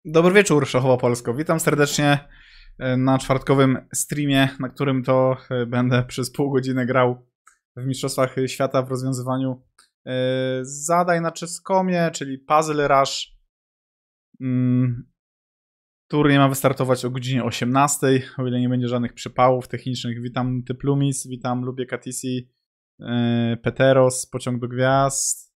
Dobry wieczór, Szachowa Polsko. Witam serdecznie na czwartkowym streamie, na którym to będę przez pół godziny grał w Mistrzostwach Świata w rozwiązywaniu zadań na Chess.comie, czyli Puzzle Rush. Turniej ma wystartować o godzinie 18, o ile nie będzie żadnych przypałów technicznych. Witam Typlumis, witam Lubię Katisi, Peteros, Pociąg do Gwiazd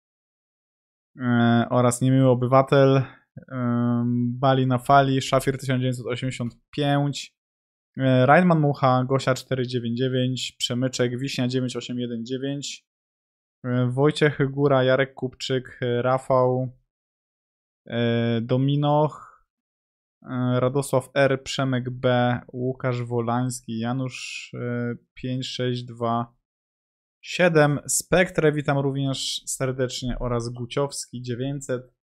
oraz Niemiły Obywatel. Bali na fali, Szafir 1985, Rainman Mucha, Gosia 499, Przemyczek, Wiśnia 9819, Wojciech Góra, Jarek Kupczyk, Rafał, Dominoch, Radosław R, Przemek B, Łukasz Wolański, Janusz 5627, Spektrę witam również serdecznie oraz Guciowski 900.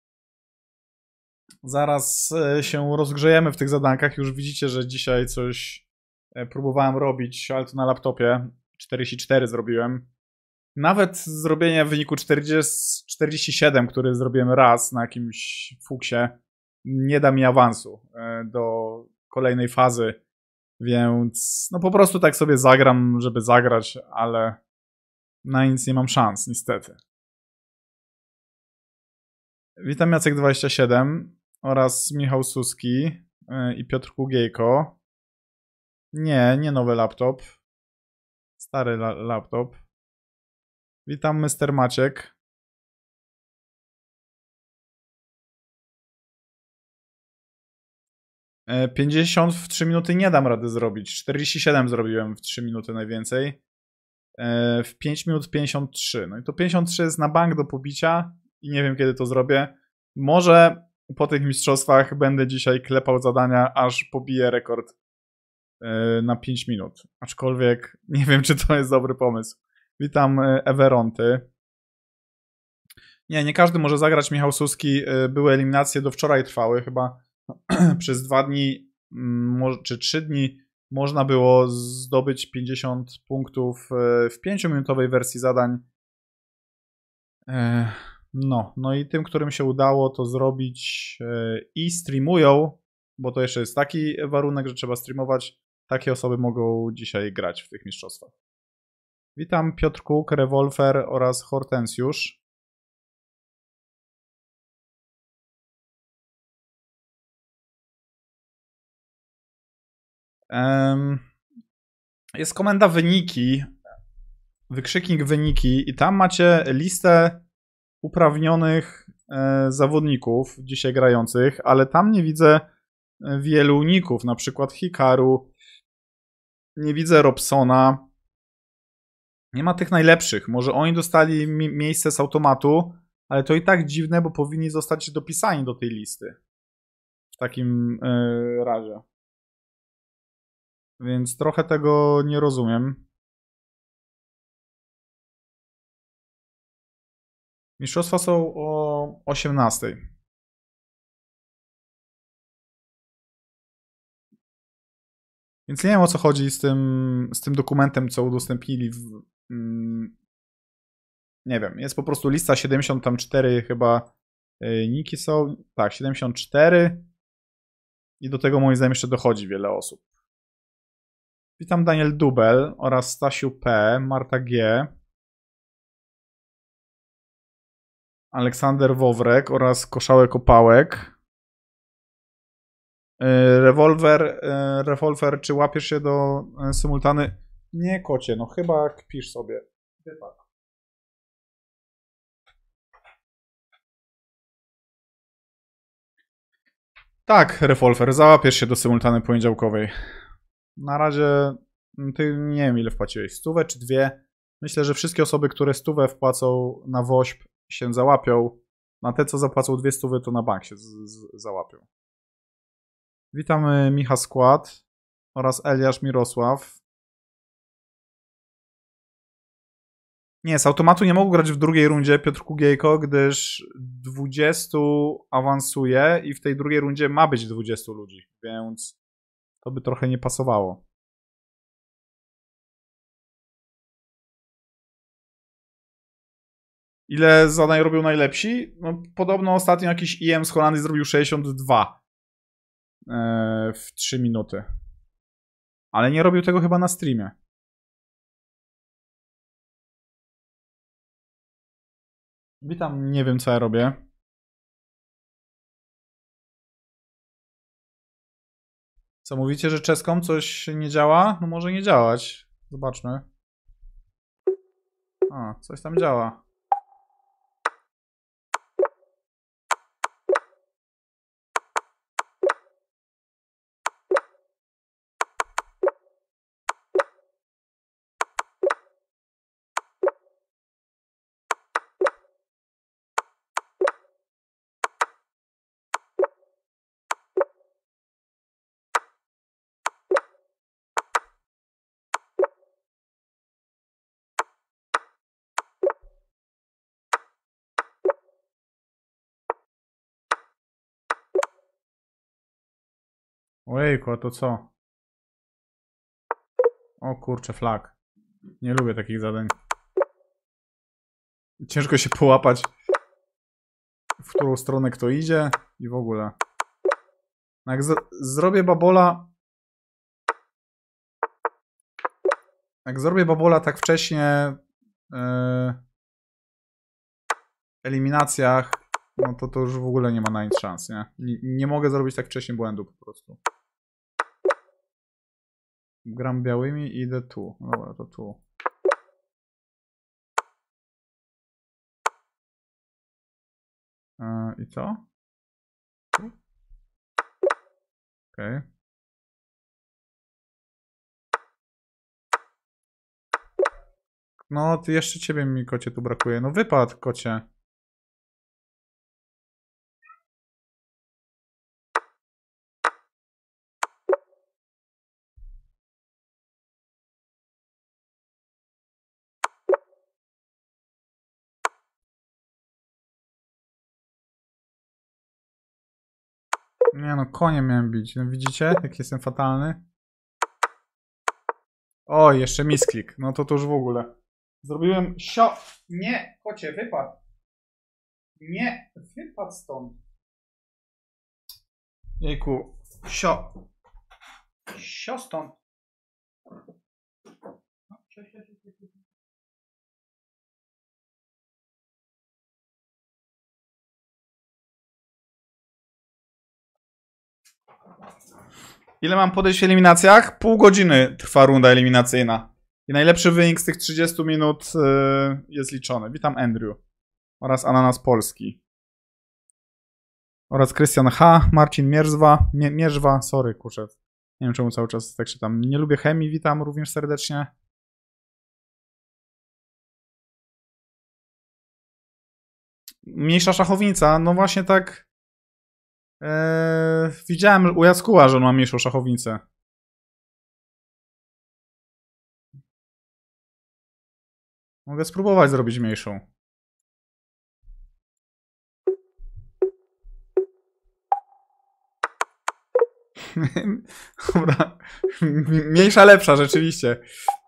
Zaraz się rozgrzejemy w tych zadankach. Już widzicie, że dzisiaj coś próbowałem robić, ale to na laptopie. 44 zrobiłem. Nawet zrobienie wyniku 47, który zrobiłem raz na jakimś fuksie, nie da mi awansu do kolejnej fazy. Więc no po prostu tak sobie zagram, żeby zagrać, ale na nic nie mam szans, niestety. Witam Jacek27 oraz Michał Suski i Piotr Kugiejko. Nie nowy laptop. Stary laptop. Witam Mr. Maciek. E, 50 w 3 minuty nie dam rady zrobić. 47 zrobiłem w 3 minuty najwięcej. W 5 minut 53. No i to 53 jest na bank do pobicia i nie wiem kiedy to zrobię. Może po tych mistrzostwach będę dzisiaj klepał zadania, aż pobiję rekord na 5 minut. Aczkolwiek nie wiem, czy to jest dobry pomysł. Witam Eweronty. Nie każdy może zagrać. Michał Suski. Były eliminacje, do wczoraj trwały. Chyba przez 2 dni czy 3 dni można było zdobyć 50 punktów w 5-minutowej wersji zadań. No i tym, którym się udało to zrobić i streamują, bo to jeszcze jest taki warunek, że trzeba streamować, takie osoby mogą dzisiaj grać w tych mistrzostwach. Witam Piotr Kuk, Rewolfer oraz Hortensjusz. Jest komenda wyniki, wykrzyknik wyniki i tam macie listę uprawnionych zawodników dzisiaj grających, ale tam nie widzę wielu uników, na przykład Hikaru, nie widzę Robsona, nie ma tych najlepszych. Może oni dostali miejsce z automatu, ale to i tak dziwne, bo powinni zostać dopisani do tej listy w takim razie. Więc trochę tego nie rozumiem. Mistrzostwa są o 18. Więc nie wiem, o co chodzi z tym dokumentem, co udostępnili. Nie wiem, jest po prostu lista 74 chyba niki są. Tak, 74. I do tego moim zdaniem jeszcze dochodzi wiele osób. Witam Daniel Dubel oraz Stasiu P, Marta G, Aleksander Wowrek oraz Koszałek Opałek. Rewolwer, czy łapiesz się do symultany? Nie, kocie, no chyba kpisz sobie. Wypad. Tak, Rewolwer, załapiesz się do symultany poniedziałkowej. Na razie ty nie wiem ile wpłaciłeś, 100 czy 2? Myślę, że wszystkie osoby, które 100 wpłacą na WOŚP się załapią. Na te, co zapłacą 200, to na bank się załapią. Witam Micha Skład oraz Eliasz Mirosław. Nie, z automatu nie mogą grać w drugiej rundzie Piotr Kugiejko, gdyż 20 awansuje i w tej drugiej rundzie ma być 20 ludzi, więc to by trochę nie pasowało. Ile zadań robią najlepsi? No, podobno ostatnio jakiś IM z Holandii zrobił 62 w 3 minuty. Ale nie robił tego chyba na streamie. Witam, nie wiem co ja robię. Co mówicie, że czeską coś nie działa? No może nie działać. Zobaczmy. A, coś tam działa. Ojejku, a to co? O kurczę, flag. Nie lubię takich zadań. Ciężko się połapać, w którą stronę kto idzie i w ogóle. Jak zrobię babola... Jak zrobię babola tak wcześnie eliminacjach, no to już w ogóle nie ma na nic szans, nie? Nie mogę zrobić tak wcześnie błędu po prostu. Gram białymi i idę tu. Dobra, to tu. I co? Tu? Okej. No, ty jeszcze ciebie mi, kocie, tu brakuje. No wypadł, kocie. Nie no, koniem miałem bić. No widzicie, jak jestem fatalny? O, jeszcze misklik. No to już w ogóle. Zrobiłem sio... Nie, kocie, wypadł. Nie, wypadł stąd. Jejku, sio. Sio stąd. Ile mam podejść w eliminacjach? Pół godziny trwa runda eliminacyjna. I najlepszy wynik z tych 30 minut jest liczony. Witam Andrew. Oraz Ananas Polski. Oraz Krystian H. Marcin Mierzwa. Sorry, kurczę. Nie wiem czemu cały czas tak czytam. Nie lubię chemii. Witam również serdecznie. Mniejsza szachownica. No właśnie tak... widziałem u Jackuła, że on ma mniejszą szachownicę. Mogę spróbować zrobić mniejszą. Dobra. Mniejsza, lepsza, rzeczywiście.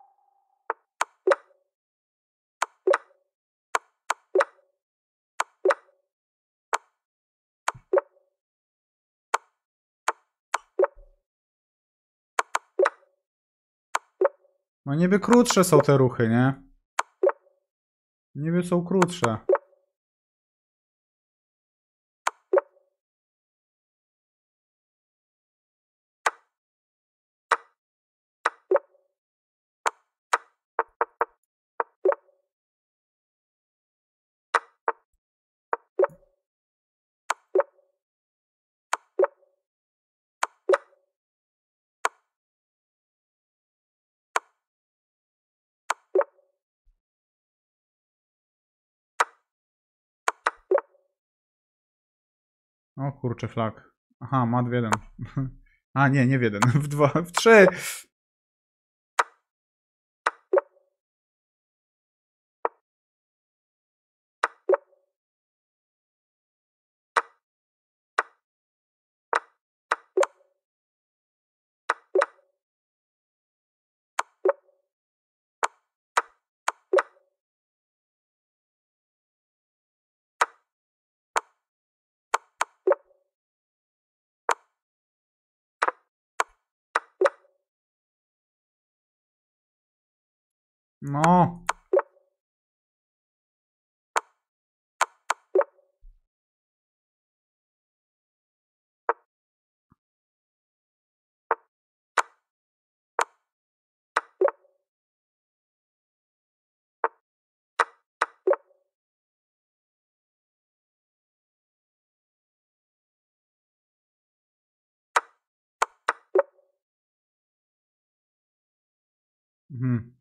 No niby krótsze są te ruchy, nie? Niby są krótsze. O kurczę, flag. Aha, mat w jeden. A nie, nie w jeden. W dwa, w trzy. No. Mhm.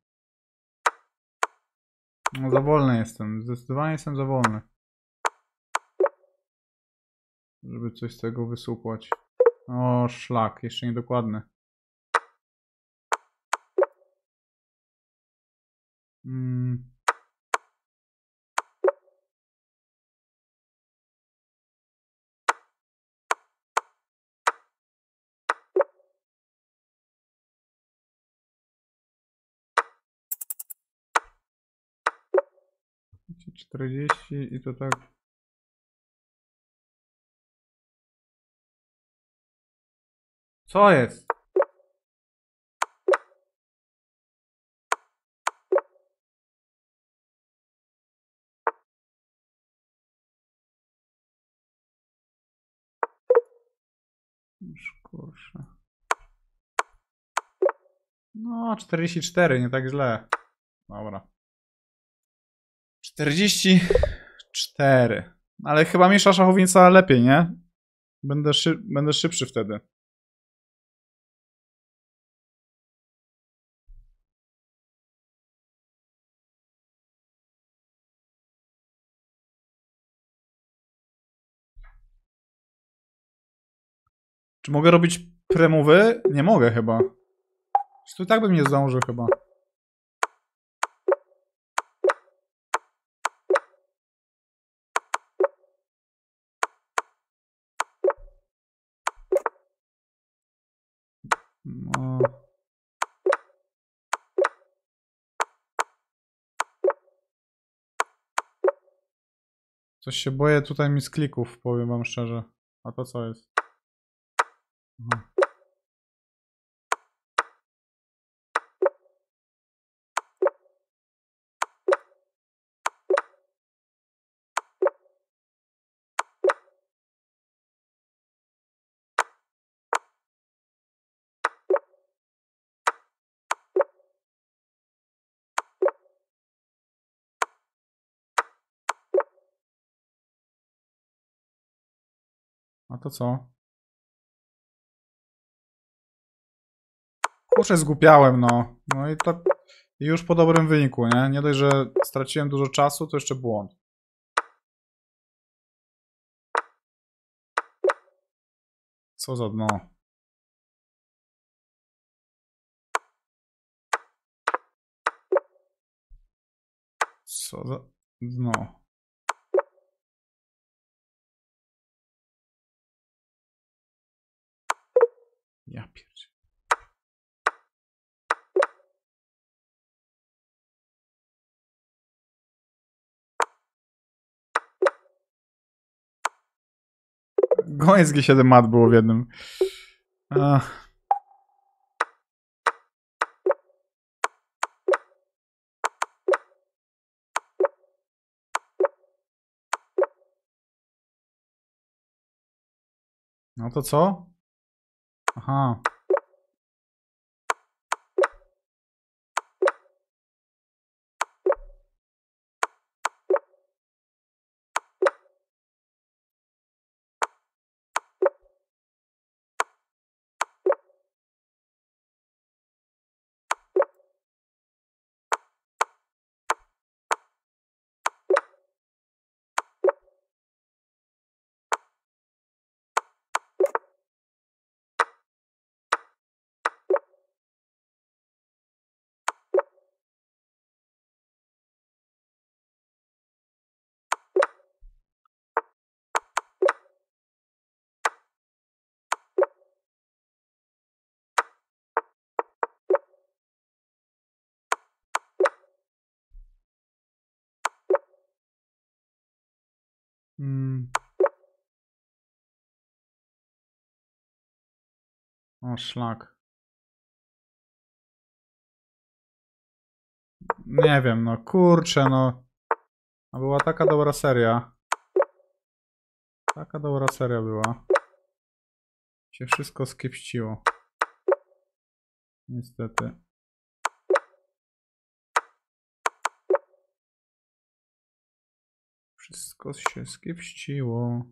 No za wolny jestem. Zdecydowanie jestem za wolny. Żeby coś z tego wysupłać. O, szlak. Jeszcze niedokładny. Mm. Wiecie, 40 i to tak. Co jest? Już kurczę. No, 44, nie tak źle. Dobra. 44. Ale chyba miesza szachownica lepiej, nie? Będę szybszy wtedy. Czy mogę robić premowy? Nie mogę chyba. Tu i tak bym nie zdążył chyba. No. Coś się boję tutaj mi z klików, powiem wam szczerze. A to co jest? Aha. A to co? Kurczę, zgłupiałem, no. No i to już po dobrym wyniku, nie? Nie dość, że straciłem dużo czasu, to jeszcze błąd. Co za dno. Co za dno. Ja pierdzie. Koniec G7 mat było w jednym. Ach. No to co? Aha. Mm. O, szlak. Nie wiem, no kurczę, no. A była taka dobra seria. Taka dobra seria była. Się wszystko skiepściło. Niestety. Wszystko się skiepściło.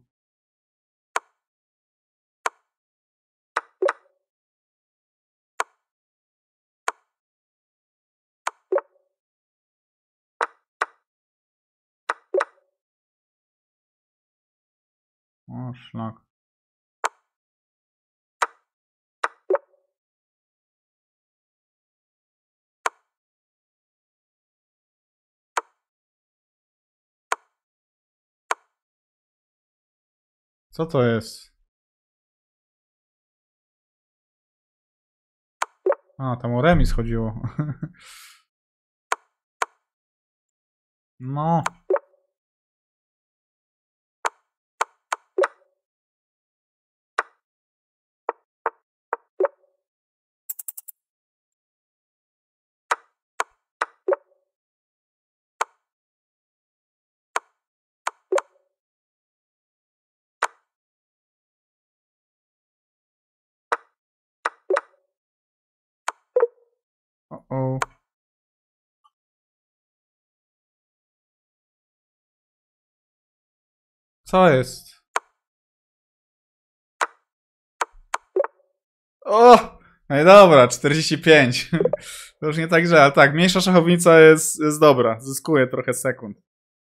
O, szlak. Co to jest? A, tam o remis chodziło. No. O. Co jest? O! No i dobra, 45. To już nie tak źle, ale tak, mniejsza szachownica jest dobra. Zyskuje trochę sekund.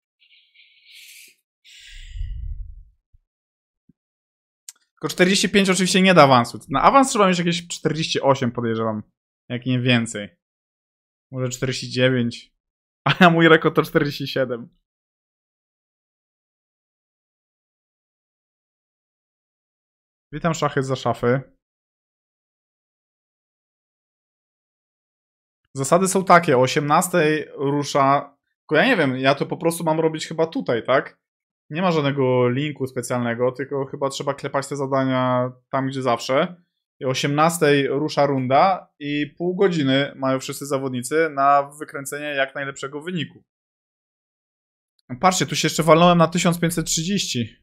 Tylko 45 oczywiście nie da awansu. Na awans trzeba mieć jakieś 48, podejrzewam. Jak nie więcej. Może 49. A ja mój rekord to 47. Witam szachy za szafy. Zasady są takie, o 18 rusza... Tylko ja nie wiem, ja to po prostu mam robić chyba tutaj, tak? Nie ma żadnego linku specjalnego, tylko chyba trzeba klepać te zadania tam, gdzie zawsze. I o 18 rusza runda i pół godziny mają wszyscy zawodnicy na wykręcenie jak najlepszego wyniku. Patrzcie, tu się jeszcze walnąłem na 1530.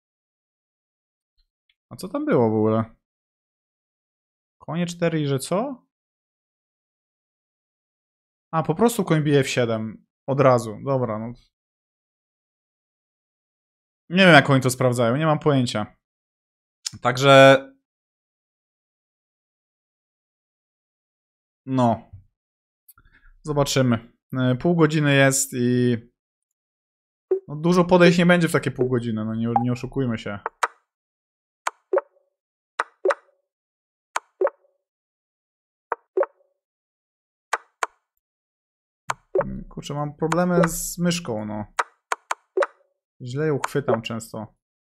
A co tam było w ogóle? Konie 4 i że co? A, po prostu koń bije F7. Od razu, dobra, no. Nie wiem, jak oni to sprawdzają, nie mam pojęcia. Także... No. Zobaczymy. Pół godziny jest i... No, dużo podejść nie będzie w takie pół godziny, no nie oszukujmy się. Kurczę, mam problemy z myszką, no. Źle ją chwytam często.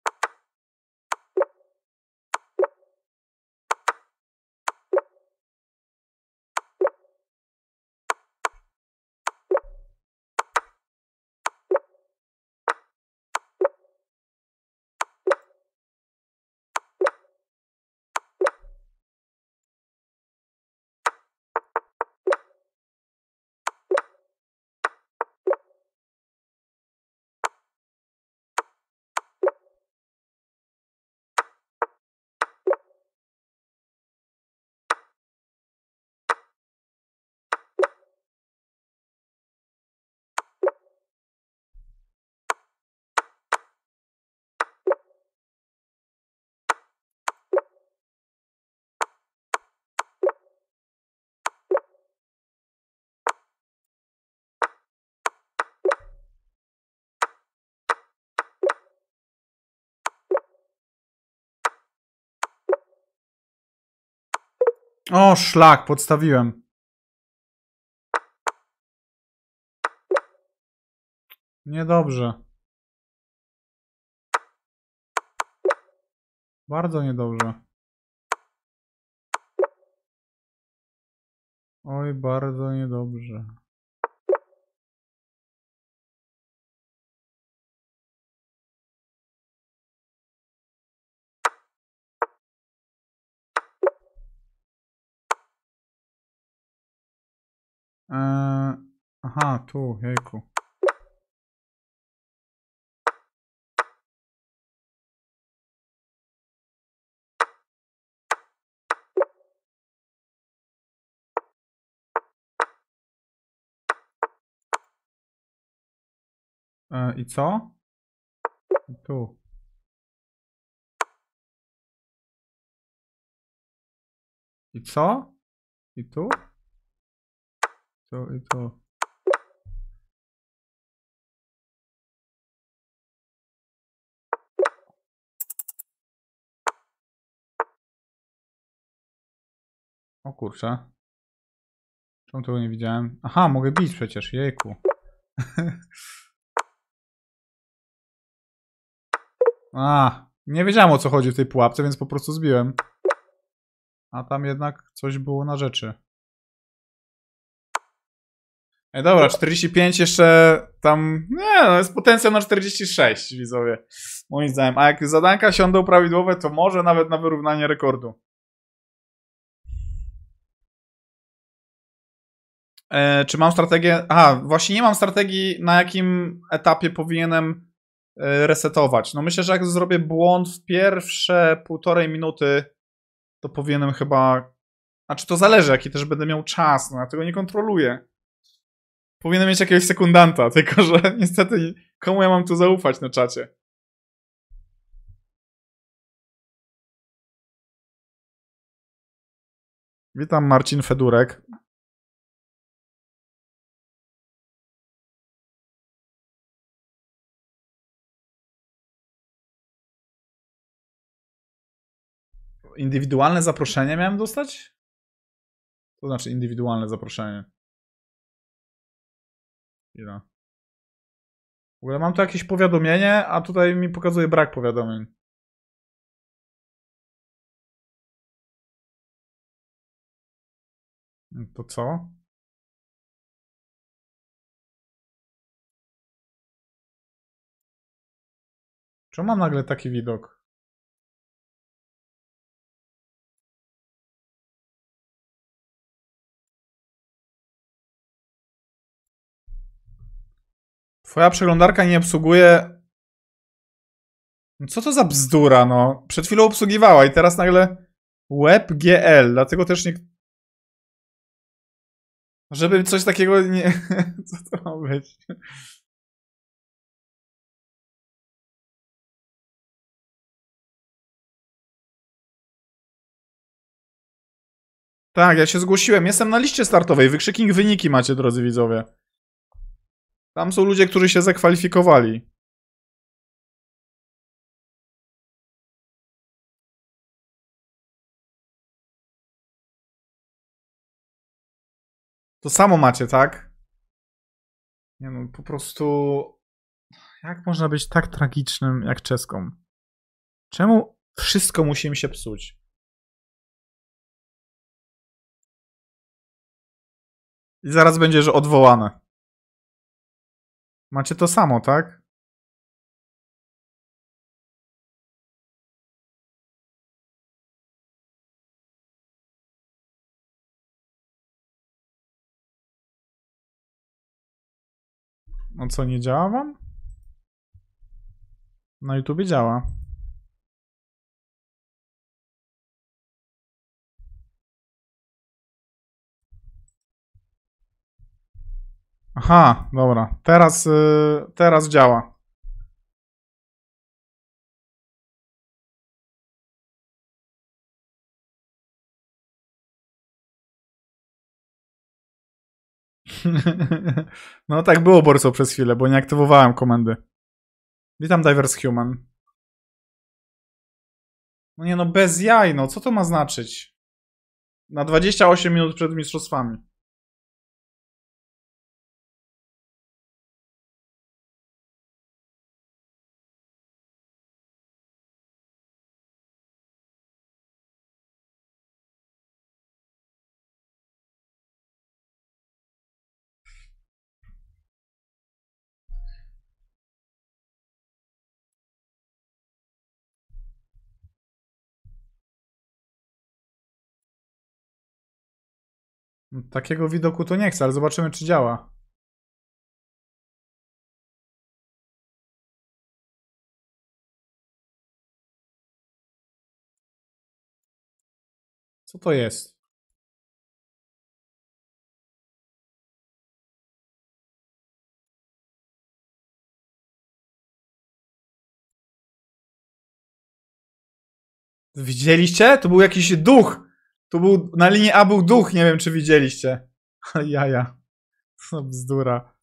O, szlak, podstawiłem. Niedobrze. Bardzo niedobrze. Oj, bardzo niedobrze. Aha, tu, jejku. I co? I tu. I co? I tu? Tu i tu. O kurczę. Czemu tego nie widziałem? Aha, mogę bić przecież, jejku. Nie wiedziałem o co chodzi w tej pułapce, więc po prostu zbiłem. A tam jednak coś było na rzeczy. Ej, dobra, 45 jeszcze tam... Nie, no jest potencjał na 46, widzowie. Moim zdaniem. A jak zadanka siądą prawidłowe, to może nawet na wyrównanie rekordu. Czy mam strategię? Aha, właśnie nie mam strategii, na jakim etapie powinienem resetować. No myślę, że jak zrobię błąd w pierwsze 1,5 minuty, to powinienem chyba... Znaczy to zależy, jaki też będę miał czas, no ja tego nie kontroluję. Powinienem mieć jakiegoś sekundanta, tylko że niestety komu ja mam tu zaufać na czacie? Witam, Marcin Fedurek. Indywidualne zaproszenie miałem dostać? To znaczy indywidualne zaproszenie. Ile? W ogóle mam tu jakieś powiadomienie, a tutaj mi pokazuje brak powiadomień. To co? Czemu mam nagle taki widok? Twoja przeglądarka nie obsługuje... Co to za bzdura, no? Przed chwilą obsługiwała i teraz nagle WebGL, dlatego też nie... Żeby coś takiego nie... Co to ma być? Tak, ja się zgłosiłem. Jestem na liście startowej. Wykrzyknik wyniki macie, drodzy widzowie. Tam są ludzie, którzy się zakwalifikowali. To samo macie, tak? Nie no, po prostu... Jak można być tak tragicznym jak czeską? Czemu wszystko musi im się psuć? I zaraz będzie, że odwołane. Macie to samo, tak? No co, nie działa wam? Na YouTubie działa. Aha, dobra. Teraz działa. No tak było, Borso, przez chwilę, bo nie aktywowałem komendy. Witam, Divers Human. No nie no, bez jaj, no co to ma znaczyć? Na 28 minut przed mistrzostwami. Takiego widoku to nie chcę, ale zobaczymy, czy działa. Co to jest? Widzieliście? To był jakiś duch. Tu był, na linii A był duch, nie wiem czy widzieliście. Jaja. To bzdura.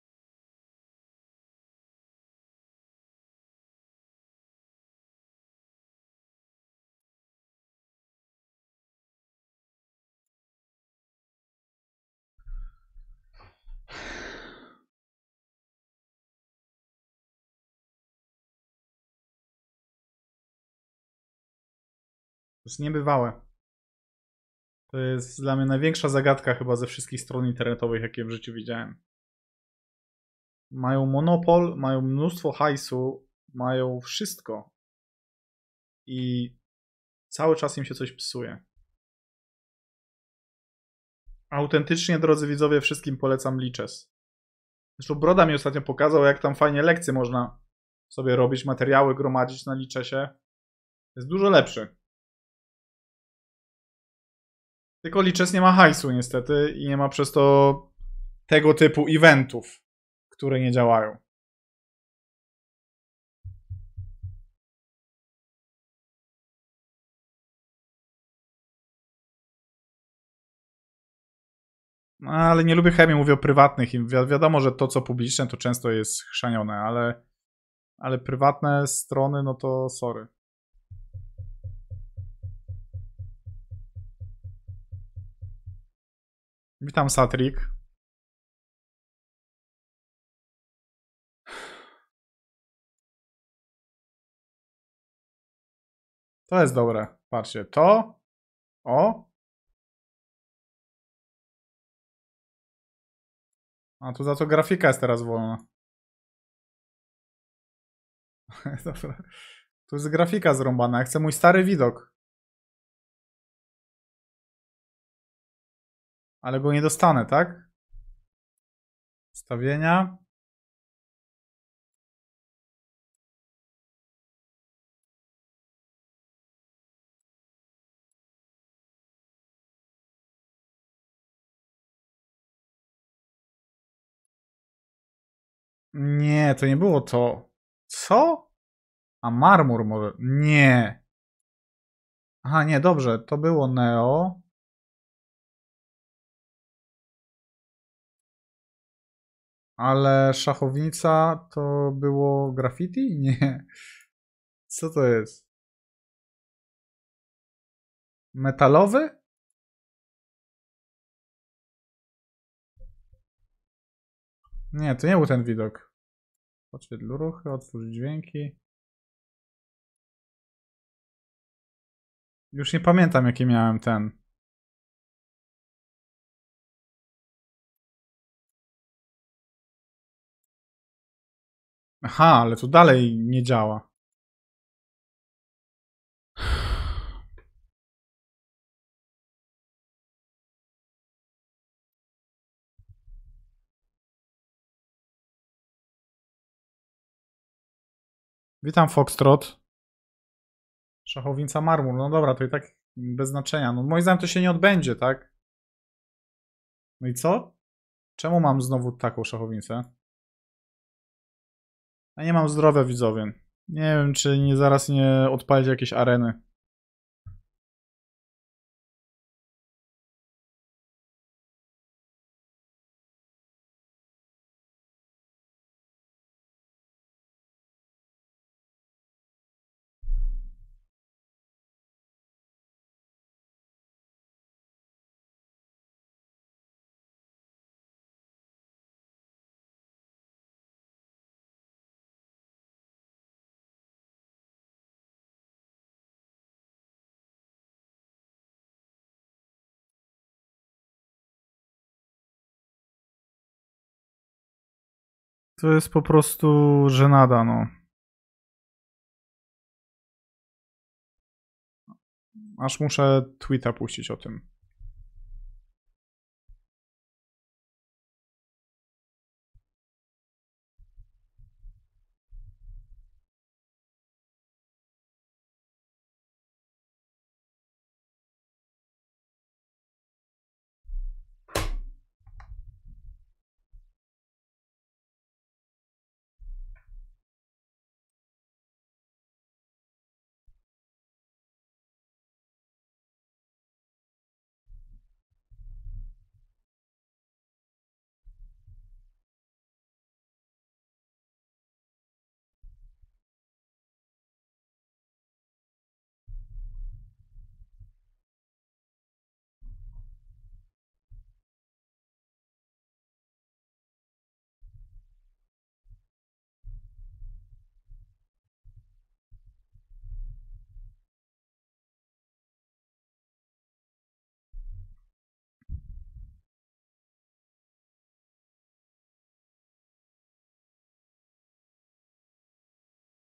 To jest niebywałe. To jest dla mnie największa zagadka chyba ze wszystkich stron internetowych, jakie w życiu widziałem. Mają monopol, mają mnóstwo hajsu, mają wszystko. I cały czas im się coś psuje. Autentycznie, drodzy widzowie, wszystkim polecam Lichess. Zresztą Broda mi ostatnio pokazał, jak tam fajnie lekcje można sobie robić, materiały gromadzić na Lichessie. Jest dużo lepszy. Tylko Lichess nie ma hajsu niestety i nie ma przez to tego typu eventów, które nie działają. No, ale nie lubię chemii, mówię o prywatnych i wiadomo, że to co publiczne to często jest chrzanione, ale prywatne strony no to sorry. Witam Satrik. To jest dobre. Patrzcie, to. O. A tu za to grafika jest teraz wolna. Dobra. Tu jest grafika zrąbana. Ja chcę mój stary widok. Ale go nie dostanę, tak? Ustawienia. Nie, to nie było to. Co? A marmur może. Nie. Aha, nie, dobrze. To było Neo. Ale szachownica to było graffiti? Nie. Co to jest? Metalowy? Nie, to nie był ten widok. Podświetl ruchy, otwórz dźwięki. Już nie pamiętam jaki miałem ten. Aha, ale tu dalej nie działa. Witam Foxtrot. Szachownica marmur. No dobra, to i tak bez znaczenia. No moim zdaniem to się nie odbędzie, tak? No i co? Czemu mam znowu taką szachownicę? Ja nie mam zdrowia, widzowie. Nie wiem, czy nie zaraz nie odpalić jakieś areny. To jest po prostu żenada, no. Aż muszę tweeta puścić o tym.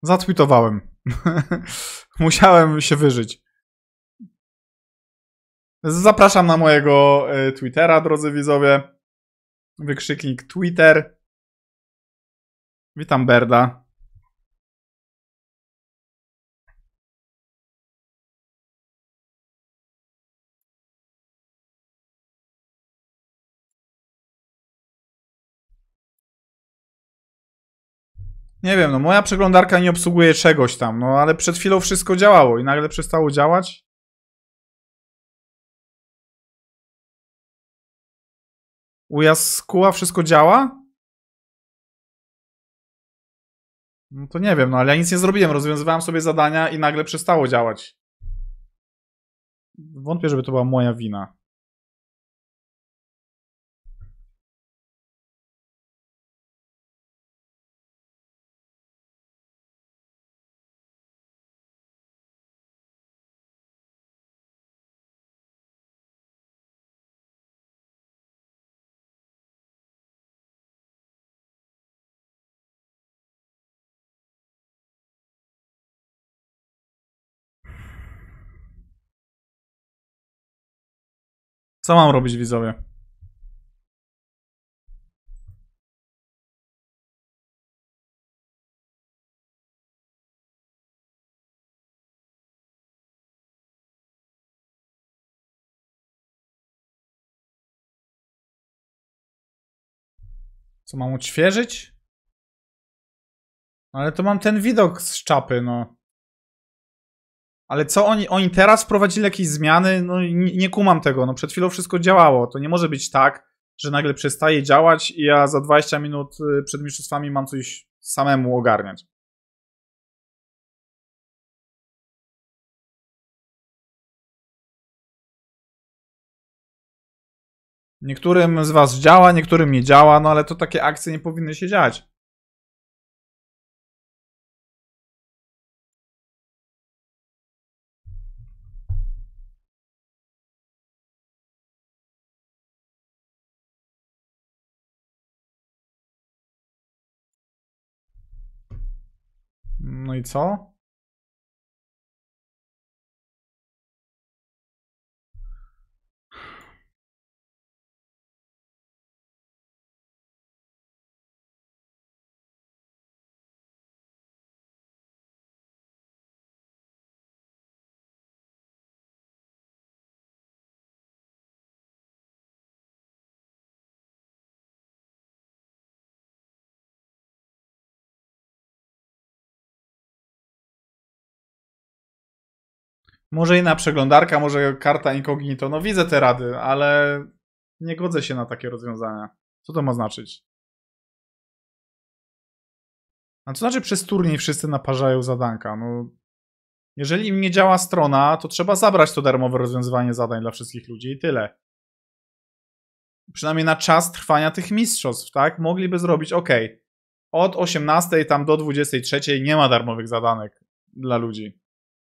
Zatweetowałem. Musiałem się wyżyć. Zapraszam na mojego Twittera, drodzy widzowie. Wykrzyknik Twitter. Witam Berda. Nie wiem, no moja przeglądarka nie obsługuje czegoś tam, no ale przed chwilą wszystko działało i nagle przestało działać. U Jaskuła wszystko działa? No to nie wiem, no ale ja nic nie zrobiłem, rozwiązywałem sobie zadania i nagle przestało działać. Wątpię, żeby to była moja wina. Co mam robić, widzowie? Co mam odświeżyć? Ale to mam ten widok z czapy, no. Ale co oni teraz wprowadzili jakieś zmiany? No nie kumam tego, no przed chwilą wszystko działało. To nie może być tak, że nagle przestaje działać i ja za 20 minut przed mistrzostwami mam coś samemu ogarniać. Niektórym z was działa, niektórym nie działa, no ale to takie akcje nie powinny się dziać. No i co? Może inna przeglądarka, może karta incognito. No widzę te rady, ale nie godzę się na takie rozwiązania. Co to ma znaczyć? A co znaczy przez turniej wszyscy naparzają zadanka? No, jeżeli im nie działa strona, to trzeba zabrać to darmowe rozwiązywanie zadań dla wszystkich ludzi i tyle. Przynajmniej na czas trwania tych mistrzostw, tak? Mogliby zrobić, ok, od 18 tam do 23 nie ma darmowych zadanek dla ludzi.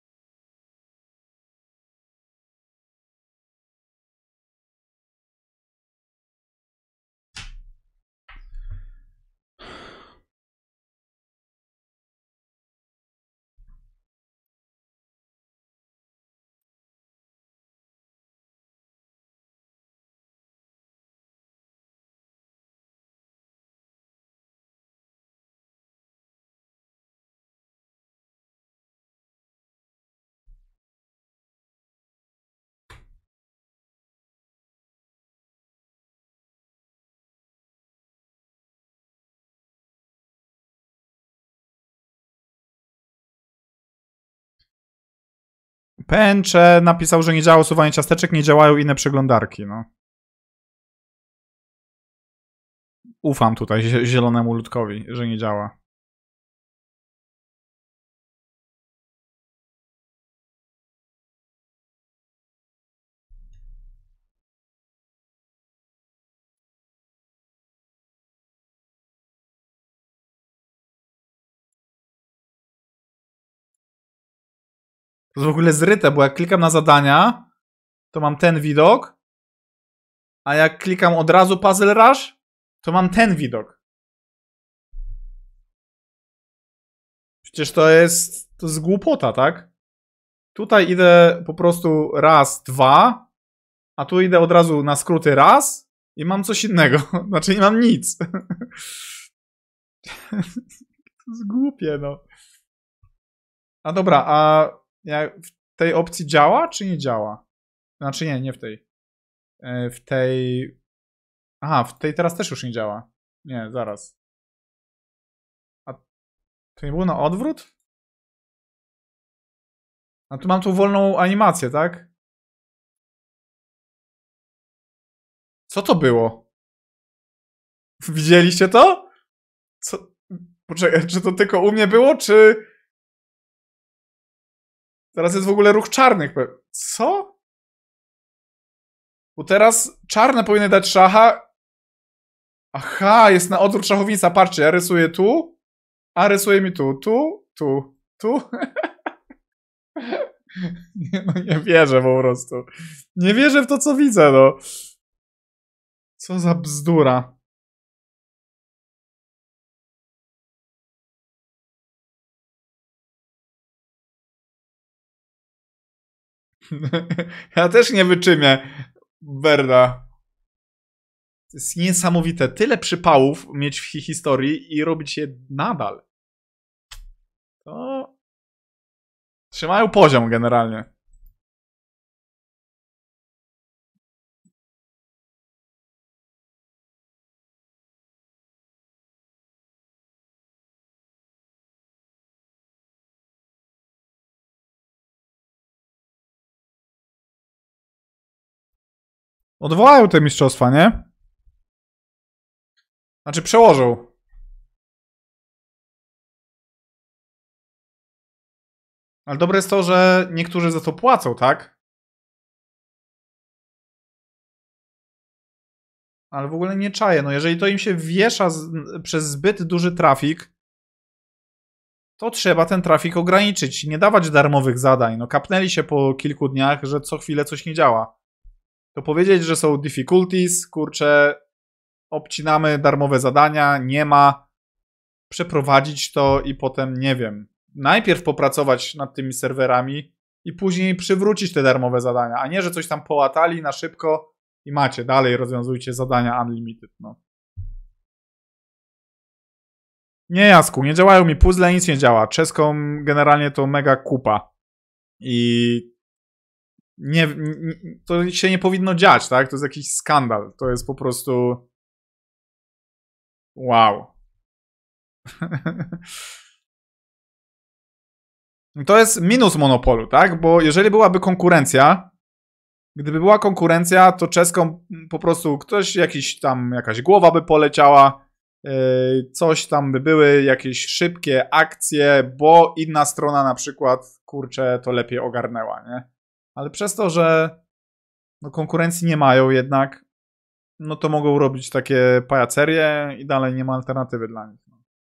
Pęcze napisał, że nie działa usuwanie ciasteczek, nie działają inne przeglądarki, no. Ufam tutaj zielonemu ludkowi, że nie działa. To jest w ogóle zryte, bo jak klikam na zadania, to mam ten widok, a jak klikam od razu Puzzle Rush, to mam ten widok. Przecież to jest głupota, tak? Tutaj idę po prostu raz, dwa, a tu idę od razu na skróty raz i mam coś innego. Znaczy nie mam nic. To jest głupie, no. A dobra, a w tej opcji działa, czy nie działa? Znaczy nie w tej. W tej... Aha, w tej teraz też już nie działa. Nie, zaraz. A to nie było na odwrót? A tu mam tu wolną animację, tak? Co to było? Widzieliście to? Co? Poczekaj, czy to tylko u mnie było, czy... Teraz jest w ogóle ruch czarnych. Co? Bo teraz czarne powinny dać szacha. Aha, jest na odwrót szachownica. Patrzcie, ja rysuję tu, a rysuje mi tu. Nie wierzę po prostu. Nie wierzę w to, co widzę, no. Co za bzdura. Ja też nie wyczymię Berda. To jest niesamowite. Tyle przypałów mieć w historii i robić je nadal. To... Trzymają poziom generalnie. Odwołają te mistrzostwa, nie? Znaczy przełożą. Ale dobre jest to, że niektórzy za to płacą, tak? Ale w ogóle nie czaję. No jeżeli to im się wiesza przez zbyt duży trafik, to trzeba ten trafik ograniczyć. Nie dawać darmowych zadań. No kapnęli się po kilku dniach, że co chwilę coś nie działa. To powiedzieć, że są difficulties, kurczę, obcinamy darmowe zadania, nie ma. Przeprowadzić to i potem, nie wiem, najpierw popracować nad tymi serwerami i później przywrócić te darmowe zadania, a nie, że coś tam połatali na szybko i macie, dalej rozwiązujcie zadania unlimited, no. Nie, Jasku, nie działają mi puzzle, nic nie działa. Czeską generalnie to mega kupa. I to się nie powinno dziać, tak? To jest jakiś skandal. To jest po prostu... Wow. To jest minus monopolu, tak? Bo jeżeli byłaby konkurencja, gdyby była konkurencja, to czeską po prostu jakaś głowa by poleciała, coś tam by były, jakieś szybkie akcje, bo inna strona na przykład, kurczę, to lepiej ogarnęła, nie? Ale przez to, że no, konkurencji nie mają jednak, no to mogą robić takie pajacerie i dalej nie ma alternatywy dla nich.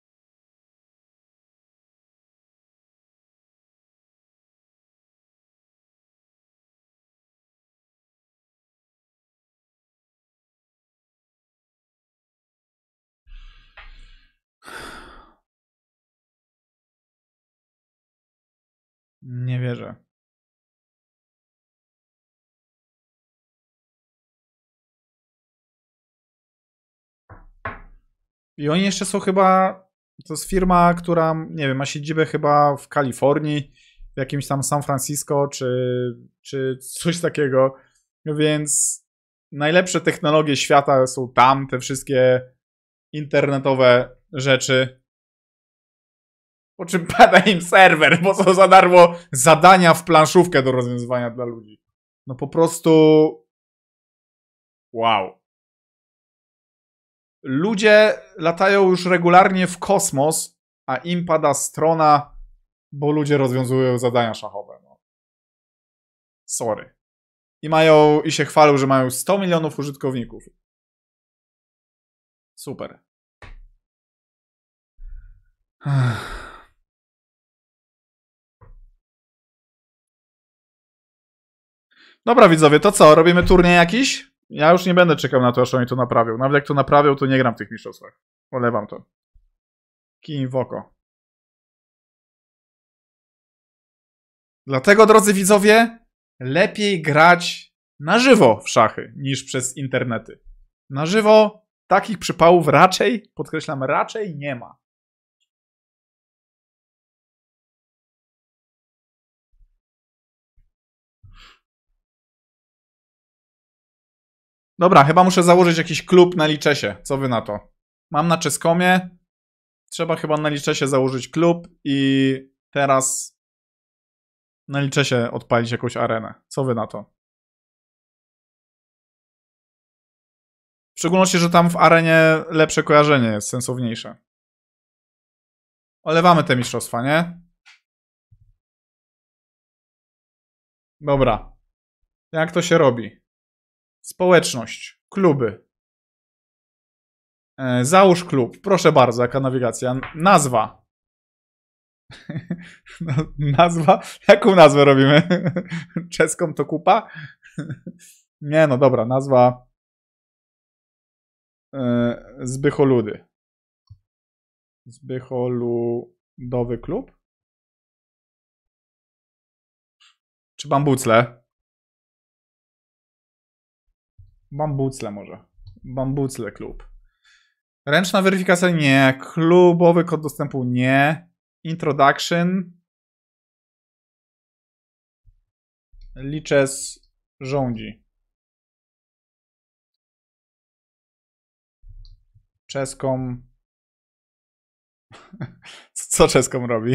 Nie wierzę. I oni jeszcze są chyba... To jest firma, która, nie wiem, ma siedzibę chyba w Kalifornii, w jakimś tam San Francisco, czy coś takiego. Więc najlepsze technologie świata są tam, te wszystkie internetowe rzeczy. Po czym pada im serwer, bo są za darmo zadania w planszówkę do rozwiązywania dla ludzi. No po prostu... Wow. Ludzie latają już regularnie w kosmos, a im pada strona, bo ludzie rozwiązują zadania szachowe. No. Sorry. I się chwalą, że mają 100 milionów użytkowników. Super. Dobra widzowie, to co? Robimy turniej jakiś? Ja już nie będę czekał na to, aż oni to naprawią. Nawet jak to naprawią, to nie gram w tych mistrzostwach. Olewam to. Kij w oko. Dlatego, drodzy widzowie, lepiej grać na żywo w szachy niż przez internety. Na żywo takich przypałów raczej, podkreślam, raczej nie ma. Dobra, chyba muszę założyć jakiś klub na Liczesie. Co wy na to? Mam na Czeskomie. Trzeba chyba na Liczesie założyć klub i teraz na Liczesie odpalić jakąś arenę. Co wy na to? W szczególności, że tam w arenie lepsze kojarzenie jest, sensowniejsze. Olewamy te mistrzostwa, nie? Dobra. Jak to się robi? Społeczność. Kluby. Załóż klub. Proszę bardzo, jaka nawigacja. Nazwa. Nazwa? Jaką nazwę robimy? Czeską to kupa? Nie, no dobra, nazwa Zbycholudy. Zbycholudowy klub? Czy bambucle? Bambucle może. Bambucle klub. Ręczna weryfikacja nie. Klubowy kod dostępu nie. Introduction. Liczes rządzi. Czeską. Co czeską robi?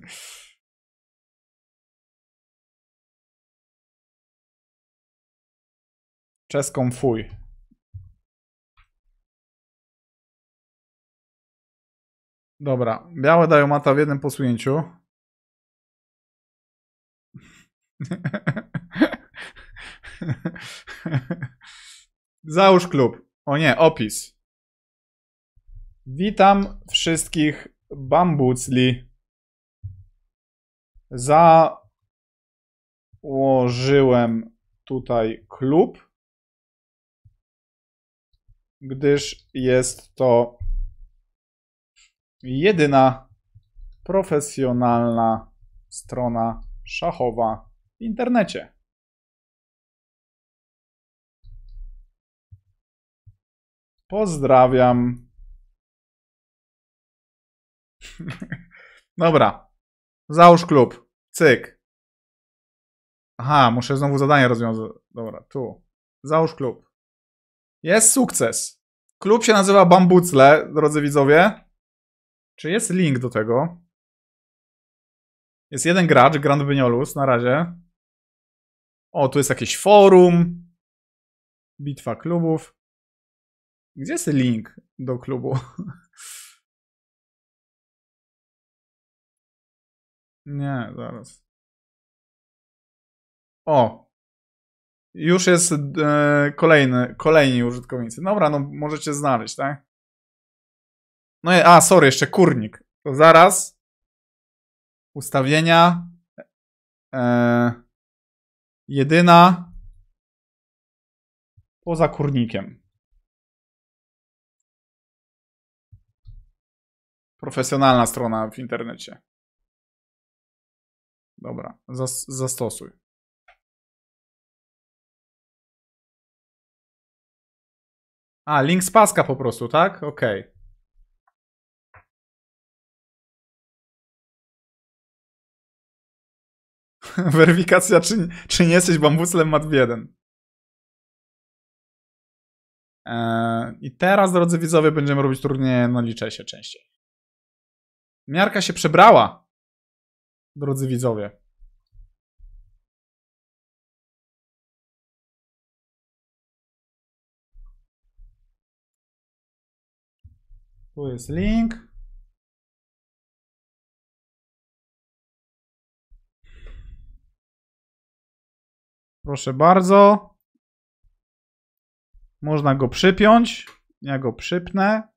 Czeską fuj. Dobra. Białe dają mata w jednym posunięciu. Załóż klub. O nie, opis. Witam wszystkich bambucli. Założyłem tutaj klub, gdyż jest to jedyna profesjonalna strona szachowa w internecie. Pozdrawiam. Dobra. Załóż klub. Cyk. Aha, muszę znowu zadanie rozwiązać. Dobra, tu. Załóż klub. Jest sukces. Klub się nazywa Bambucle, drodzy widzowie. Czy jest link do tego? Jest jeden gracz, Grand Byniolus, na razie. O, tu jest jakieś forum. Bitwa klubów. Gdzie jest link do klubu? Nie, zaraz. O. Już jest kolejni użytkownicy. Dobra, no możecie znaleźć, tak? No a, sorry, jeszcze kurnik. To zaraz. Ustawienia. Jedyna. Poza kurnikiem. Profesjonalna strona w internecie. Dobra, zastosuj. A, link z paska po prostu, tak? Okej. Okay. Weryfikacja, czy nie jesteś bambuclem mat 1. I teraz, drodzy widzowie, będziemy robić turnieje na Liczesie częściej. Miarka się przebrała, drodzy widzowie. Tu jest link. Proszę bardzo. Można go przypiąć. Ja go przypnę.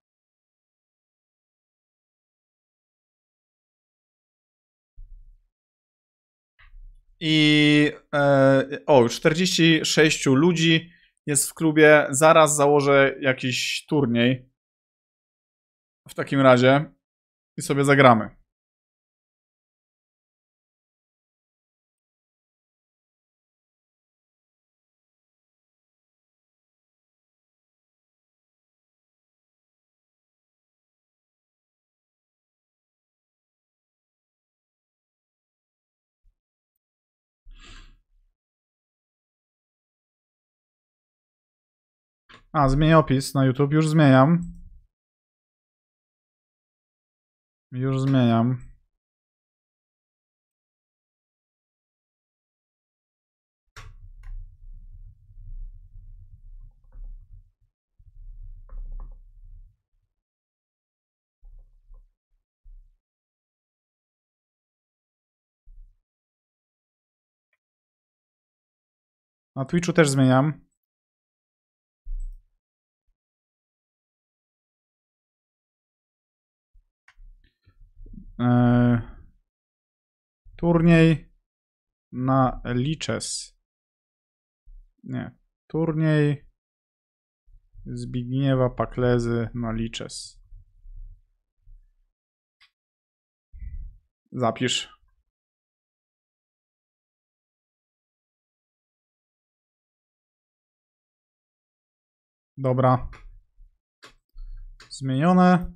I już 46 ludzi jest w klubie. Zaraz założę jakiś turniej. W takim razie. I sobie zagramy. A, zmienię opis na YouTube. Już zmieniam. Już zmieniam. Na Twitchu też zmieniam. Turniej na Lichess. Nie. Turniej Zbigniewa Paklezy na Lichess. Zapisz. Dobra. Zmienione.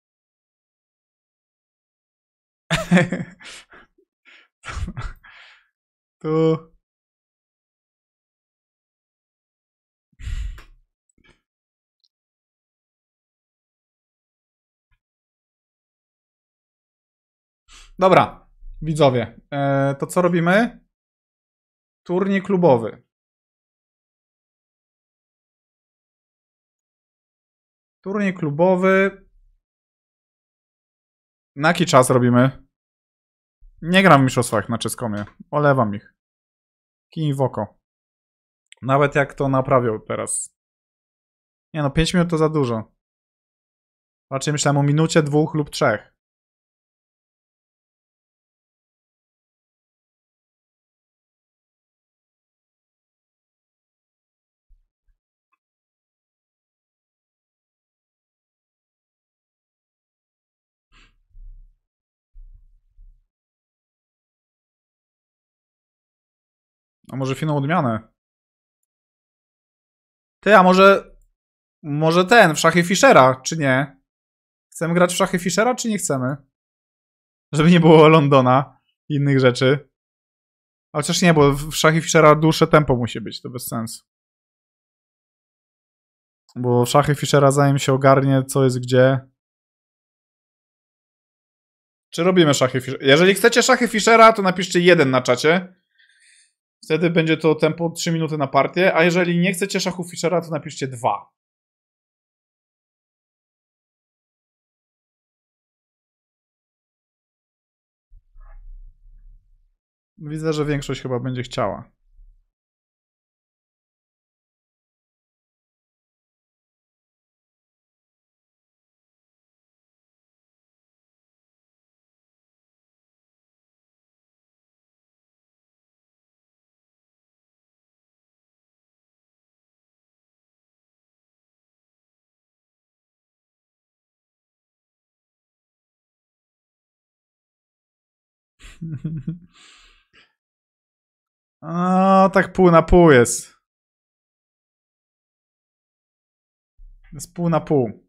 Tu. Dobra, widzowie. To co robimy? Turniej klubowy. Turniej klubowy. Na jaki czas robimy? Nie gram w mistrzostwach na Czeskomie. Olewam ich. Kij w oko. Nawet jak to naprawią teraz. Nie no, 5 minut to za dużo. Raczej myślałem o minucie, 2 lub 3. A może finał odmianę? Ty, a może ten, w szachy Fischera, czy nie? Chcemy grać w szachy Fischera, czy nie chcemy? Żeby nie było Londona i innych rzeczy. A chociaż nie, bo w szachy Fischera dłuższe tempo musi być, to bez sensu. Bo w szachy Fischera zanim się ogarnie, co jest gdzie. Czy robimy szachy Fischera? Jeżeli chcecie szachy Fischera, to napiszcie 1 na czacie. Wtedy będzie to tempo 3 minuty na partię, a jeżeli nie chcecie szachów Fischera, to napiszcie 2. Widzę, że większość chyba będzie chciała. A, tak pół na pół jest. Jest pół na pół.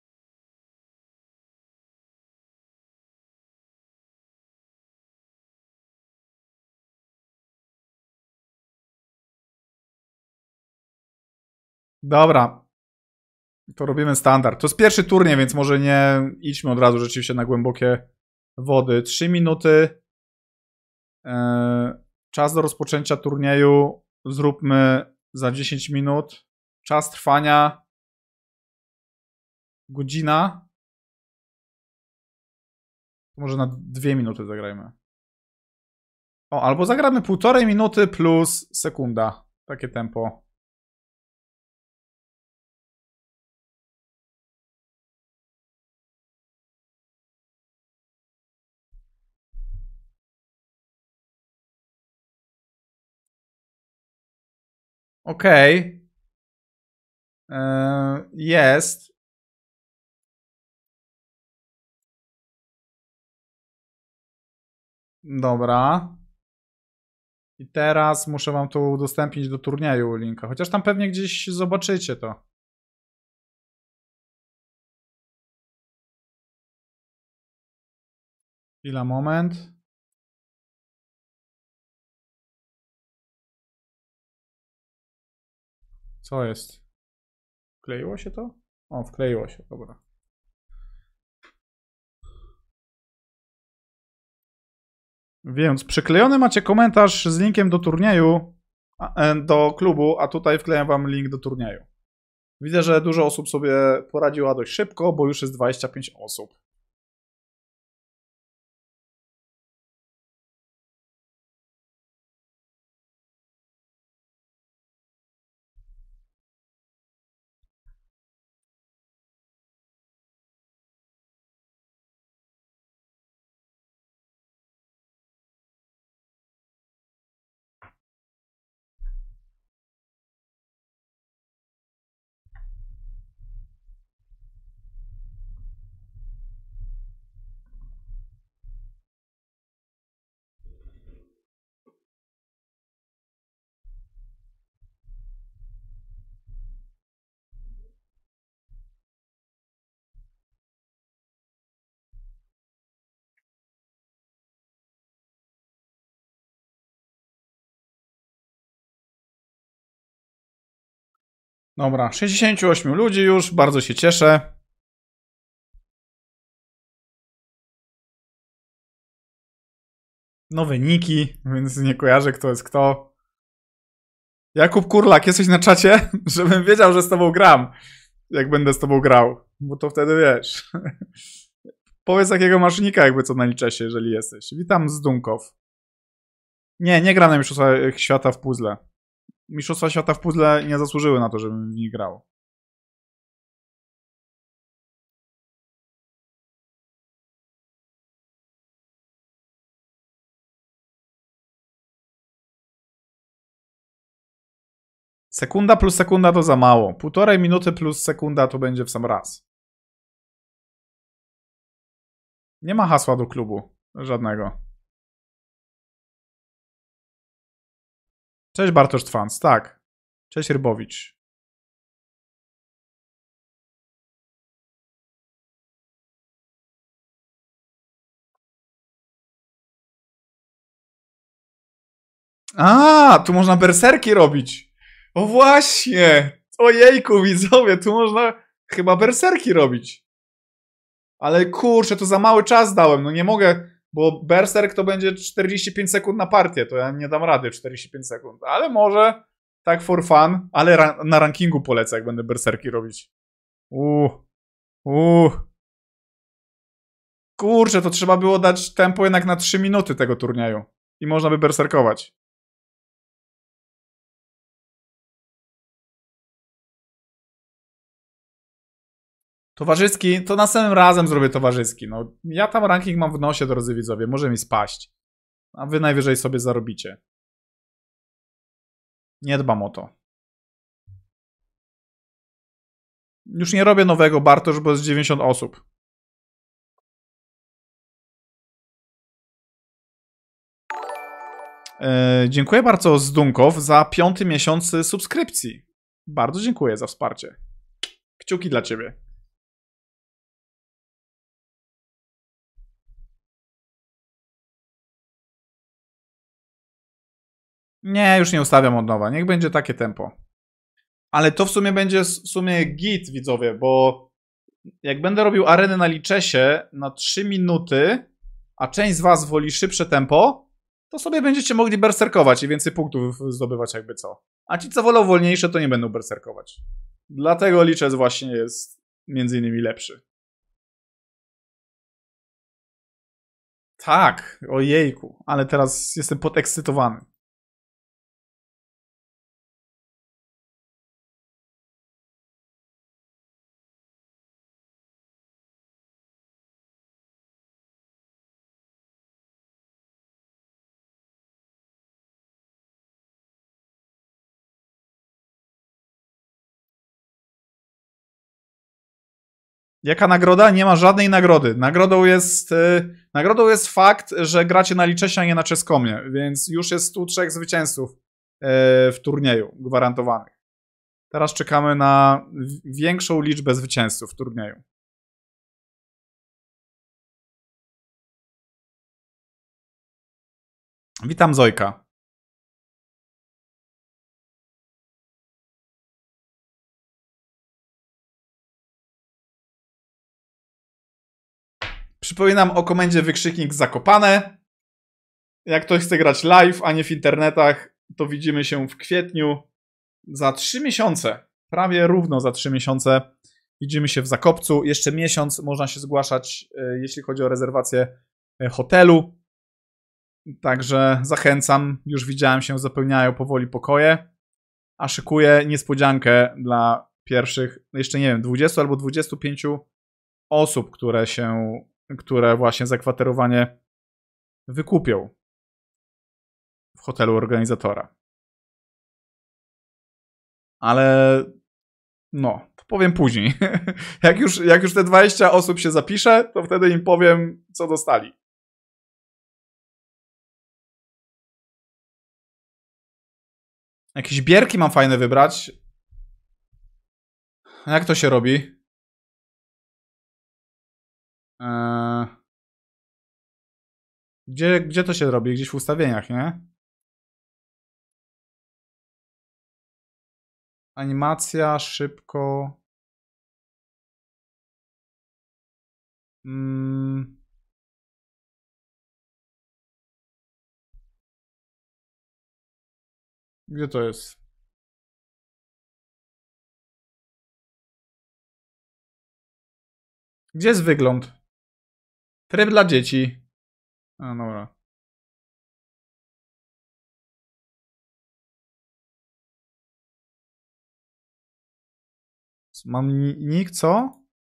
Dobra. To robimy standard. To jest pierwszy turniej, więc może nie idźmy od razu rzeczywiście na głębokie wody. 3 minuty. Czas do rozpoczęcia turnieju zróbmy za 10 minut. Czas trwania godzina. Może na 2 minuty zagrajmy. O, albo zagramy 1,5 minuty plus sekunda. Takie tempo. Okej. Jest. Dobra. I teraz muszę wam tu udostępnić do turnieju linka. Chociaż tam pewnie gdzieś zobaczycie to. Chwila, moment. Co jest? Wkleiło się to? O, wkleiło się, dobra. Więc przyklejony macie komentarz z linkiem do turnieju, do klubu, a tutaj wklejam wam link do turnieju. Widzę, że dużo osób sobie poradziła dość szybko, bo już jest 25 osób. Dobra, 68 ludzi już, bardzo się cieszę. Nowe niki, więc nie kojarzę, kto jest kto. Jakub Kurlak, jesteś na czacie? Żebym wiedział, że z tobą gram. Jak będę z tobą grał. Bo to wtedy wiesz. Powiedz, jakiego masz nika, jakby co naliczę się, jeżeli jesteś. Witam z Dunkow. Nie gram na Mistrzostwa Świata w puzzle. Mistrzostwa Świata w puzzle nie zasłużyły na to, żebym w nich grał. Sekunda plus sekunda to za mało. 1,5 minuty plus sekunda to będzie w sam raz. Nie ma hasła do klubu. Żadnego. Cześć Bartosz Twans, tak. Cześć Rybowicz. A, tu można berserki robić. O właśnie. Ojejku, widzowie, tu można chyba berserki robić. Ale kurczę, to za mały czas dałem, no nie mogę, bo berserk to będzie 45 sekund na partię, to ja nie dam rady 45 sekund, ale może tak for fun, ale na rankingu polecę, jak będę berserki robić. Uuu. Kurczę, to trzeba było dać tempo jednak na 3 minuty tego turnieju i można by berserkować. Towarzyski, to następnym razem zrobię towarzyski. No, ja tam ranking mam w nosie, drodzy widzowie, może mi spaść. A wy najwyżej sobie zarobicie. Nie dbam o to. Już nie robię nowego, Bartosz, bo jest 90 osób. Dziękuję bardzo Zdunkow za 5. miesiąc subskrypcji. Bardzo dziękuję za wsparcie. Kciuki dla ciebie. Nie, już nie ustawiam od nowa. Niech będzie takie tempo. Ale to w sumie będzie git, widzowie, bo jak będę robił areny na Liczesie na 3 minuty, a część z was woli szybsze tempo, to sobie będziecie mogli berserkować i więcej punktów zdobywać jakby co. A ci, co wolą wolniejsze, to nie będą berserkować. Dlatego Liczes właśnie jest między innymi lepszy. Tak, ojejku, ale teraz jestem podekscytowany. Jaka nagroda? Nie ma żadnej nagrody. Nagrodą jest fakt, że gracie na Liczesie, a nie na Czeskomie, więc już jest 103 zwycięzców w turnieju gwarantowanych. Teraz czekamy na większą liczbę zwycięzców w turnieju. Witam Zojka. Przypominam o komendzie wykrzyknik Zakopane. Jak ktoś chce grać live, a nie w internetach, to widzimy się w kwietniu za 3 miesiące. Prawie równo za 3 miesiące. Widzimy się w Zakopcu. Jeszcze miesiąc można się zgłaszać, jeśli chodzi o rezerwację hotelu. Także zachęcam. Już widziałem się, zapełniają powoli pokoje. A szykuję niespodziankę dla pierwszych, jeszcze nie wiem, 20 albo 25 osób, które właśnie zakwaterowanie wykupią w hotelu organizatora. Ale no, to powiem później. jak już te 20 osób się zapisze, to wtedy im powiem, co dostali. Jakieś bierki mam fajne wybrać. Jak to się robi? Gdzie to się robi? Gdzieś w ustawieniach, nie? Animacja, szybko. Gdzie to jest? Gdzie jest wygląd? Tryb dla dzieci. A, dobra. Mam nick, co?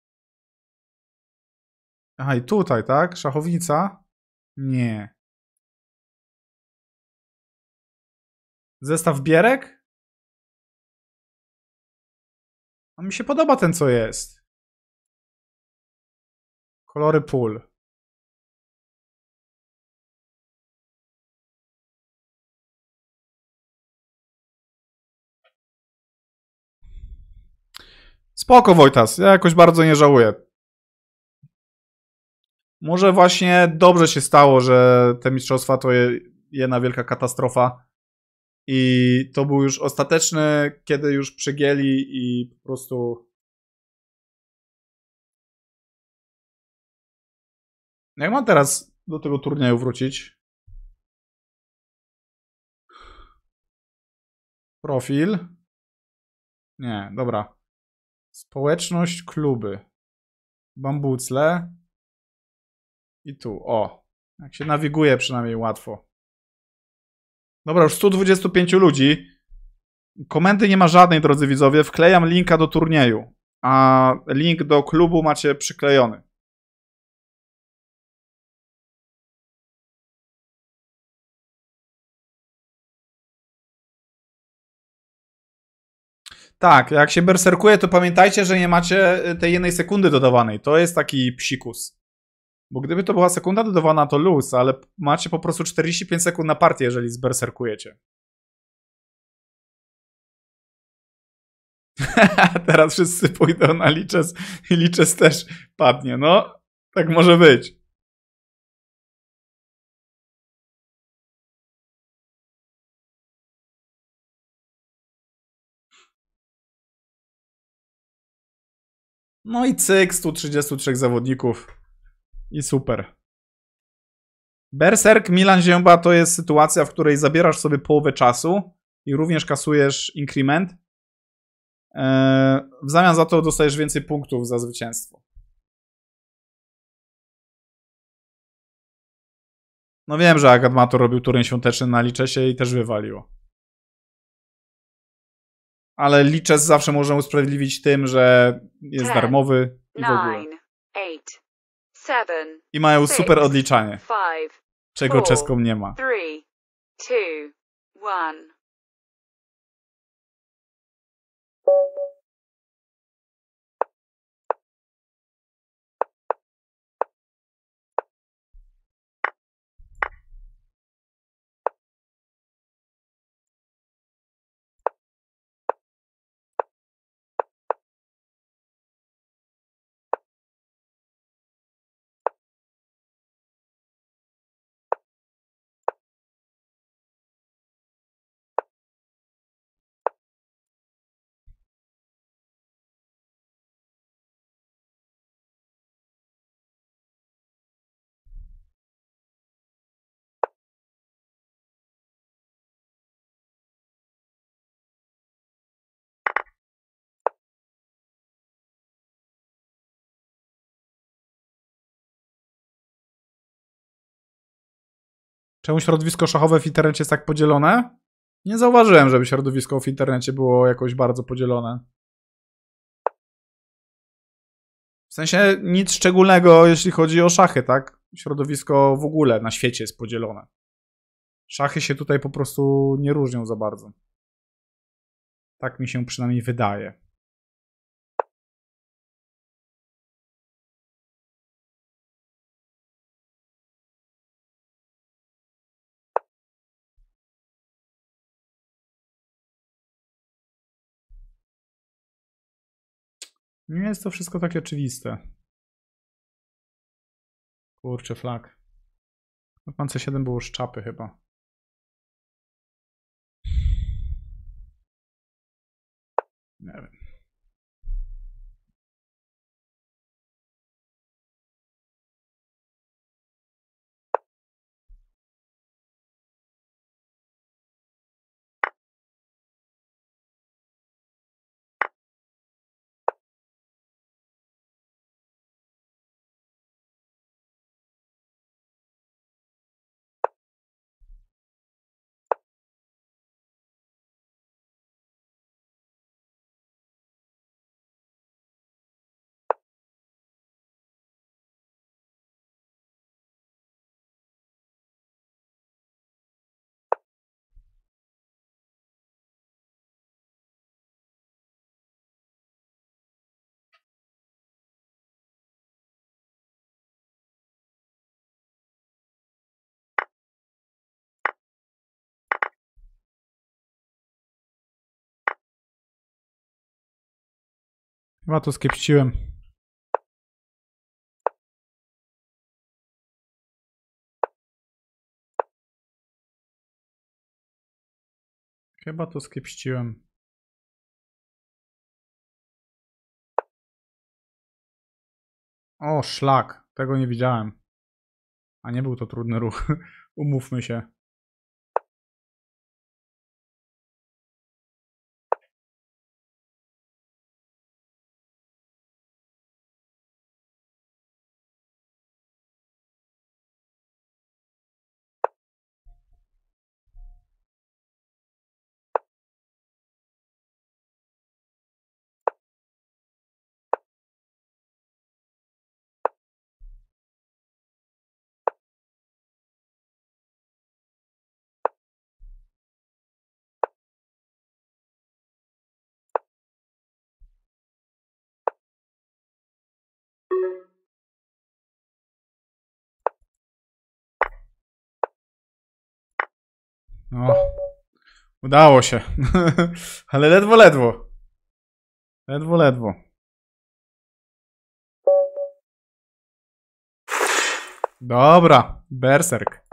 Aha, i tutaj, tak? Szachownica? Nie. Zestaw bierek? A mi się podoba ten, co jest. Kolory pól. Spoko, Wojtas. Ja jakoś bardzo nie żałuję. Może właśnie dobrze się stało, że te mistrzostwa to jedna wielka katastrofa. I to był już ostateczny, kiedy już przegięli i po prostu... Jak mam teraz do tego turnieju wrócić? Profil. Nie, dobra. Społeczność, kluby. Bambucle. I tu, o. Jak się nawiguje przynajmniej łatwo. Dobra, już 125 ludzi. Komendy nie ma żadnej, drodzy widzowie. Wklejam linka do turnieju. A link do klubu macie przyklejony. Tak, jak się berserkuje, to pamiętajcie, że nie macie tej jednej sekundy dodawanej. To jest taki psikus. Bo gdyby to była sekunda dodawana, to luz, ale macie po prostu 45 sekund na partię, jeżeli zberserkujecie. Teraz wszyscy pójdą na Lichess i Lichess też padnie. No, tak może być. No i cyk, 133 zawodników. I super. Berserk Milan Zięba to jest sytuacja, w której zabierasz sobie połowę czasu i również kasujesz increment. W zamian za to dostajesz więcej punktów za zwycięstwo. No wiem, że Agadmator robił turniej świąteczny na Lichessie i też wywaliło. Ale Lichess zawsze można usprawiedliwić tym, że jest darmowy i w ogóle. I mają super odliczanie, czego czeskom nie ma. Czemu środowisko szachowe w internecie jest tak podzielone? Nie zauważyłem, żeby środowisko w internecie było jakoś bardzo podzielone. W sensie nic szczególnego, jeśli chodzi o szachy, tak? Środowisko w ogóle na świecie jest podzielone. Szachy się tutaj po prostu nie różnią za bardzo. Tak mi się przynajmniej wydaje. Nie jest to wszystko takie oczywiste. Kurczę, flag. Pan C7 było szczapy chyba. Nie wiem. Chyba to skiepściłem. Chyba to skiepściłem. O, szlak. Tego nie widziałem. A nie był to trudny ruch. Umówmy się. No, udało się. Ale ledwo, ledwo. Ledwo, ledwo. Dobra, berserk.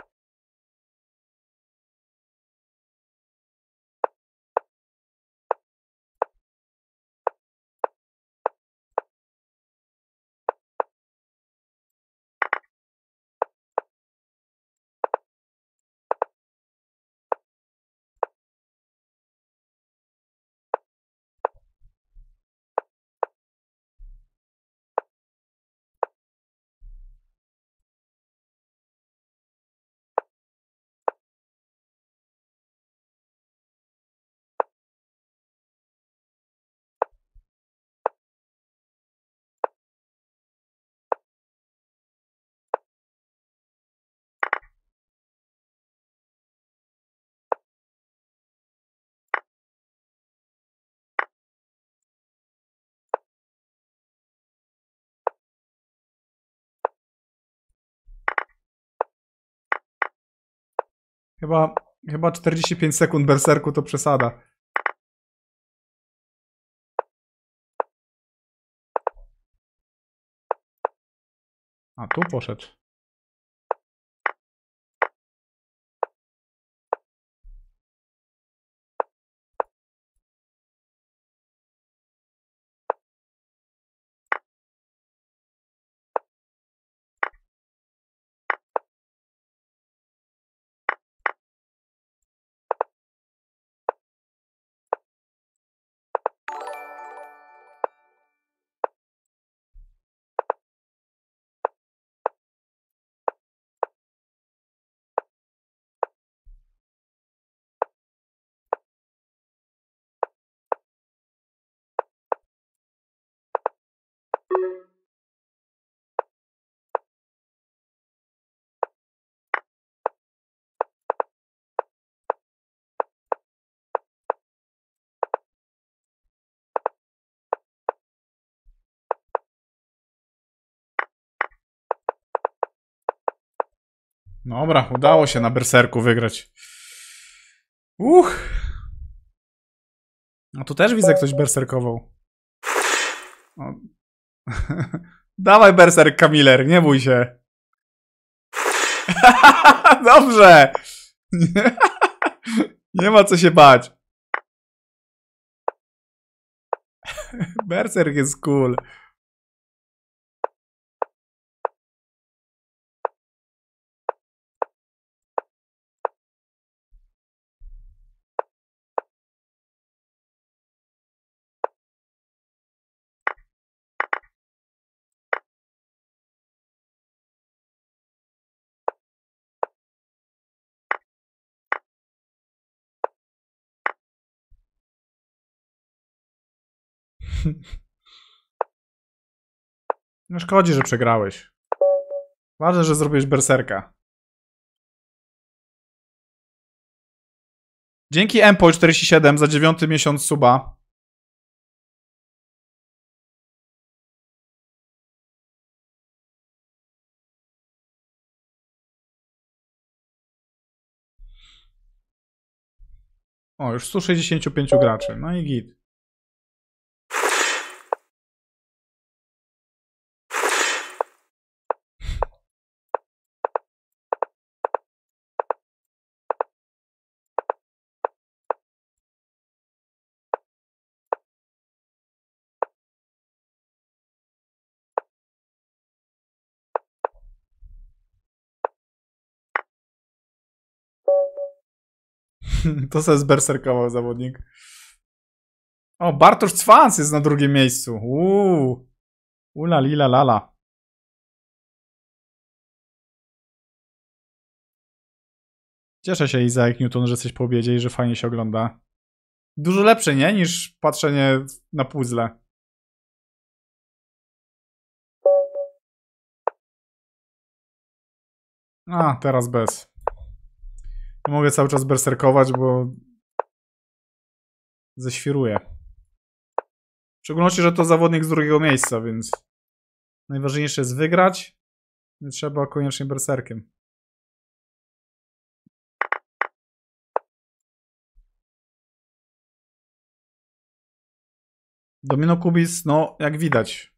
Chyba 45 sekund berserku to przesada. A, tu poszedł. Dobra, udało się na berserku wygrać. No tu też widzę, ktoś berserkował. O. Dawaj berserk, Kamiller, nie bój się. Dobrze. Nie ma co się bać. Berserk jest cool. No szkodzi, że przegrałeś. Ważne, że zrobiłeś berserka. Dzięki Empol47 za 9. miesiąc suba. O, już 165 graczy. No i git. To se zberserkował zawodnik. O, Bartosz Cwans jest na drugim miejscu. Ula lila lala. Cieszę się, Isaac Newton, że jesteś po obiedzie i że fajnie się ogląda. Dużo lepsze, nie? Niż patrzenie na puzzle. A, teraz bez. Nie mogę cały czas berserkować, bo zeświruję. W szczególności, że to zawodnik z drugiego miejsca, więc najważniejsze jest wygrać. Nie trzeba koniecznie berserkiem. Domino Kubis, no jak widać.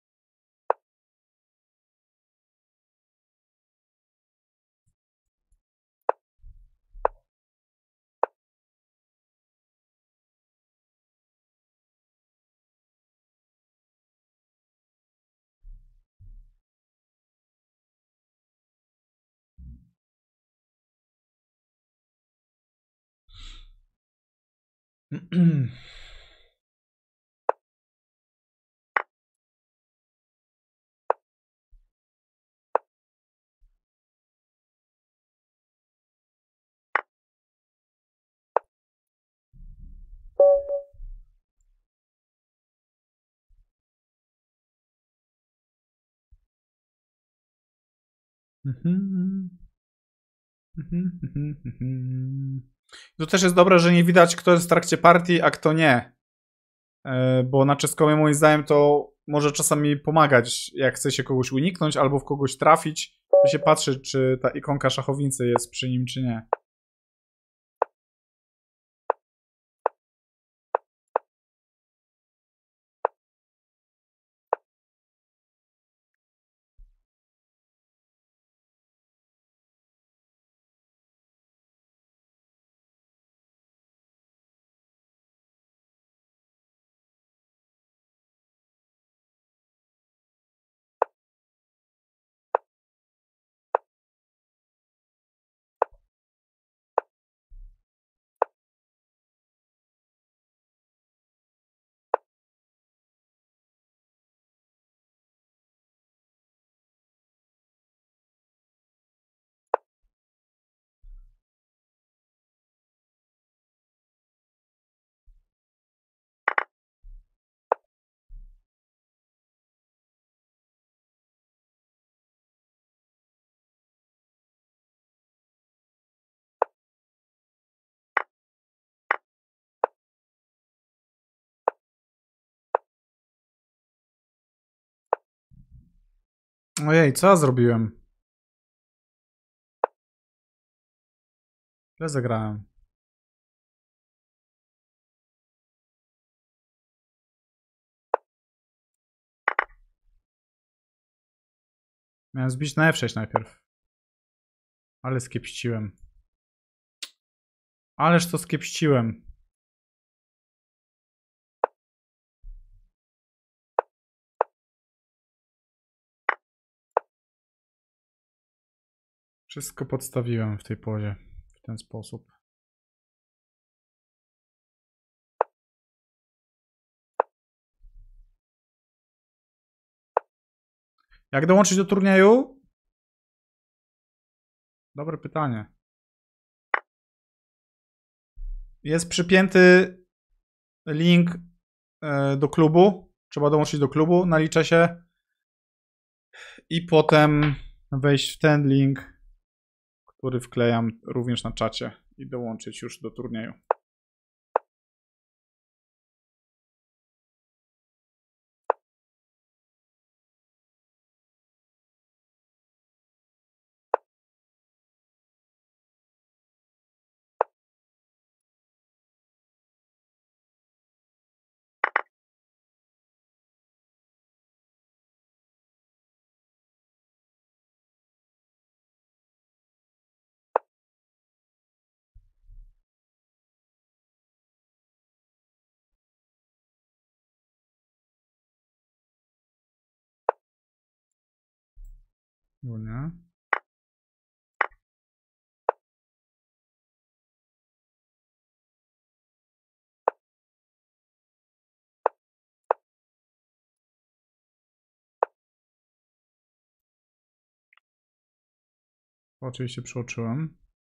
To też jest dobre, że nie widać, kto jest w trakcie partii, a kto nie. Bo na czeskomie moim zdaniem to może czasami pomagać, jak chce się kogoś uniknąć albo w kogoś trafić, to się patrzy, czy ta ikonka szachownicy jest przy nim, czy nie. Ojej, co ja zrobiłem? Źle zagrałem. Miałem zbić na F6 najpierw. Ale skiepściłem. Ależ to skiepściłem. Wszystko podstawiłem w tej pozie. W ten sposób. Jak dołączyć do turnieju? Dobre pytanie. Jest przypięty link do klubu. Trzeba dołączyć do klubu, nalicza się i potem wejść w ten link, który wklejam również na czacie i dołączyć już do turnieju. Nie? Oczywiście przeoczyłem.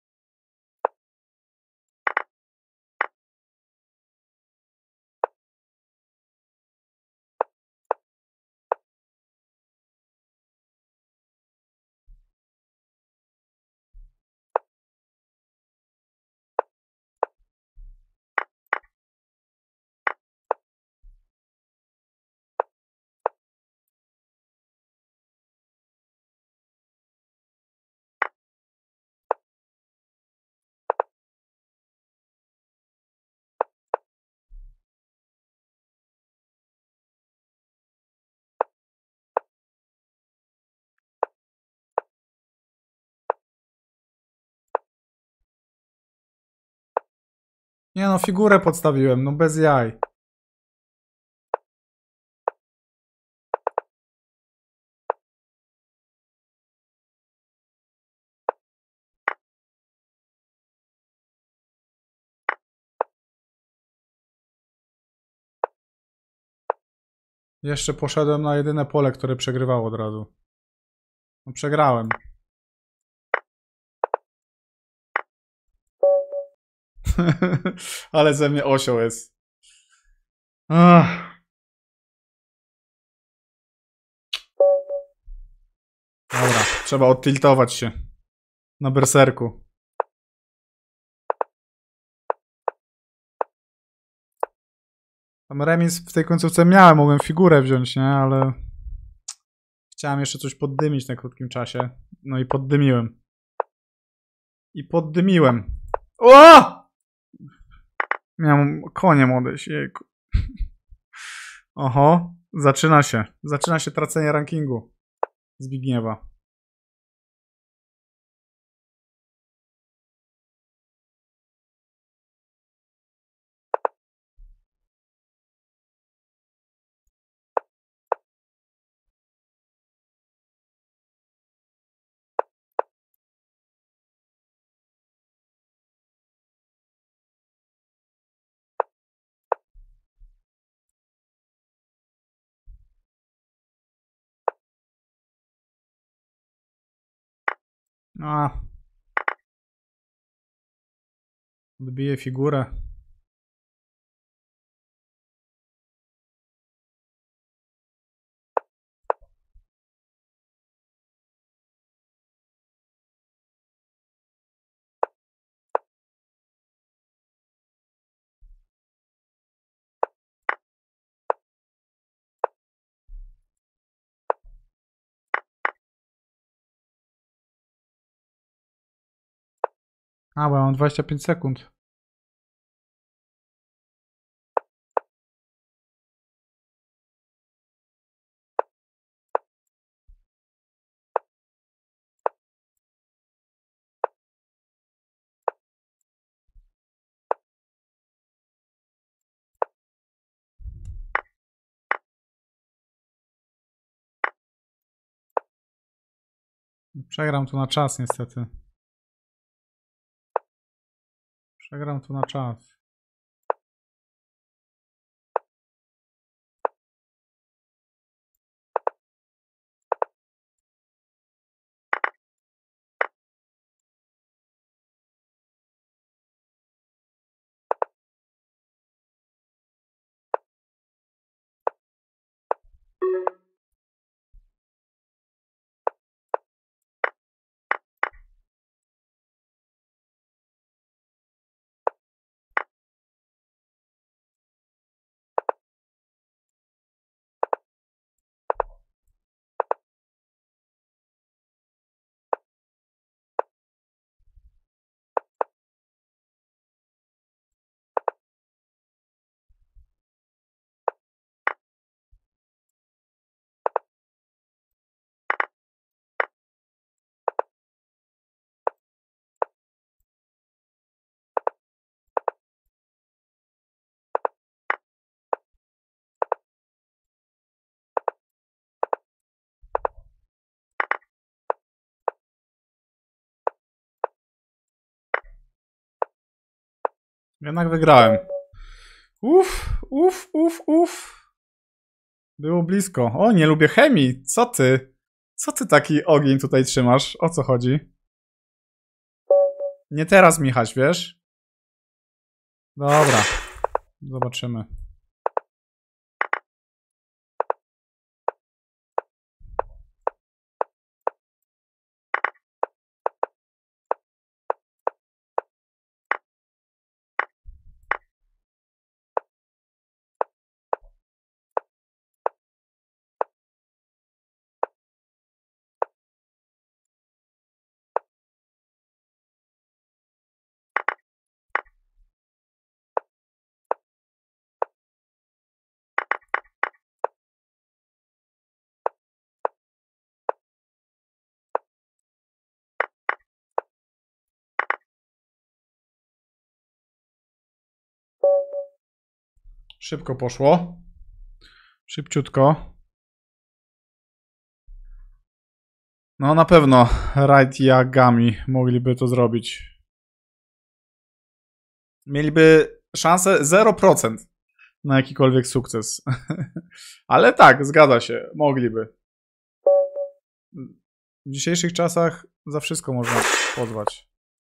Nie no, figurę podstawiłem, no bez jaj. Jeszcze poszedłem na jedyne pole, które przegrywało od razu. No przegrałem. Ale ze mnie osioł jest. Ach. Dobra, trzeba odtiltować się. Na berserku. Tam remis w tej końcówce miałem, mogłem figurę wziąć, nie? Ale chciałem jeszcze coś poddymić na krótkim czasie. No i poddymiłem. O! Miałem koniem odejść, jejku. Oho, zaczyna się. Zaczyna się tracenie rankingu Zbigniewa. A. Odbiję figurę. A, bo ja mam 25 sekund. Przegram tu na czas niestety. Przegram tu na czas. Jednak wygrałem. Uff. Było blisko. O, nie lubię chemii. Co ty? Co ty taki ogień tutaj trzymasz? O co chodzi? Nie teraz, Michaś, wiesz? Dobra. Zobaczymy. Szybko poszło. Szybciutko. No na pewno Right i Yagami mogliby to zrobić. Mieliby szansę 0% na jakikolwiek sukces. Ale tak, zgadza się, mogliby. W dzisiejszych czasach za wszystko można pozwać.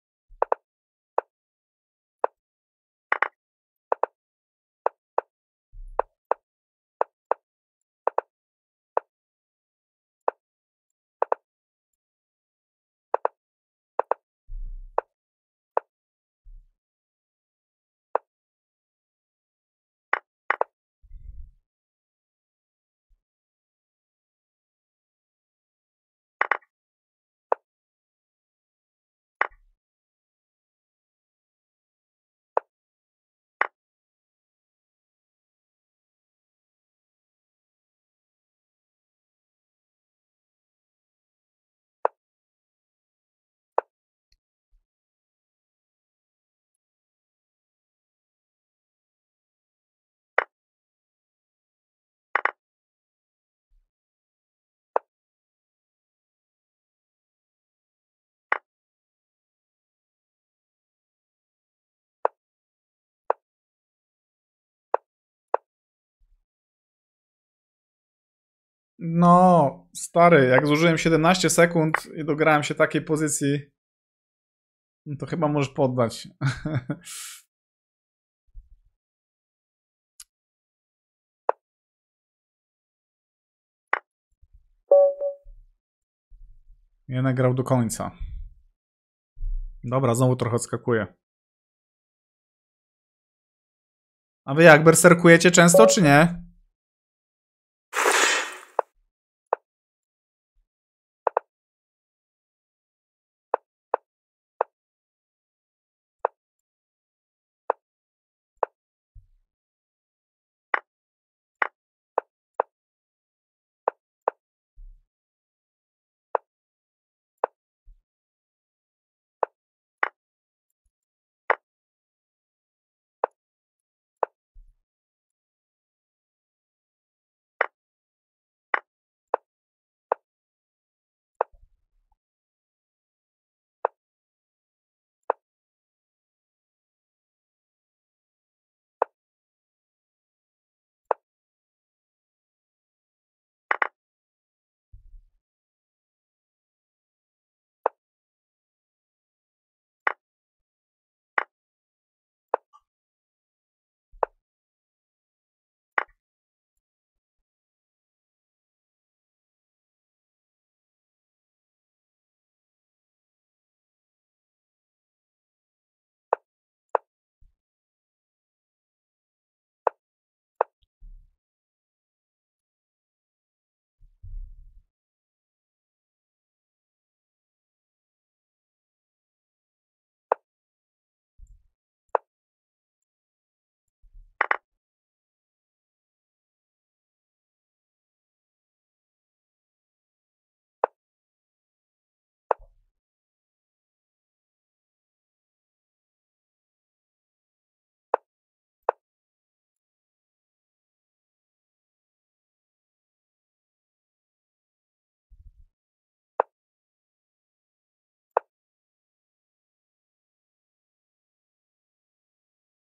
No, stary, jak zużyłem 17 sekund i dograłem się takiej pozycji, no to chyba możesz poddać. Jednak grał do końca. Dobra, znowu trochę odskakuję. A wy jak, berserkujecie często, czy nie?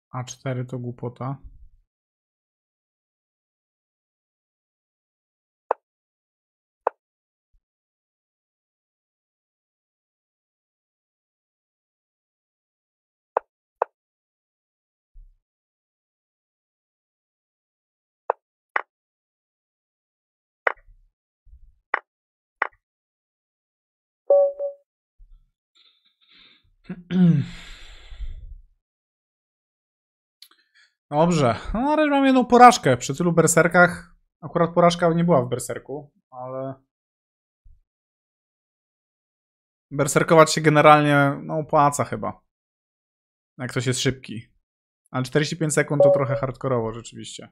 A4 to głupota. Dobrze. No na razie mam jedną porażkę. Przy tylu berserkach. Akurat porażka nie była w berserku, ale... Berserkować się generalnie no, opłaca chyba. Jak ktoś jest szybki. Ale 45 sekund to trochę hardkorowo rzeczywiście.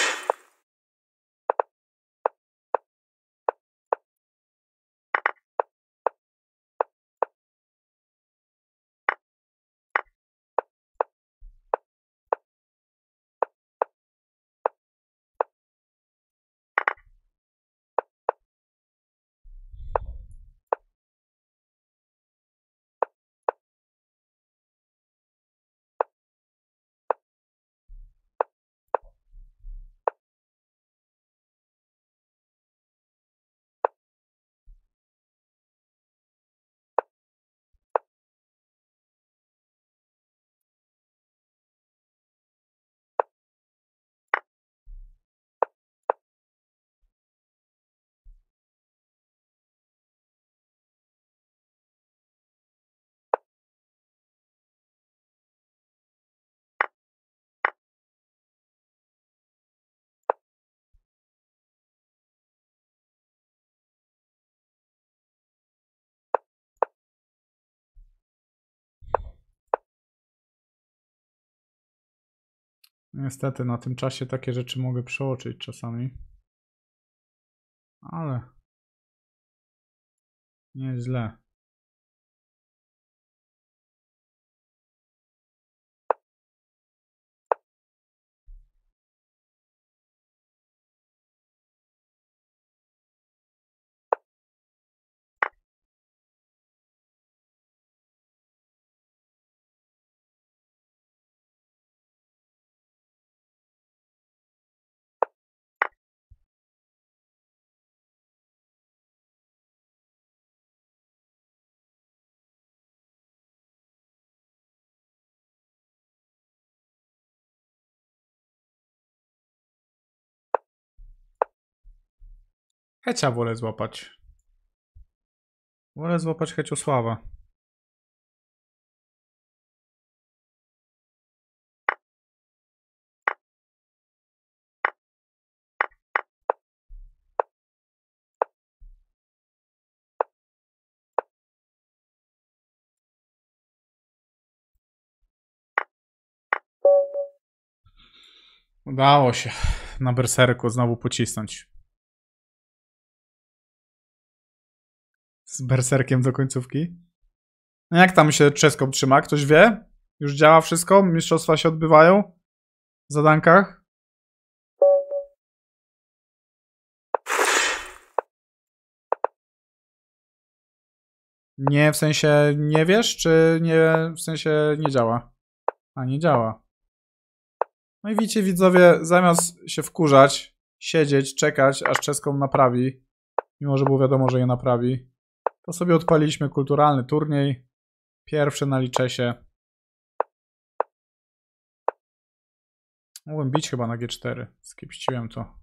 Niestety na tym czasie takie rzeczy mogę przeoczyć czasami. Ale nieźle. Hecia wolę złapać. Wolę złapać Heciosława. Udało się na berserku znowu pocisnąć. Z berserkiem do końcówki. No jak tam się Czeską trzyma? Ktoś wie? Już działa wszystko? Mistrzostwa się odbywają? W zadankach? Nie, w sensie nie wiesz, czy nie, w sensie nie działa? A, nie działa. No i widzicie, widzowie, zamiast się wkurzać, siedzieć, czekać, aż Czeską naprawi, mimo że było wiadomo, że je naprawi, to sobie odpaliliśmy kulturalny turniej. Pierwszy na Lichesie. Mogłem bić chyba na G4. Skipściłem to.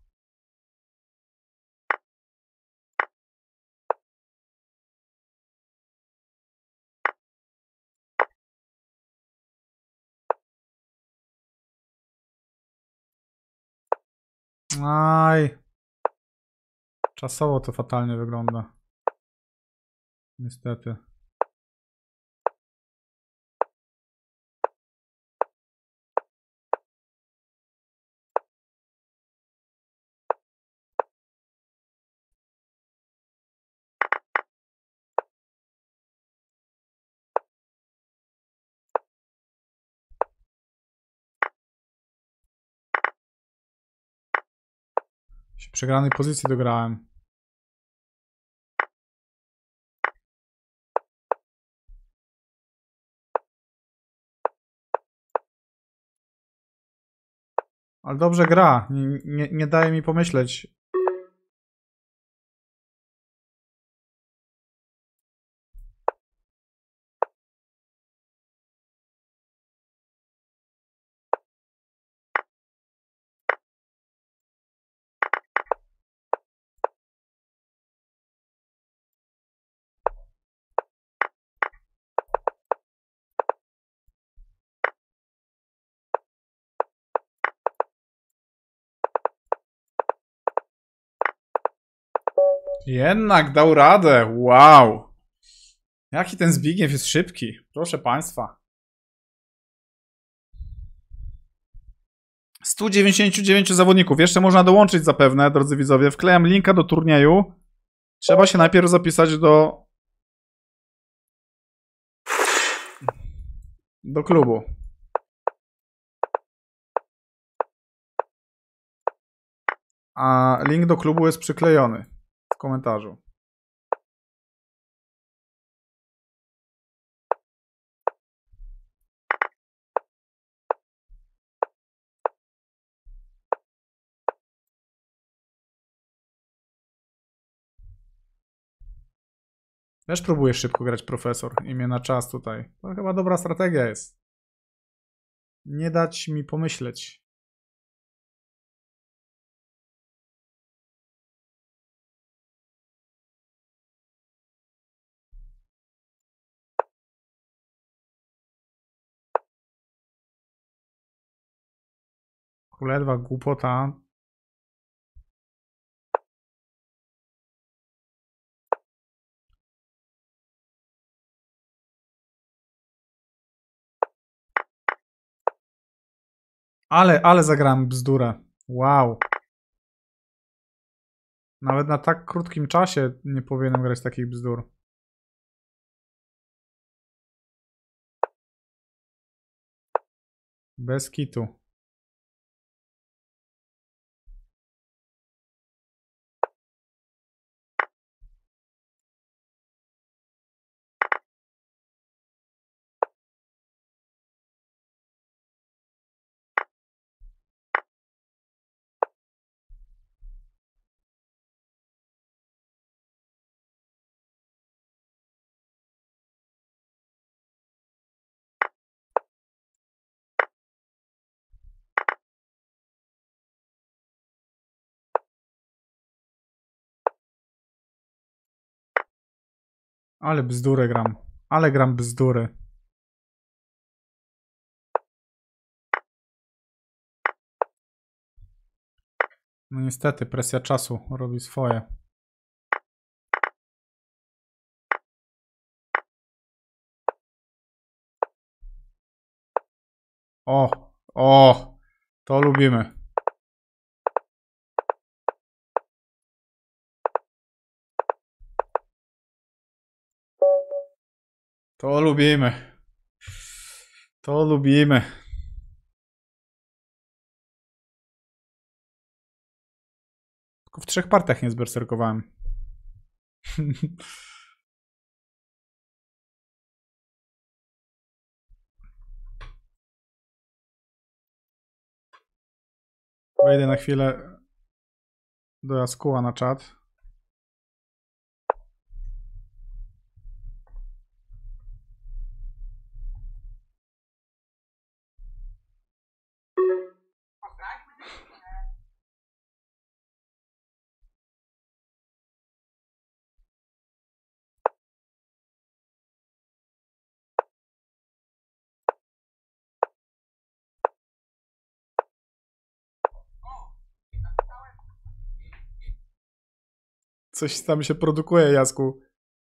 Aj. Czasowo to fatalnie wygląda. Niestety. Się przegranej pozycji dograłem. Ale dobrze gra. Nie daje mi pomyśleć. Jednak dał radę. Wow. Jaki ten Zbigniew jest szybki. Proszę państwa. 199 zawodników. Jeszcze można dołączyć zapewne, drodzy widzowie. Wklejam linka do turnieju. Trzeba się najpierw zapisać do klubu. A link do klubu jest przyklejony w komentarzu. Też próbuję szybko grać profesor. Imię na czas tutaj. To chyba dobra strategia jest. Nie dać mi pomyśleć. Królewna głupota. Ale zagrałem bzdurę. Wow. Nawet na tak krótkim czasie nie powinienem grać takich bzdur. Bez kitu. Ale bzdurę gram. Ale gram bzdury. No niestety, presja czasu robi swoje. O, to lubimy. To lubimy. To lubimy. Tylko w 3 partiach nie zberserkowałem. Wejdę na chwilę do Jaskuła na czat. Coś tam się produkuje, Jasku.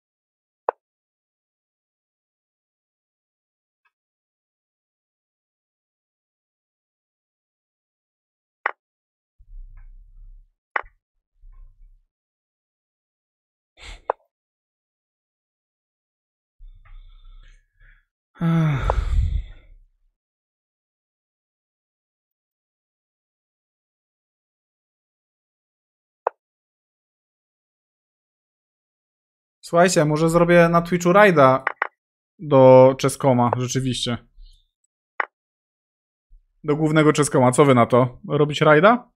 Słuchajcie, może zrobię na Twitchu rajda do Chess.com'a, rzeczywiście. do głównego Czeskoma. Co wy na to? Robić rajda?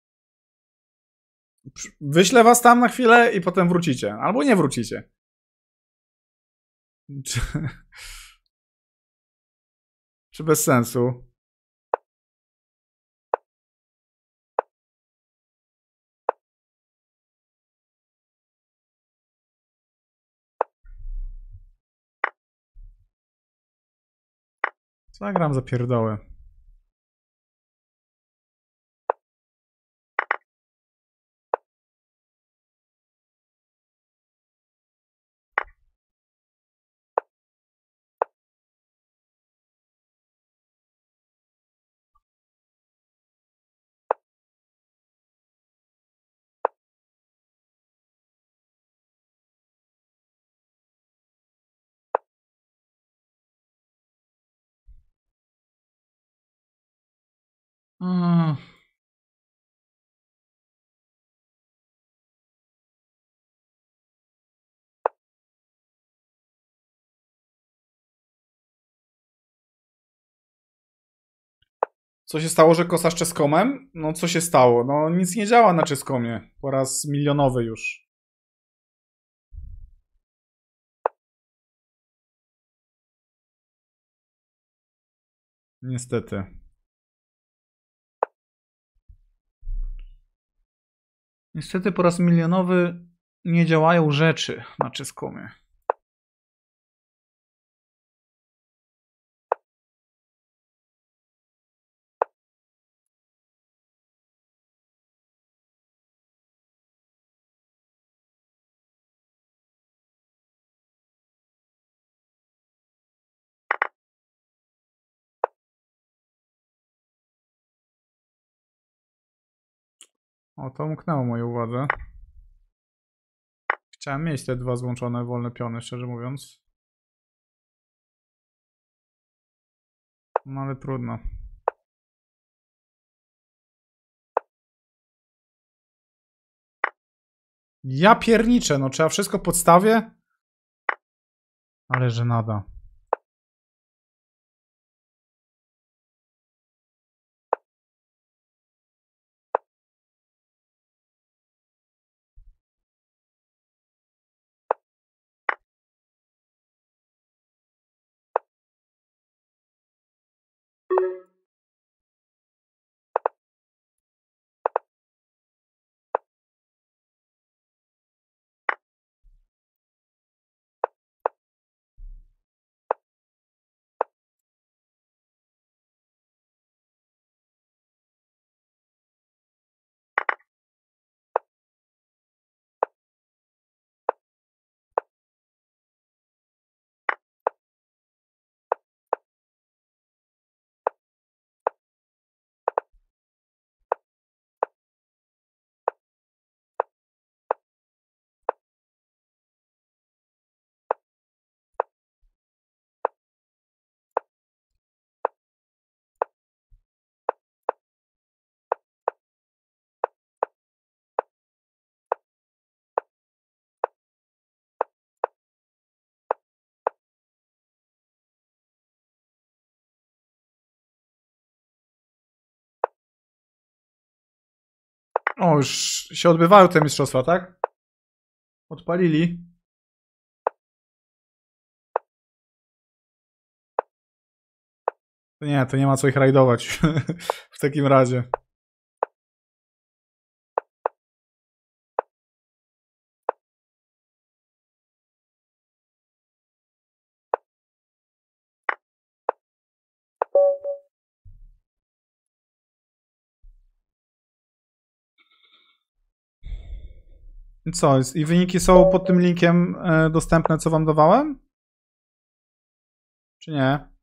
Wyślę was tam na chwilę i potem wrócicie. Albo nie wrócicie. Czy bez sensu? Co ja gram za pierdoły? Mm. Co się stało, że kosa z Czeskomem? No co się stało? No nic nie działa na Czeskomie. Po raz milionowy już. Niestety. Niestety po raz milionowy nie działają rzeczy na Czeskomie. O, to umknęło mojej uwadze. Chciałem mieć te dwa złączone wolne piony, szczerze mówiąc. No ale trudno. Ja pierniczę, no trzeba wszystko podstawię? Ale żenada. O, już się odbywają te mistrzostwa, tak? Odpalili. To nie ma co ich rajdować w takim razie. I co? I wyniki są pod tym linkiem dostępne, co wam dawałem? Czy nie?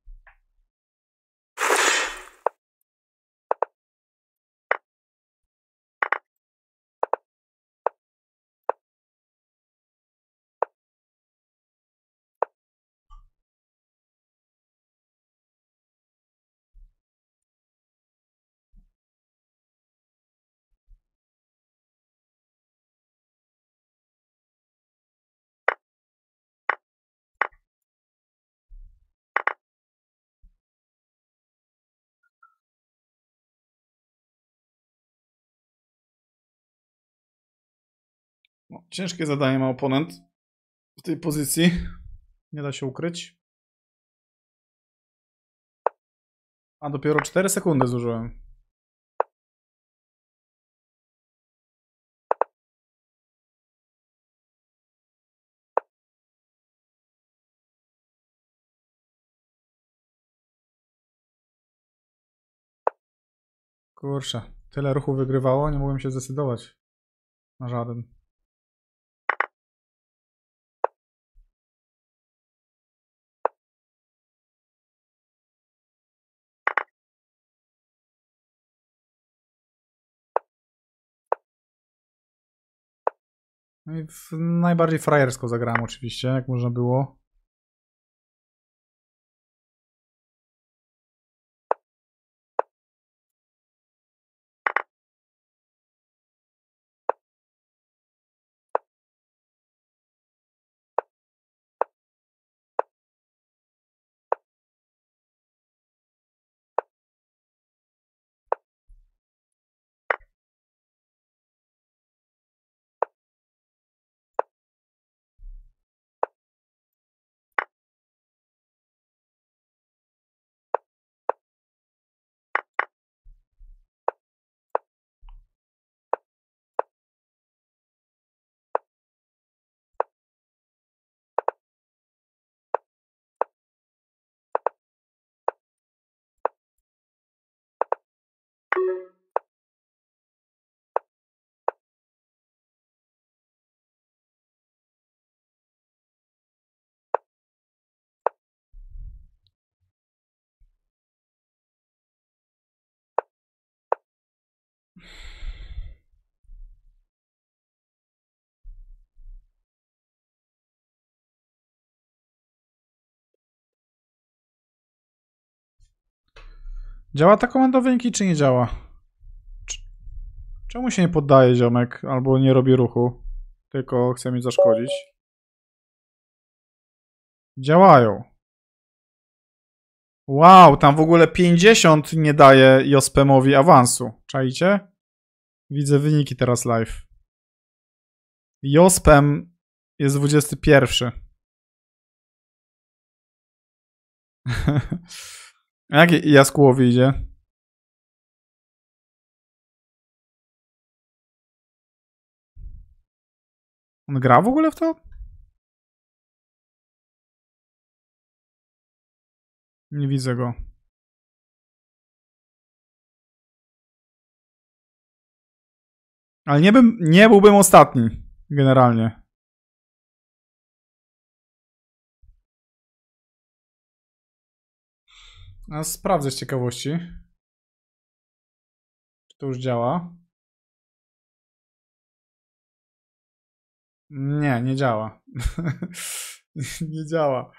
No, ciężkie zadanie ma oponent w tej pozycji. Nie da się ukryć. A dopiero 4 sekundy zużyłem. Kurczę, tyle ruchu wygrywało, nie mogłem się zdecydować na żaden. No i najbardziej frajersko zagrałem oczywiście, jak można było. Działa ta komenda wyniki, czy nie działa? Czemu się nie poddaje ziomek, albo nie robi ruchu, tylko chce mi zaszkodzić? Działają. Wow, tam w ogóle 50 nie daje Jospemowi awansu. Czaicie? Widzę wyniki teraz live. Jospem jest 21. Jak Jaskółowi idzie? On gra w ogóle w to? Nie widzę go. Ale nie byłbym ostatni, generalnie. A sprawdzę z ciekawości, czy to już działa. Nie, nie działa. Nie działa.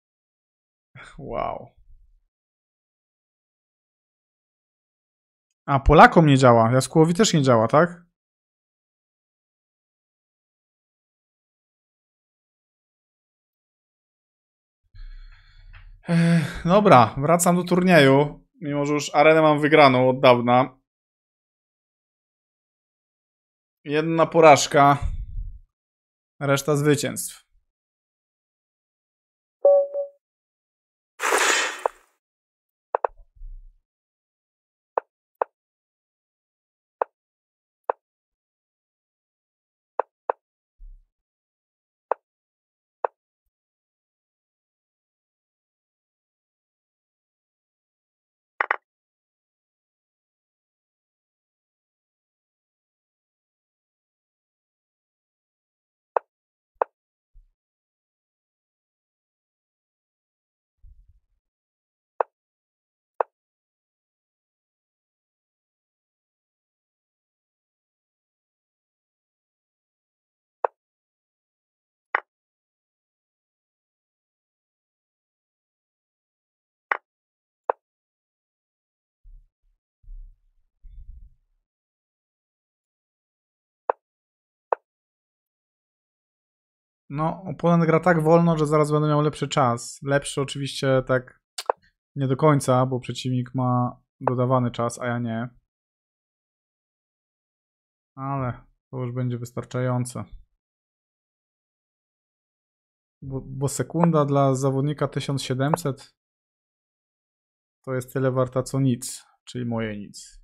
Wow. A, Polakom nie działa. Jaskółowi też nie działa, tak? Dobra, wracam do turnieju. Mimo, że już arenę mam wygraną od dawna. Jedna porażka. Reszta zwycięstw. No, oponent gra tak wolno, że zaraz będę miał lepszy czas. Lepszy oczywiście tak nie do końca, bo przeciwnik ma dodawany czas, a ja nie. Ale to już będzie wystarczające. Bo sekunda dla zawodnika 1700 to jest tyle warta co nic, czyli moje nic.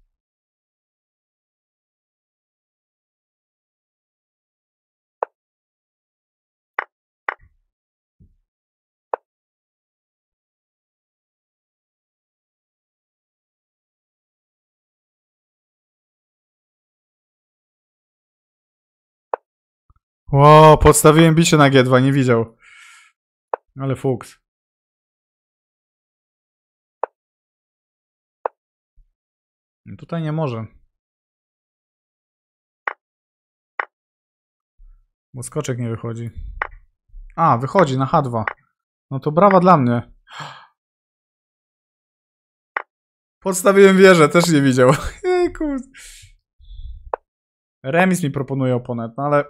Ło, podstawiłem bicie na G2, nie widział. Ale fuks. Tutaj nie może. Bo skoczek nie wychodzi. A, wychodzi na H2. No to brawa dla mnie. Podstawiłem wieżę, też nie widział. Jejku. Remis mi proponuje oponent, no ale...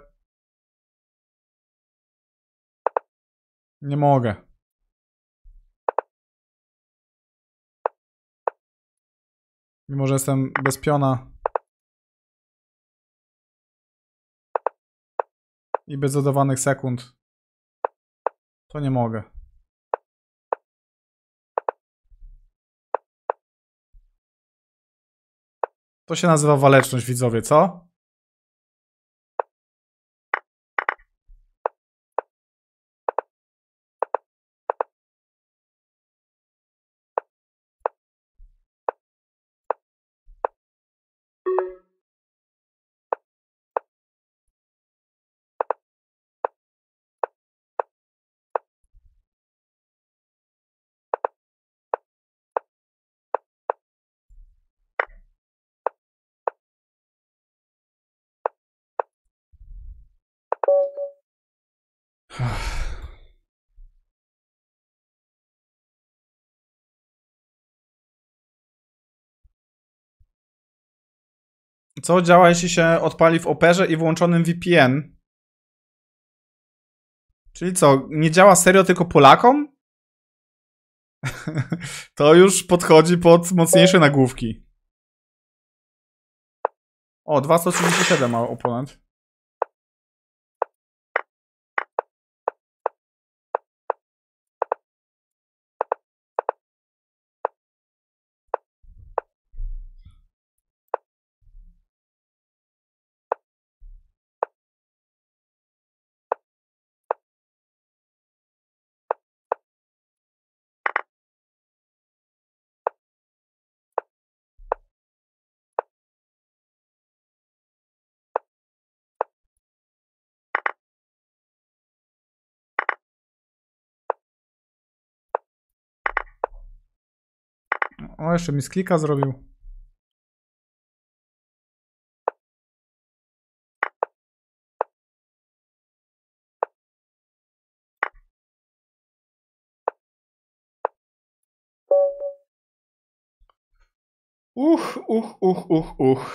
Nie mogę. Mimo że jestem bez piona. I bez dodawanych sekund. To nie mogę. To się nazywa waleczność, widzowie, co? Co działa, jeśli się odpali w Operze i włączonym VPN? Czyli co, nie działa serio tylko Polakom? To już podchodzi pod mocniejsze nagłówki. O, 237 ma oponent. O, jeszcze mi sklika zrobił. Uch.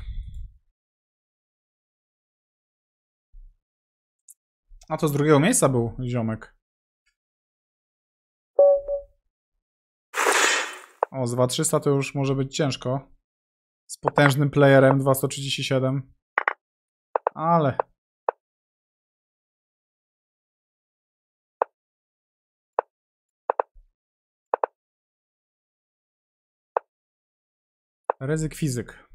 A to z drugiego miejsca był ziomek. O, z 2300 to już może być ciężko. Z potężnym playerem 2137. Ale... Ryzyk fizyk.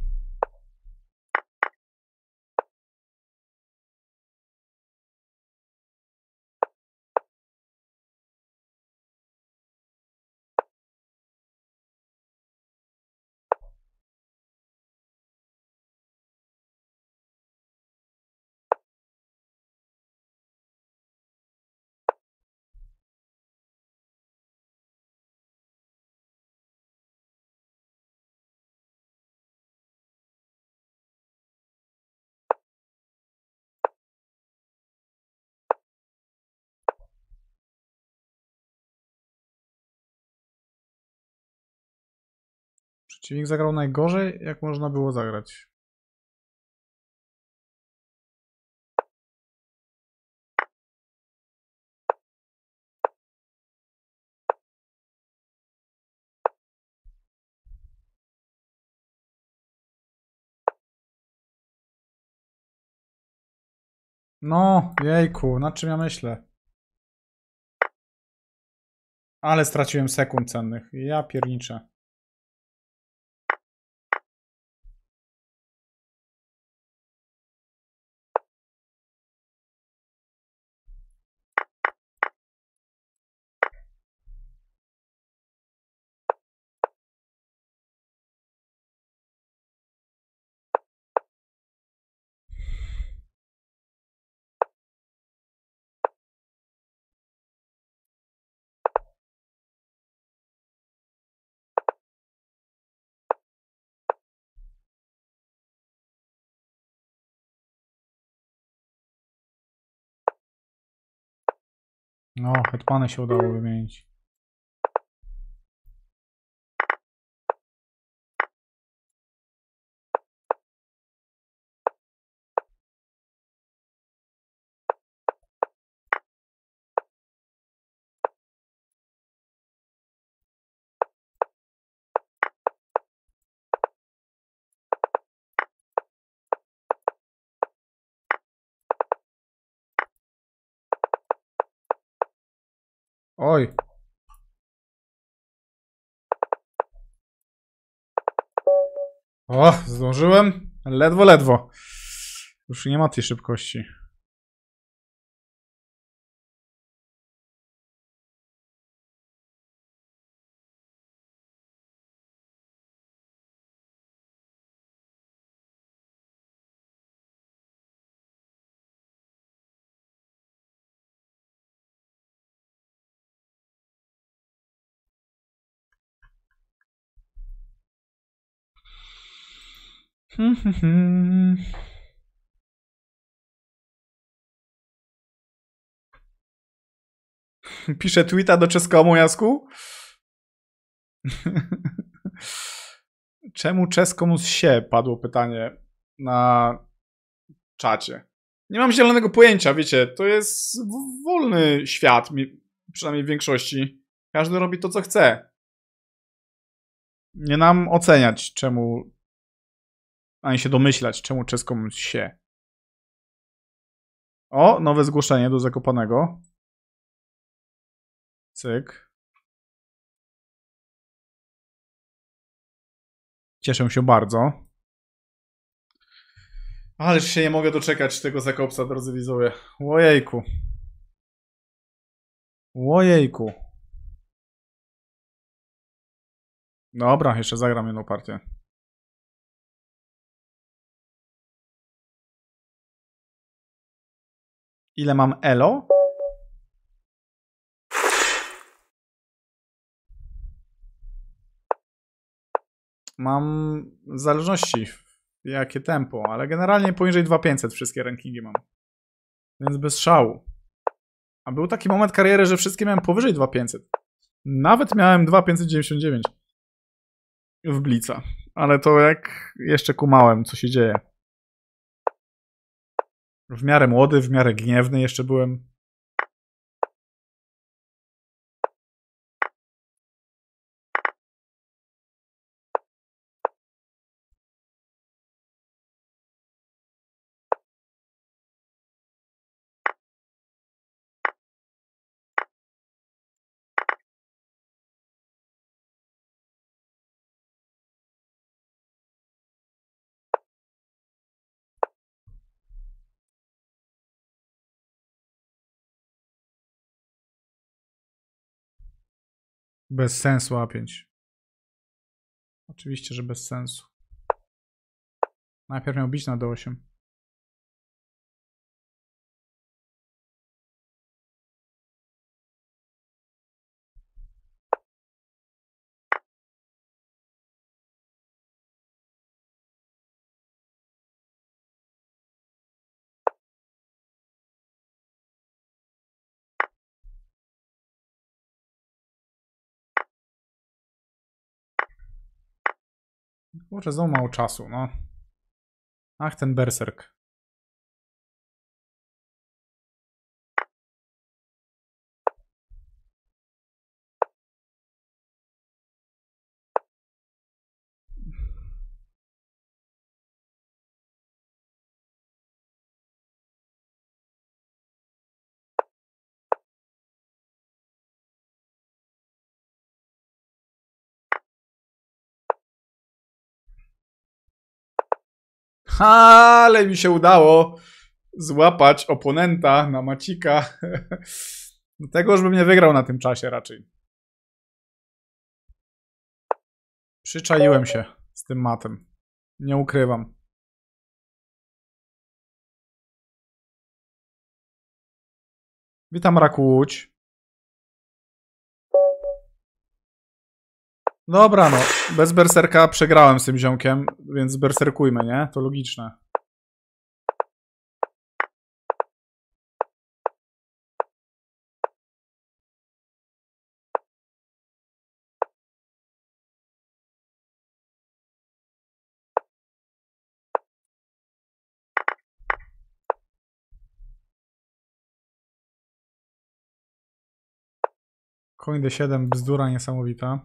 Przeciwnik zagrał najgorzej, jak można było zagrać. No, jejku, nad czym ja myślę? Ale straciłem sekund cennych. Ja pierniczę. No, hetmany się udało wymienić. Oj. O, zdążyłem. Ledwo, ledwo. Już nie ma tej szybkości. Piszę tweeta do czeskomu, Jasku? Czemu czeskomus się? Padło pytanie na czacie. Nie mam zielonego pojęcia, wiecie, to jest wolny świat, przynajmniej w większości. Każdy robi to, co chce. Nie nam oceniać, czemu, ani się domyślać, czemu czeskomus się. O, nowe zgłoszenie do Zakopanego. Cyk. Cieszę się bardzo. Ależ się nie mogę doczekać tego Zakopca, drodzy widzowie. Łojejku. Łojejku. Dobra, jeszcze zagram jedną partię. Ile mam elo? Mam w zależności jakie tempo, ale generalnie poniżej 2500 wszystkie rankingi mam. Więc bez szału. A był taki moment kariery, że wszystkie miałem powyżej 2500. Nawet miałem 2599 w Blica. Ale to jak jeszcze kumałem, co się dzieje. W miarę młody, w miarę gniewny jeszcze byłem. Bez sensu A5. Oczywiście, że bez sensu. Najpierw miał bić na D8. Kurczę, znowu mało czasu, no. Ach, ten berserk. Ale mi się udało złapać oponenta na macika. Tego już bym nie wygrał na tym czasie raczej. Przyczaiłem się z tym matem. Nie ukrywam. Witam, Rakuć. Dobra, no. Bez berserka przegrałem z tym ziomkiem, więc berserkujmy, nie? To logiczne. Koń D7, bzdura niesamowita.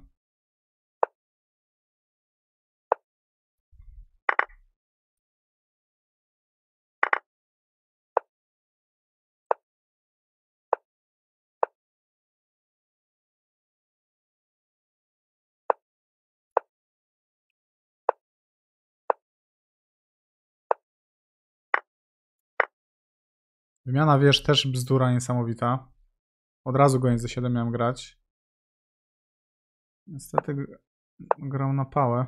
Wymiana wież też bzdura niesamowita. Od razu goniec D7 miałem grać. Niestety grał na pałę.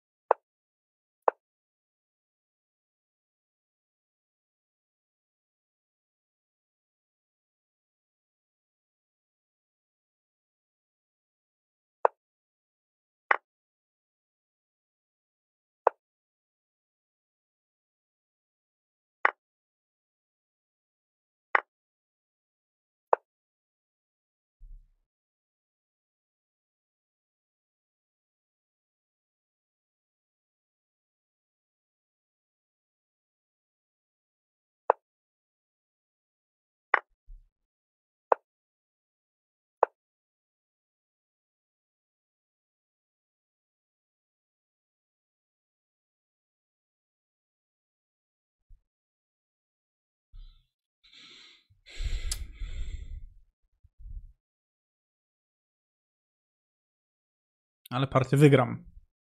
Ale partię wygram.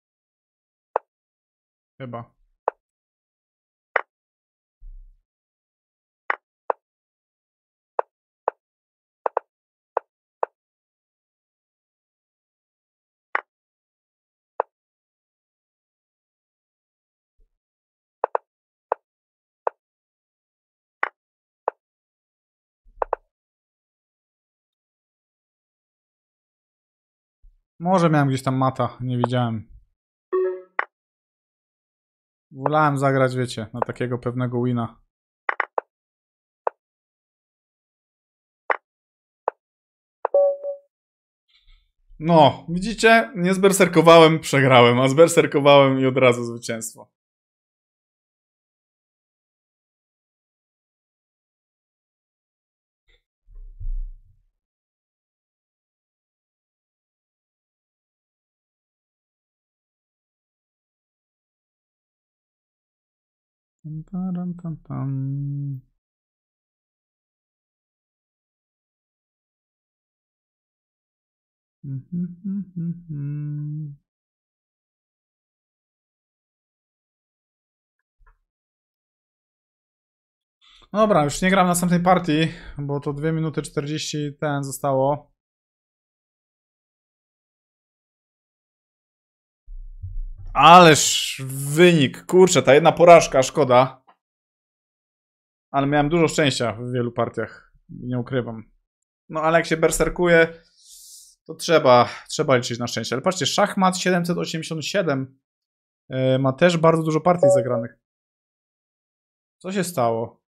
Chyba. Może miałem gdzieś tam mata, nie widziałem. Wolałem zagrać, wiecie, na takiego pewnego wina. No, widzicie? Nie zberserkowałem, przegrałem, a zberserkowałem i od razu zwycięstwo. Tam, tam, tam. Dobra, już nie gram następnej partii, bo to 2 minuty 40 ten zostało. Ależ wynik, kurczę, ta jedna porażka, szkoda. Ale miałem dużo szczęścia w wielu partiach, nie ukrywam. No ale jak się berserkuje, to trzeba liczyć na szczęście. Ale patrzcie, szachmat 787 ma też bardzo dużo partii zagranych. Co się stało?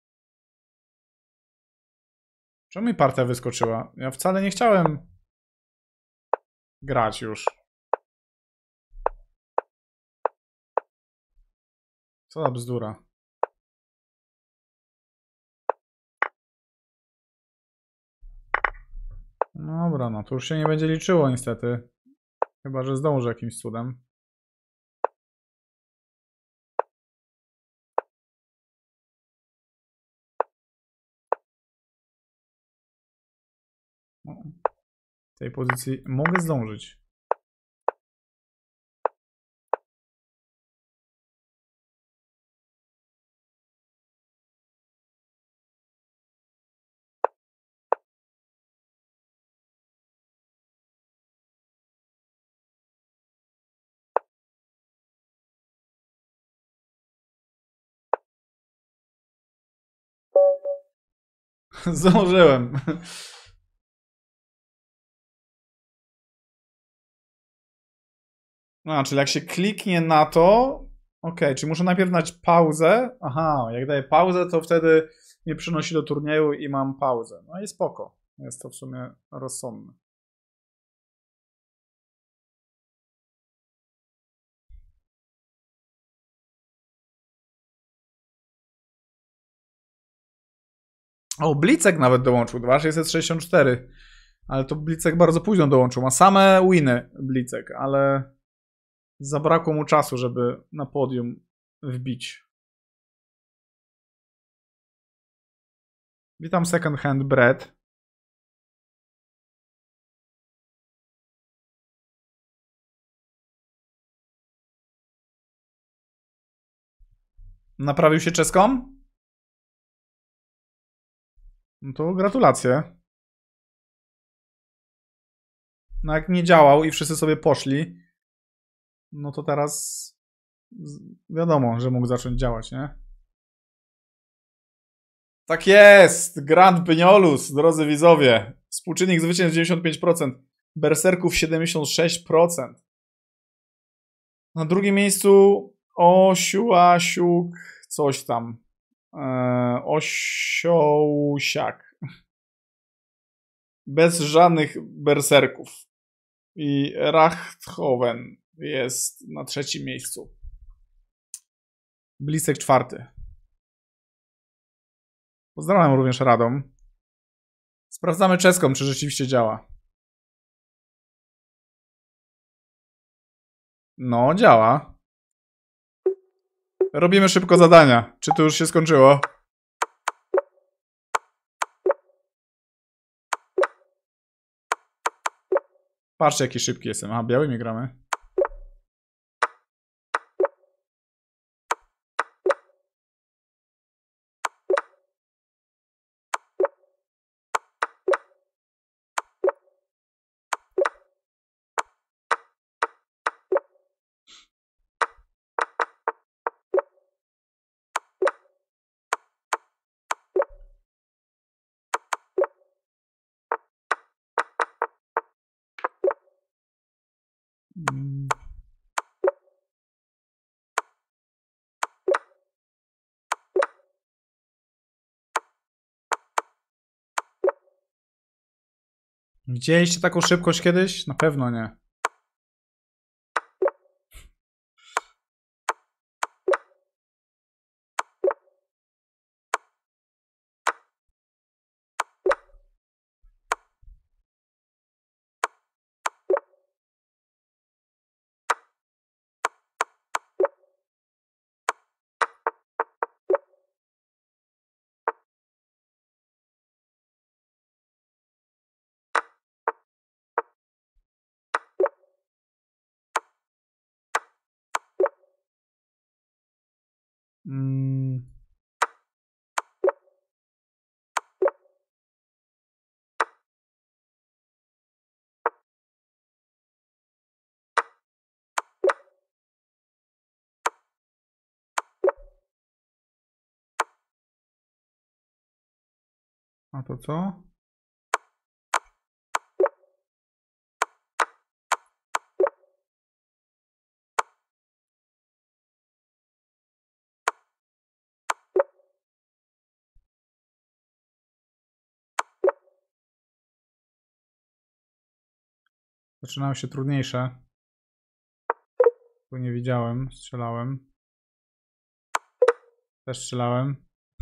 Czemu mi partia wyskoczyła? Ja wcale nie chciałem grać już. Co za bzdura. Dobra, no to już się nie będzie liczyło niestety. Chyba że zdążę jakimś cudem. No, w tej pozycji mogę zdążyć. Założyłem. A, czyli jak się kliknie na to... Okej, czyli muszę najpierw dać pauzę. Aha, jak daję pauzę, to wtedy mnie przenosi do turnieju i mam pauzę. No i spoko. Jest to w sumie rozsądne. O, Blicek nawet dołączył. 2664. Ale to Blicek bardzo późno dołączył. Ma same winy Blicek, ale zabrakło mu czasu, żeby na podium wbić. Witam Second Hand Bread. Naprawił się czeską? No to gratulacje. No jak nie działał i wszyscy sobie poszli, no to teraz wiadomo, że mógł zacząć działać, nie? Tak jest! Grand Pyniolus, drodzy widzowie. Współczynnik zwycięstw 95%. Berserków 76%. Na drugim miejscu Osiłasiuk, coś tam. Osiołsiak. Bez żadnych berserków. I Rachthoven jest na trzecim miejscu. Blisek czwarty. Pozdrawiam również Radom. Sprawdzamy czeską, czy rzeczywiście działa. No, działa. Robimy szybko zadania. Czy to już się skończyło? Patrzcie, jaki szybki jestem. A, białymi gramy. Widzieliście taką szybkość kiedyś? Na pewno nie. A to co? Zaczynały się trudniejsze. Tu nie widziałem. Strzelałem. Też strzelałem.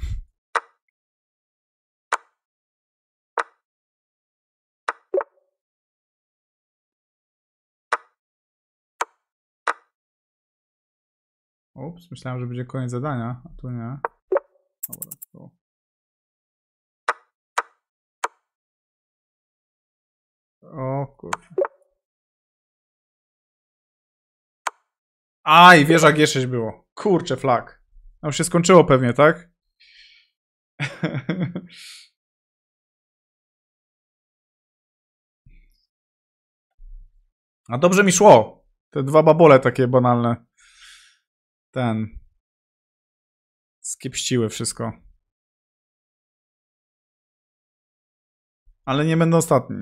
Ups, myślałem, że będzie koniec zadania, a tu nie. Dobra, tu. O kurczę. Aj, wieża G6 było. Kurczę, flag. A już się skończyło pewnie, tak? A dobrze mi szło. Te dwa babole takie banalne. Skiepściły wszystko. Ale nie będę ostatni.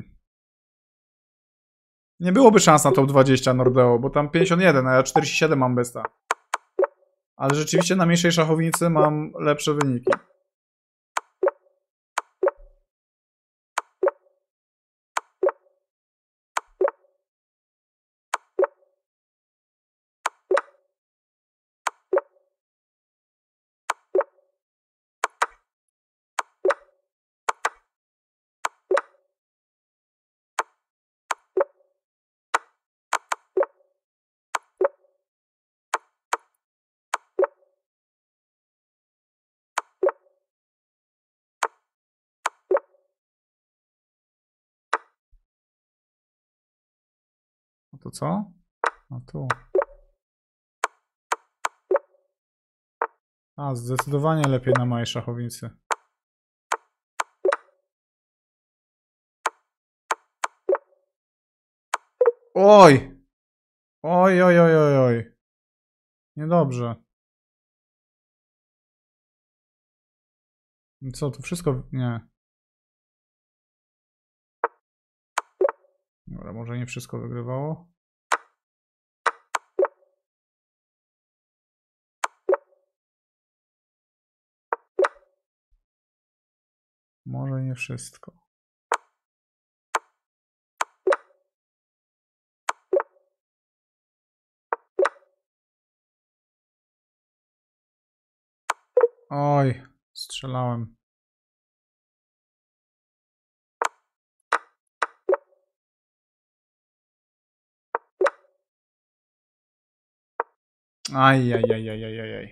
Nie byłoby szans na top 20 Nordeo, bo tam 51, a ja 47 mam besta. Ale rzeczywiście na mniejszej szachownicy mam lepsze wyniki. No to co? A tu. A, zdecydowanie lepiej na mojej szachownicy. Oj! Oj, oj, oj, oj, oj. Niedobrze. Co, tu wszystko... Nie. Dobra, może nie wszystko wygrywało. Może nie wszystko. Oj, strzelałem. Aj, aj, aj, aj, aj, aj.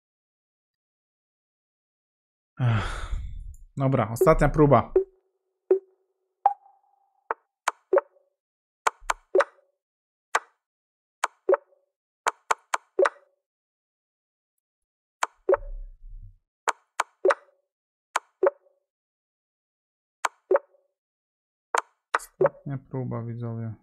Dobra, ostatnia próba. Ostatnia próba, widzowie.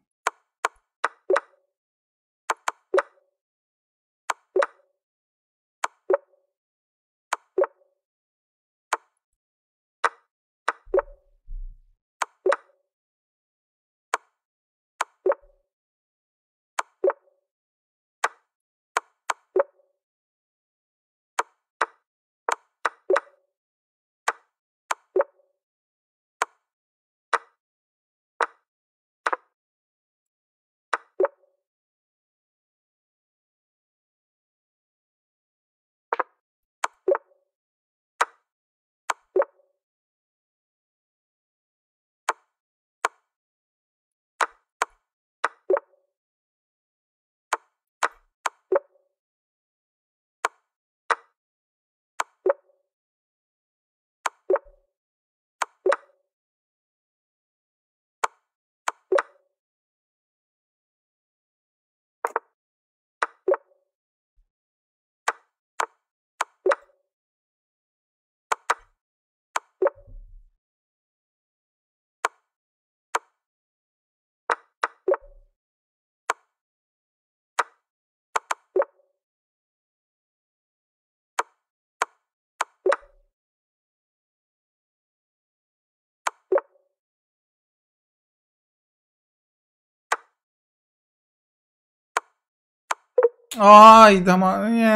Oj, dama, nie.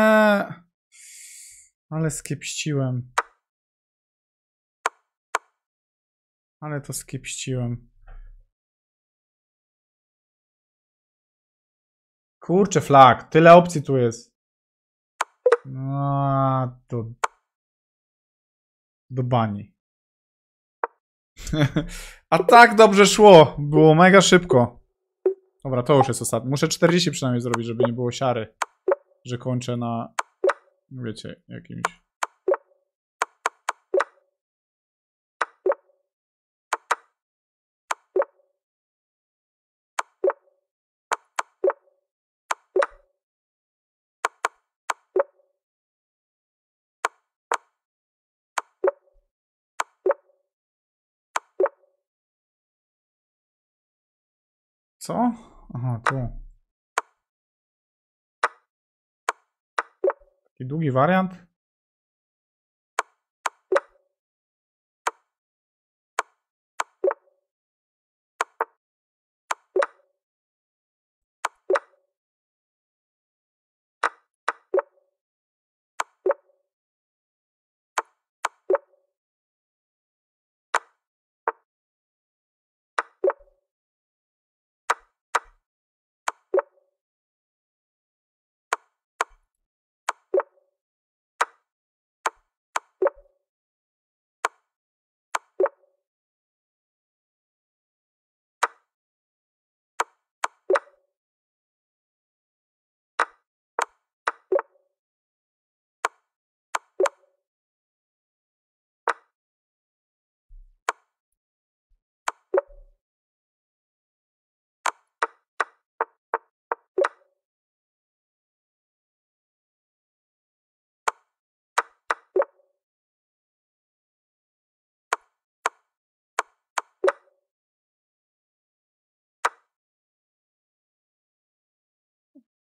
Ale skiepściłem. Ale to skiepściłem. Kurczę, flag. Tyle opcji tu jest. No, do bani. A tak dobrze szło. Było mega szybko. Dobra, to już jest ostatnie. Muszę 40 przynajmniej zrobić, żeby nie było siary. Że kończę na... Wiecie, jakimś... Co? Aha, tu. Taki długi wariant.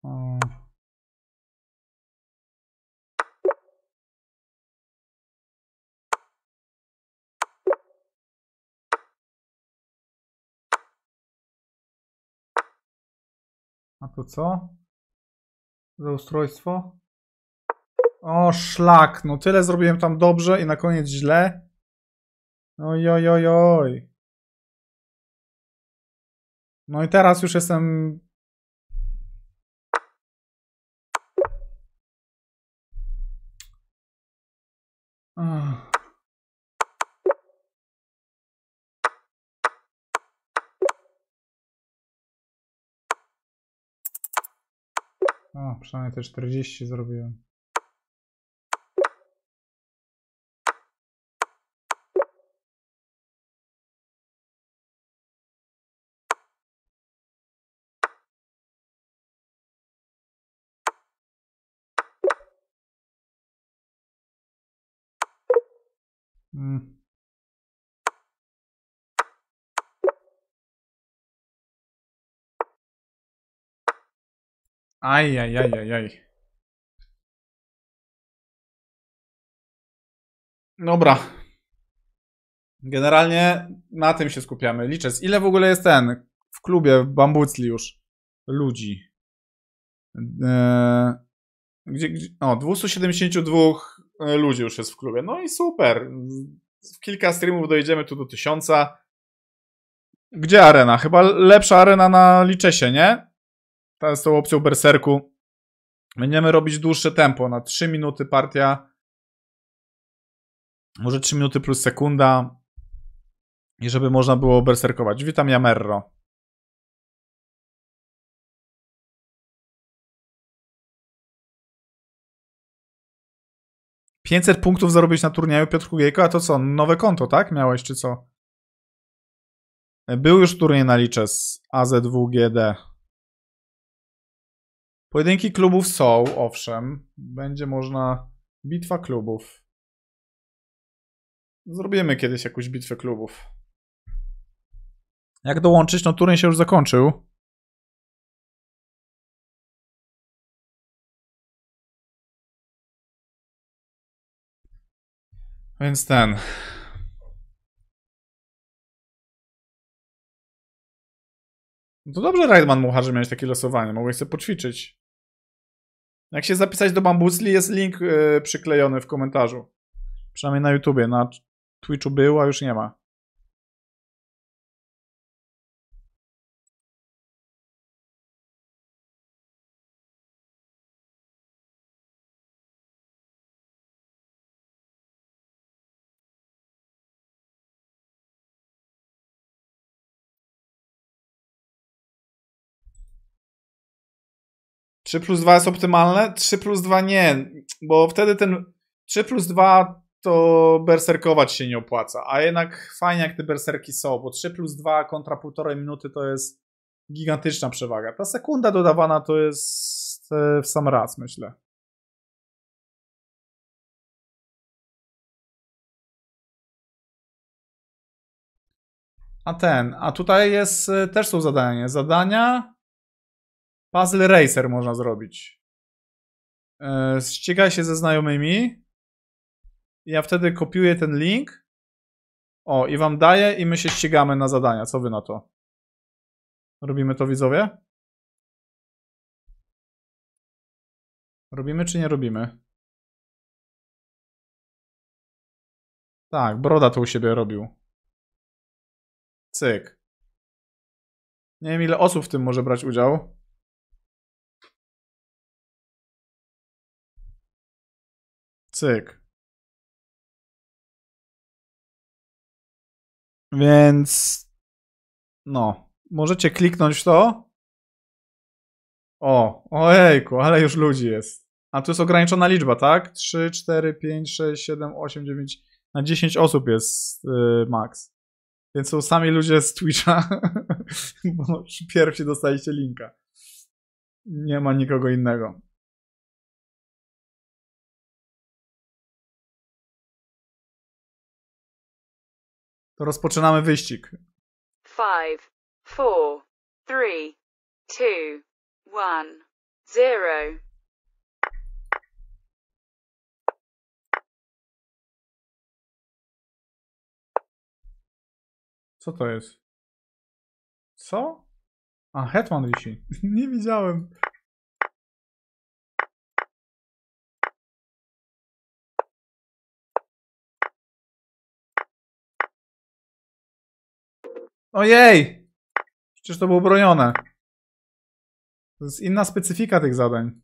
O. A to co? Za ustrojstwo? O, szlak. No tyle zrobiłem tam dobrze i na koniec źle. Oj, oj, oj, oj. No i teraz już jestem... Ach. O, przynajmniej te 40 zrobiłem. Aj, aj, aj, aj, aj. Dobra. Generalnie na tym się skupiamy. Liczę. Ile w ogóle jest w klubie w Bambucli już ludzi? O, 272 ludzi już jest w klubie. No i super. W kilka streamów dojedziemy tu do 1000. Gdzie arena? Chyba lepsza arena na Liczesie, nie? Ta z tą opcją berserku. Będziemy robić dłuższe tempo. Na 3 minuty partia. Może 3 minuty plus sekunda. I żeby można było berserkować. Witam Jamerro. $500 punktów zarobić na turnieju Piotr Kugiejko, a to co? Nowe konto, tak? Miałeś czy co? Był już turniej na licze z AZ2GD. Pojedynki klubów są, owszem. Będzie można... Bitwa klubów. Zrobimy kiedyś jakąś bitwę klubów. Jak dołączyć? No turniej się już zakończył. Więc ten... No to dobrze, Raidman Mucha, że miałeś takie losowanie. Mogłeś sobie poćwiczyć. Jak się zapisać do Bambucli, jest link przyklejony w komentarzu. Przynajmniej na YouTubie. Na Twitchu był, a już nie ma. Trzy plus 2 jest optymalne? 3 plus 2 nie, bo wtedy ten 3 plus 2 to berserkować się nie opłaca, a jednak fajnie jak te berserki są, bo 3 plus 2 kontra 1,5 minuty to jest gigantyczna przewaga. Ta sekunda dodawana to jest w sam raz, myślę. A tutaj jest, też są zadania. Zadania Puzzle Racer można zrobić. Ścigaj się ze znajomymi. Ja wtedy kopiuję ten link. O, i wam daję i my się ścigamy na zadania. Co wy na to? Robimy to, widzowie? Robimy czy nie robimy? Tak, Broda to u siebie robił. Cyk. Nie wiem ile osób w tym może brać udział. Cyk. Więc... No. Możecie kliknąć w to. O, ojejku, ale już ludzi jest. A tu jest ograniczona liczba, tak? 3, 4, 5, 6, 7, 8, 9... Na 10 osób jest max. Więc są sami ludzie z Twitcha. Bo pierwsi dostaliście linka. Nie ma nikogo innego. To rozpoczynamy wyścig. 5, 4, 3, 2, 1, 0. Co to jest? Co? A, Hetman wisi. Nie widziałem. Ojej! Przecież to było bronione. To jest inna specyfika tych zadań.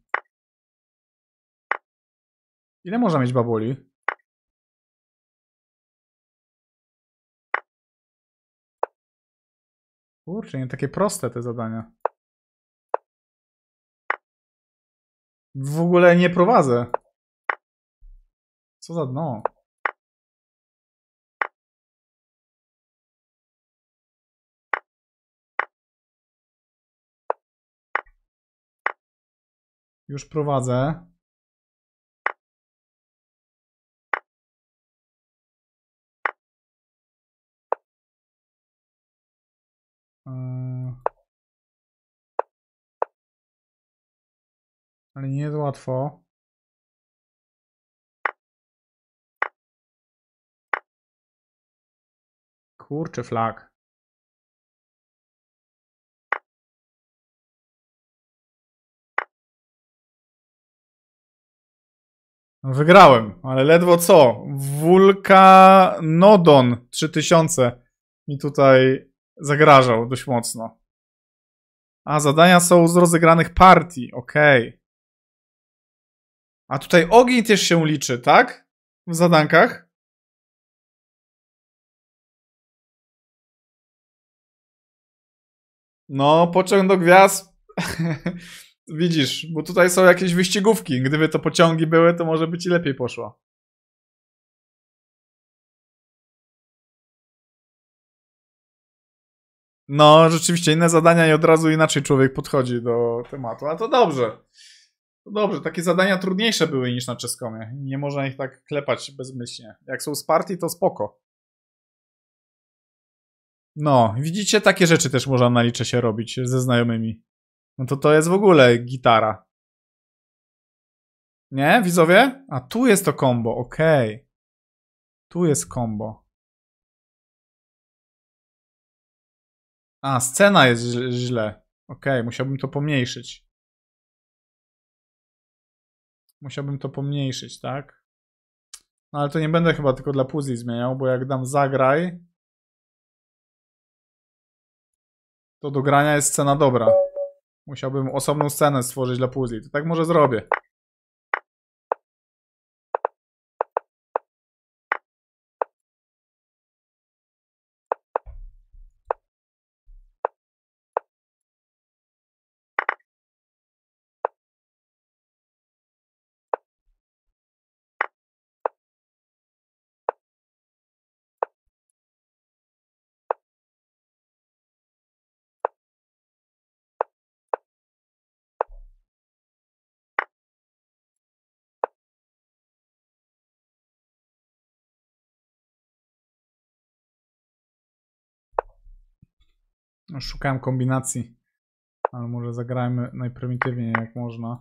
Ile można mieć baboli? Kurczę, nie takie proste te zadania. W ogóle nie prowadzę. Co za dno? Już prowadzę. Ale nie jest łatwo. Kurczę, flag. No, wygrałem, ale ledwo co. Vulcanodon 3000 mi tutaj zagrażał dość mocno. A, zadania są z rozegranych partii, okej. A tutaj ogień też się liczy, tak? W zadankach? No, pociąg do gwiazd. Widzisz, bo tutaj są jakieś wyścigówki. Gdyby to pociągi były, to może być i lepiej poszło. No, rzeczywiście, inne zadania i od razu inaczej człowiek podchodzi do tematu. A to dobrze. To dobrze, takie zadania trudniejsze były niż na Czeskomie. Nie można ich tak klepać bezmyślnie. Jak są z partii, to spoko. No, widzicie, takie rzeczy też można na licze się robić ze znajomymi. No to jest w ogóle gitara. Nie, widzowie? A tu jest to combo, okej. Tu jest combo. A, scena jest źle. Okej, musiałbym to pomniejszyć. Musiałbym to pomniejszyć, tak? No ale to nie będę chyba tylko dla puzli zmieniał, bo jak dam zagraj, to do grania jest scena dobra. Musiałbym osobną scenę stworzyć dla puzli. To tak może zrobię. No, szukałem kombinacji, ale może zagrajmy najprymitywniej jak można.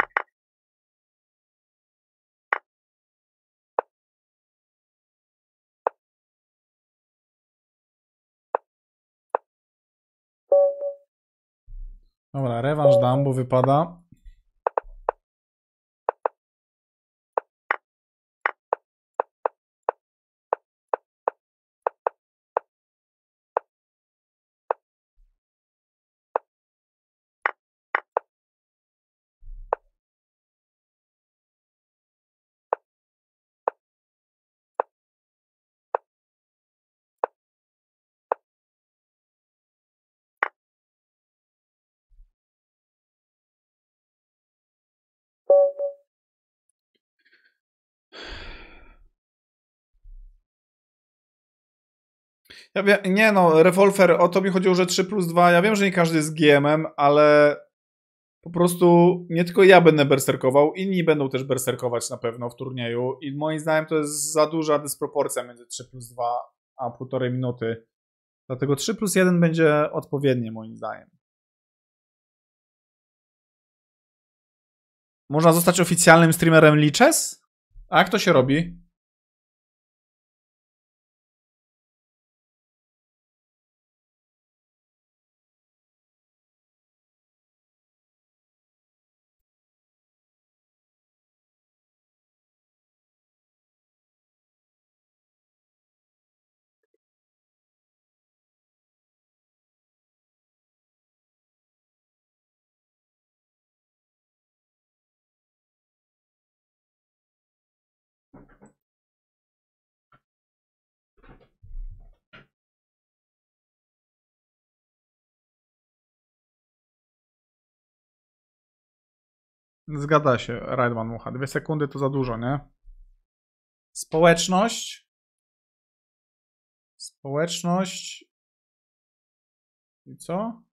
Dobra, rewanż dam, bo wypada. Ja wiem, nie no, rewolwer, o to mi chodziło, że 3+2. Ja wiem, że nie każdy jest GM-em, ale po prostu nie tylko ja będę berserkował, inni będą też berserkować na pewno w turnieju i moim zdaniem to jest za duża dysproporcja między 3+2 a 1,5 minuty. Dlatego 3+1 będzie odpowiednie moim zdaniem. Można zostać oficjalnym streamerem Lichess? A jak to się robi? Zgadza się, Raidman Mucha. 2 sekundy to za dużo, nie? Społeczność. Społeczność. I co?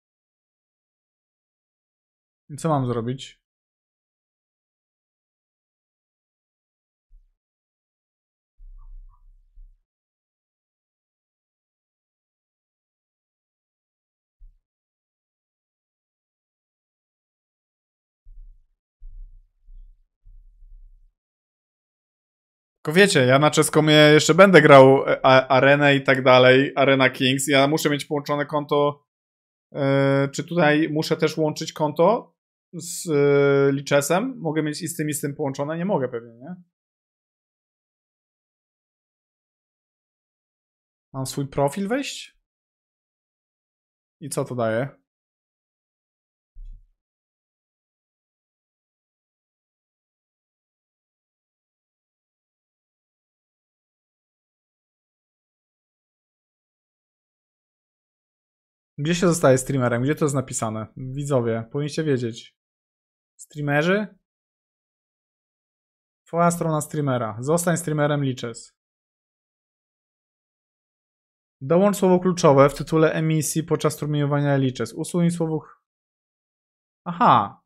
I co mam zrobić? Tylko wiecie, ja na Czeskomie jeszcze będę grał Arenę i tak dalej, Arena Kings. Ja muszę mieć połączone konto. Czy tutaj muszę też łączyć konto z Lichessem? Mogę mieć i z tym połączone? Nie mogę pewnie, nie? Mam swój profil wejść? I co to daje? Gdzie się zostaje streamerem? Gdzie to jest napisane? Widzowie, powinniście wiedzieć. Streamerzy? Twoja strona streamera. Zostań streamerem Lichess. Dołącz słowo kluczowe w tytule emisji podczas strumieniowania Lichess. Usuń słowo... Aha.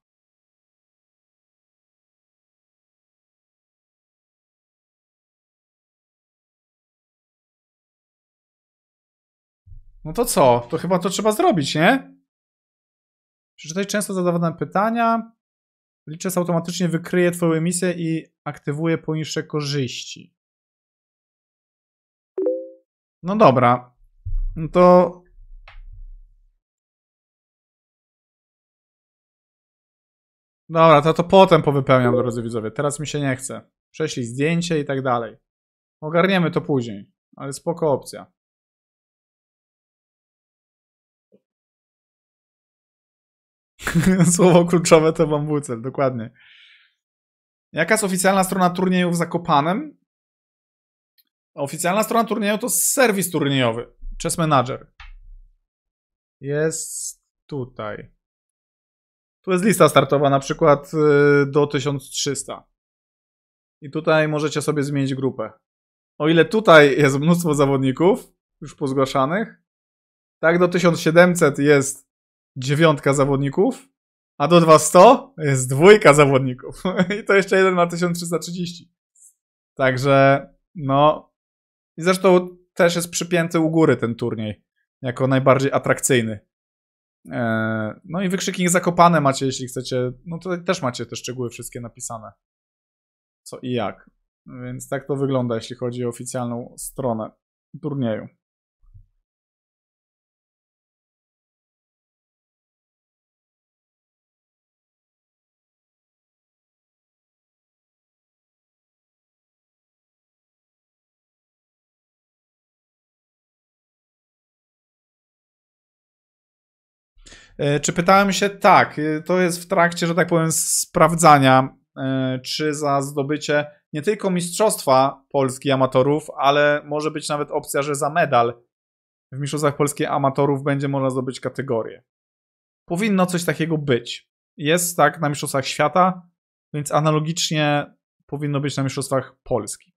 No to co? To chyba to trzeba zrobić, nie? Przeczytaj często zadawane pytania. Lichess automatycznie wykryje twoją emisję i aktywuje poniższe korzyści. No dobra. No to... Dobra, to potem powypełniam, drodzy widzowie. Teraz mi się nie chce. Prześlij zdjęcie i tak dalej. Ogarniemy to później. Ale spoko opcja. Słowo kluczowe to bambucel, dokładnie. Jaka jest oficjalna strona turnieju w Zakopanem? Oficjalna strona turnieju to serwis turniejowy. Chess Manager. Jest tutaj. Tu jest lista startowa, na przykład do 1300. I tutaj możecie sobie zmienić grupę. O ile tutaj jest mnóstwo zawodników już pozgłaszanych, tak do 1700 jest 9 zawodników, a do 200 jest 2 zawodników. I to jeszcze jeden na 1330. Także, no. I zresztą też jest przypięty u góry ten turniej. Jako najbardziej atrakcyjny. No i wykrzyki Zakopane macie, jeśli chcecie. No tutaj też macie te szczegóły wszystkie napisane. Co i jak. Więc tak to wygląda, jeśli chodzi o oficjalną stronę turnieju. Czy pytałem się? Tak, to jest w trakcie, że tak powiem, sprawdzania, czy za zdobycie nie tylko Mistrzostwa Polski Amatorów, ale może być nawet opcja, że za medal w Mistrzostwach Polski Amatorów będzie można zdobyć kategorię. Powinno coś takiego być. Jest tak na Mistrzostwach Świata, więc analogicznie powinno być na Mistrzostwach Polski.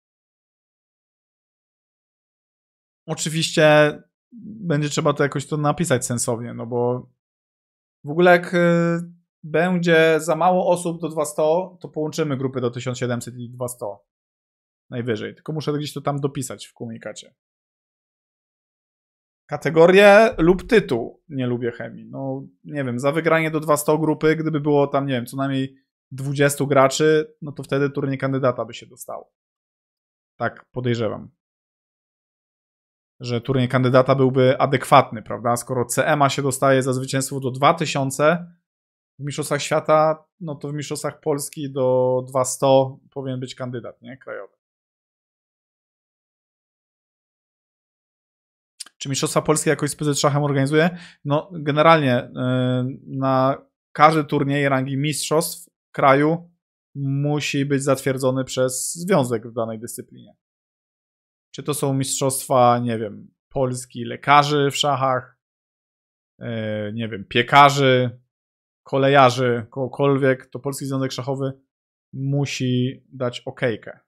Oczywiście będzie trzeba to jakoś to napisać sensownie, no bo w ogóle jak będzie za mało osób do 200, to połączymy grupy do 1700 i 200. Najwyżej. Tylko muszę gdzieś to tam dopisać w komunikacie. Kategorię lub tytuł. Nie lubię chemii. No, nie wiem, za wygranie do 200 grupy, gdyby było tam, nie wiem, co najmniej 20 graczy, no to wtedy turniej kandydata by się dostało. Tak podejrzewam. Że turniej kandydata byłby adekwatny, prawda? Skoro CMA się dostaje za zwycięstwo do 2000 w Mistrzostwach Świata, no to w Mistrzostwach Polski do 200 powinien być kandydat, nie? Krajowy. Czy Mistrzostwa Polskie jakoś z PZ Szachem organizuje? No generalnie na każdy turniej rangi mistrzostw kraju musi być zatwierdzony przez związek w danej dyscyplinie. Czy to są mistrzostwa, nie wiem, Polski lekarzy w szachach, nie wiem, piekarzy, kolejarzy, kogokolwiek, to Polski Związek Szachowy musi dać okejkę.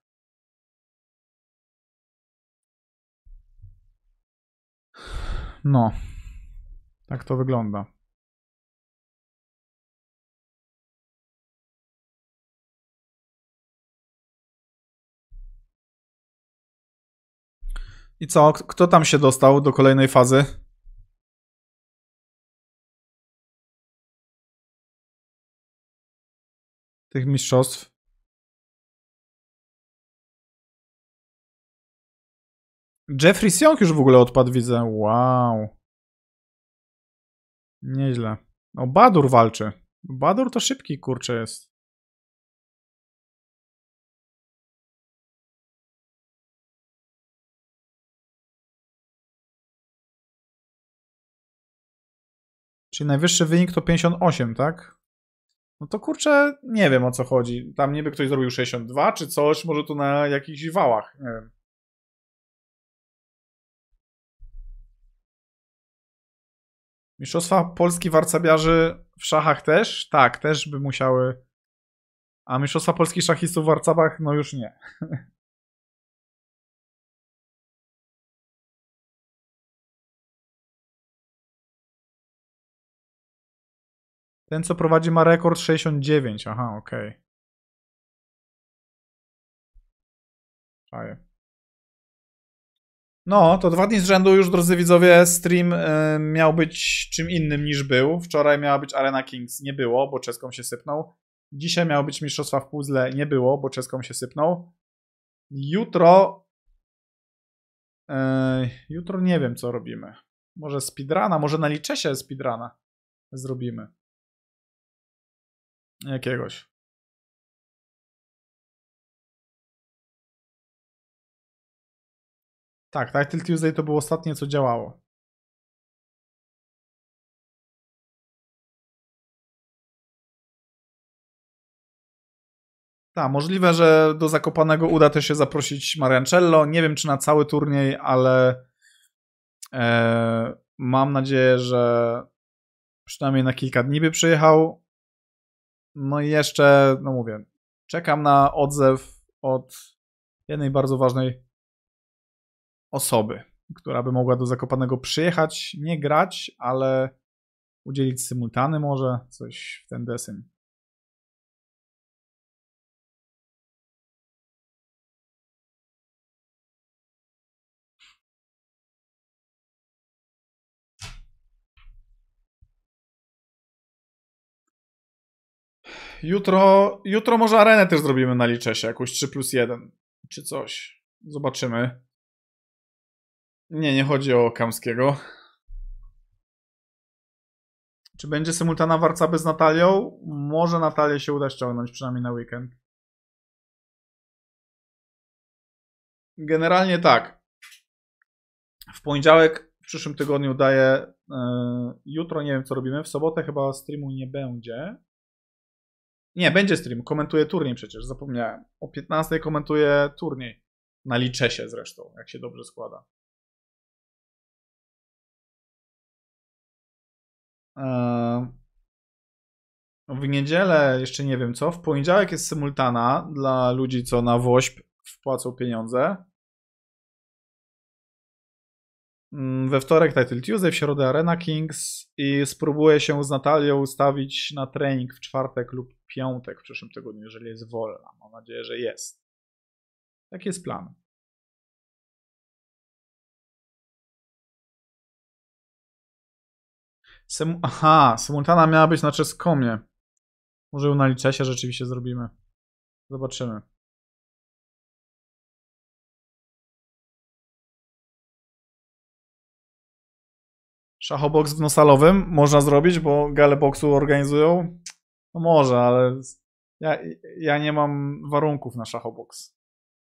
No, tak to wygląda. I co? Kto tam się dostał do kolejnej fazy? Tych mistrzostw? Jeffrey Sionk już w ogóle odpadł, widzę. Wow. Nieźle. O, Badur walczy. Badur to szybki, kurczę, jest. Czyli najwyższy wynik to 58, tak? No to kurczę, nie wiem o co chodzi. Tam niby ktoś zrobił 62 czy coś, może tu na jakichś wałach, nie wiem. Mistrzostwa Polski warcabiarzy w szachach też? Tak, też by musiały. A Mistrzostwa Polski szachistów w warcabach? No już nie. Ten, co prowadzi, ma rekord 69. Aha, okej. Okay. No, to 2 dni z rzędu już, drodzy widzowie, stream miał być czym innym niż był. Wczoraj miała być Arena Kings, nie było, bo Czeskom się sypnął. Dzisiaj miało być Mistrzostwa w Puzzle, nie było, bo Czeskom się sypnął. Jutro... jutro nie wiem, co robimy. Może speedruna, może na Liczesie speedruna zrobimy. Jakiegoś. Tak, Title Tuesday to było ostatnie, co działało. Tak, możliwe, że do Zakopanego uda też się zaprosić Mariancello. Nie wiem, czy na cały turniej, ale mam nadzieję, że przynajmniej na kilka dni by przyjechał. No i jeszcze, no mówię, czekam na odzew od jednej bardzo ważnej osoby, która by mogła do Zakopanego przyjechać, nie grać, ale udzielić symultany może, coś w ten deseń. Jutro może arenę też zrobimy na Liczesie, jakąś 3+1 czy coś. Zobaczymy. Nie chodzi o Kamskiego. Czy będzie symultana Warcaby z Natalią? Może Natalię się uda ściągnąć, przynajmniej na weekend. Generalnie tak. W poniedziałek, w przyszłym tygodniu daję. Jutro nie wiem, co robimy. W sobotę chyba streamu nie będzie. Nie, będzie stream. Komentuję turniej przecież, zapomniałem. O 15 komentuję turniej. Na Liczesie zresztą, jak się dobrze składa. W niedzielę jeszcze nie wiem co. W poniedziałek jest symultana dla ludzi, co na WOŚP wpłacą pieniądze. We wtorek Title Tuesday, w środę Arena Kings i spróbuję się z Natalią ustawić na trening w czwartek lub piątek w przyszłym tygodniu, jeżeli jest wolna. Mam nadzieję, że jest. Taki jest plan. Aha, symultana miała być na Czeskomie. Może ją na Lichessie rzeczywiście zrobimy. Zobaczymy. Szachoboks w Nosalowym można zrobić, bo gale boksu organizują. No może, ale ja nie mam warunków na szachoboks.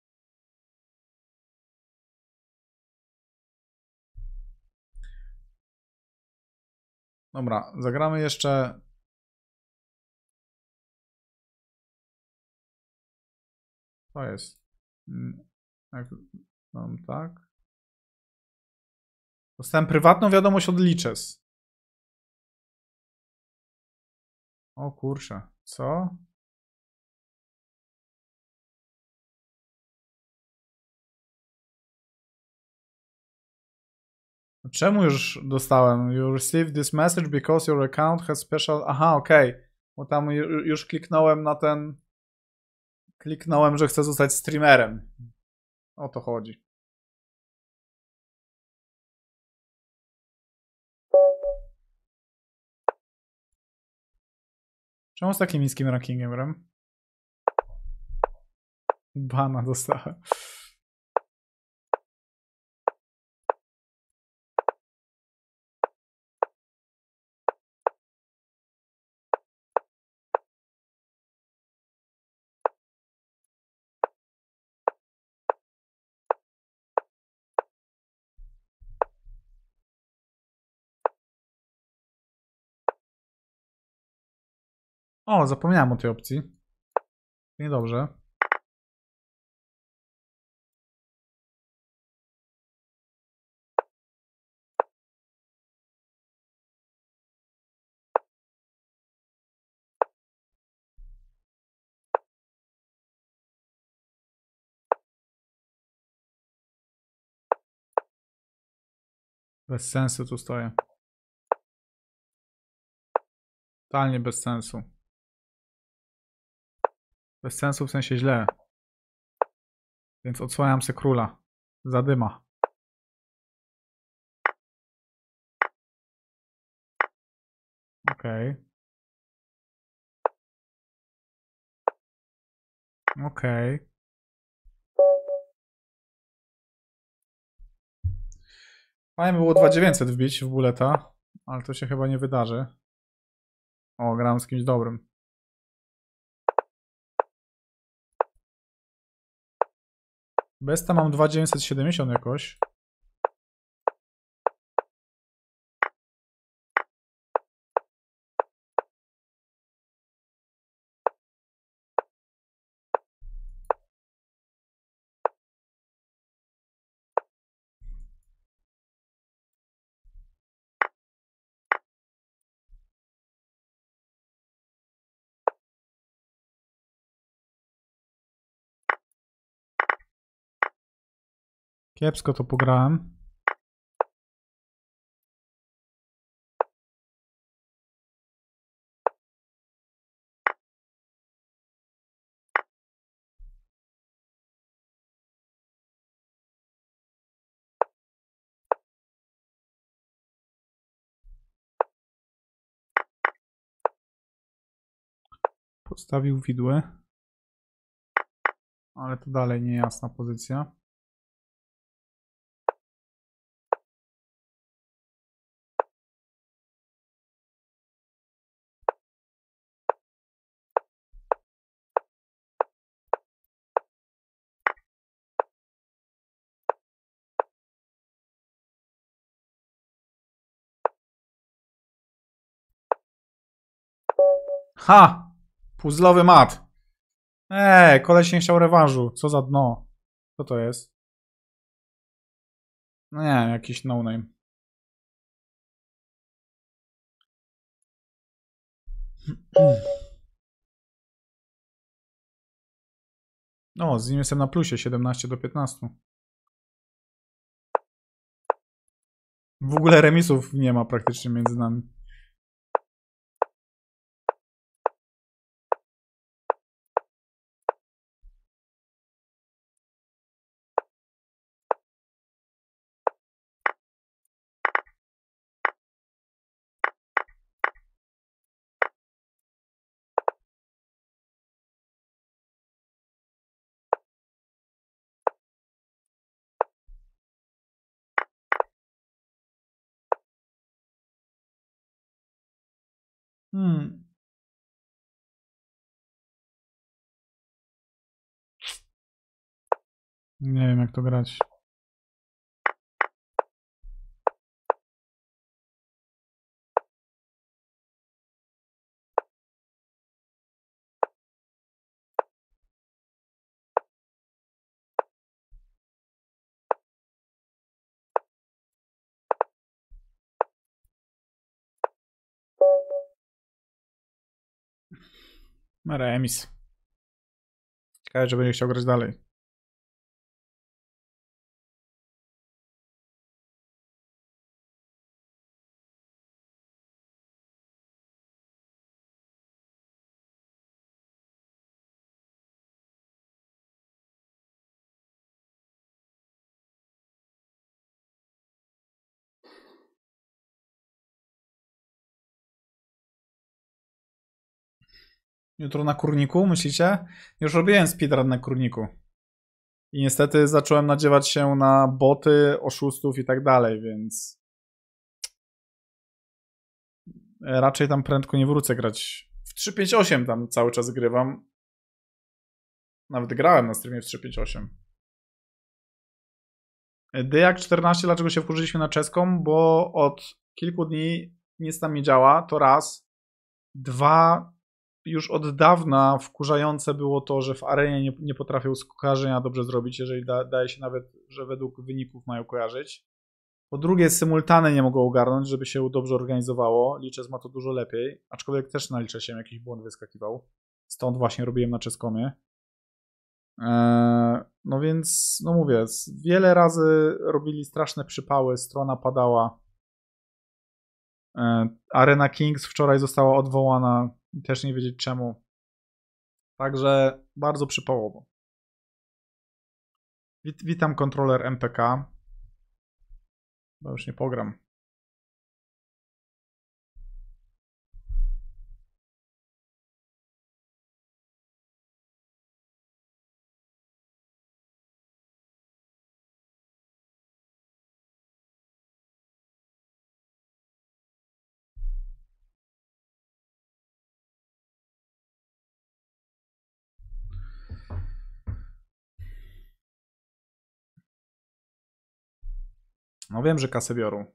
Dobra, zagramy jeszcze. To jest. Jak mam tak. Dostałem prywatną wiadomość od Liches. O kurczę, co? Czemu już dostałem? You received this message because your account has special. Aha, okej. Okay. Bo tam już kliknąłem na ten. Kliknąłem, że chcę zostać streamerem. O to chodzi. Czemu z takim niskim rankingiem gram? Bana dostałem. O, zapomniałem o tej opcji. Niedobrze. Bez sensu tu stoję. Totalnie bez sensu. Bez sensu w sensie źle. Więc odsłaniam se króla. Zadyma. Okej. Okay. Okej. Okay. Fajnie było 2900 wbić w buleta, ale to się chyba nie wydarzy. O, gram z kimś dobrym. Besta mam 2970 jakoś. Kiepsko to pograłem. Podstawił widły. Ale to dalej niejasna pozycja. Ha! Puzzlowy mat. Koleś nie chciał rewanżu. Co za dno. Co to jest? No nie wiem, jakiś no-name. O, z nim jestem na plusie 17-15. W ogóle remisów nie ma praktycznie między nami. Hmm. Nie wiem, jak to grać. Remis. Ciekawe, że będzie chciał grać dalej. Jutro na kurniku, myślicie? Już robiłem speedrun na kurniku. I niestety zacząłem nadziewać się na boty, oszustów i tak dalej, więc raczej tam prędko nie wrócę grać. W 358 tam cały czas grywam. Nawet grałem na streamie w 358. Dyjak 14, dlaczego się wkurzyliśmy na czeską? Bo od kilku dni nic tam nie działa, to raz. Dwa, już od dawna wkurzające było to, że w arenie nie potrafią skojarzenia dobrze zrobić, jeżeli daje się nawet, że według wyników mają kojarzyć. Po drugie, symultany nie mogą ogarnąć, żeby się dobrze organizowało. Liczes ma to dużo lepiej, aczkolwiek też na Lichesie jakiś błąd wyskakiwał. Stąd właśnie robiłem na czeskomie. No więc, no mówię, wiele razy robili straszne przypały, strona padała. Arena Kings wczoraj została odwołana, też nie wiedzieć czemu. Także bardzo przypałowo. Witam kontroler MPK. Bo już nie pogram. No wiem, że kasę biorą.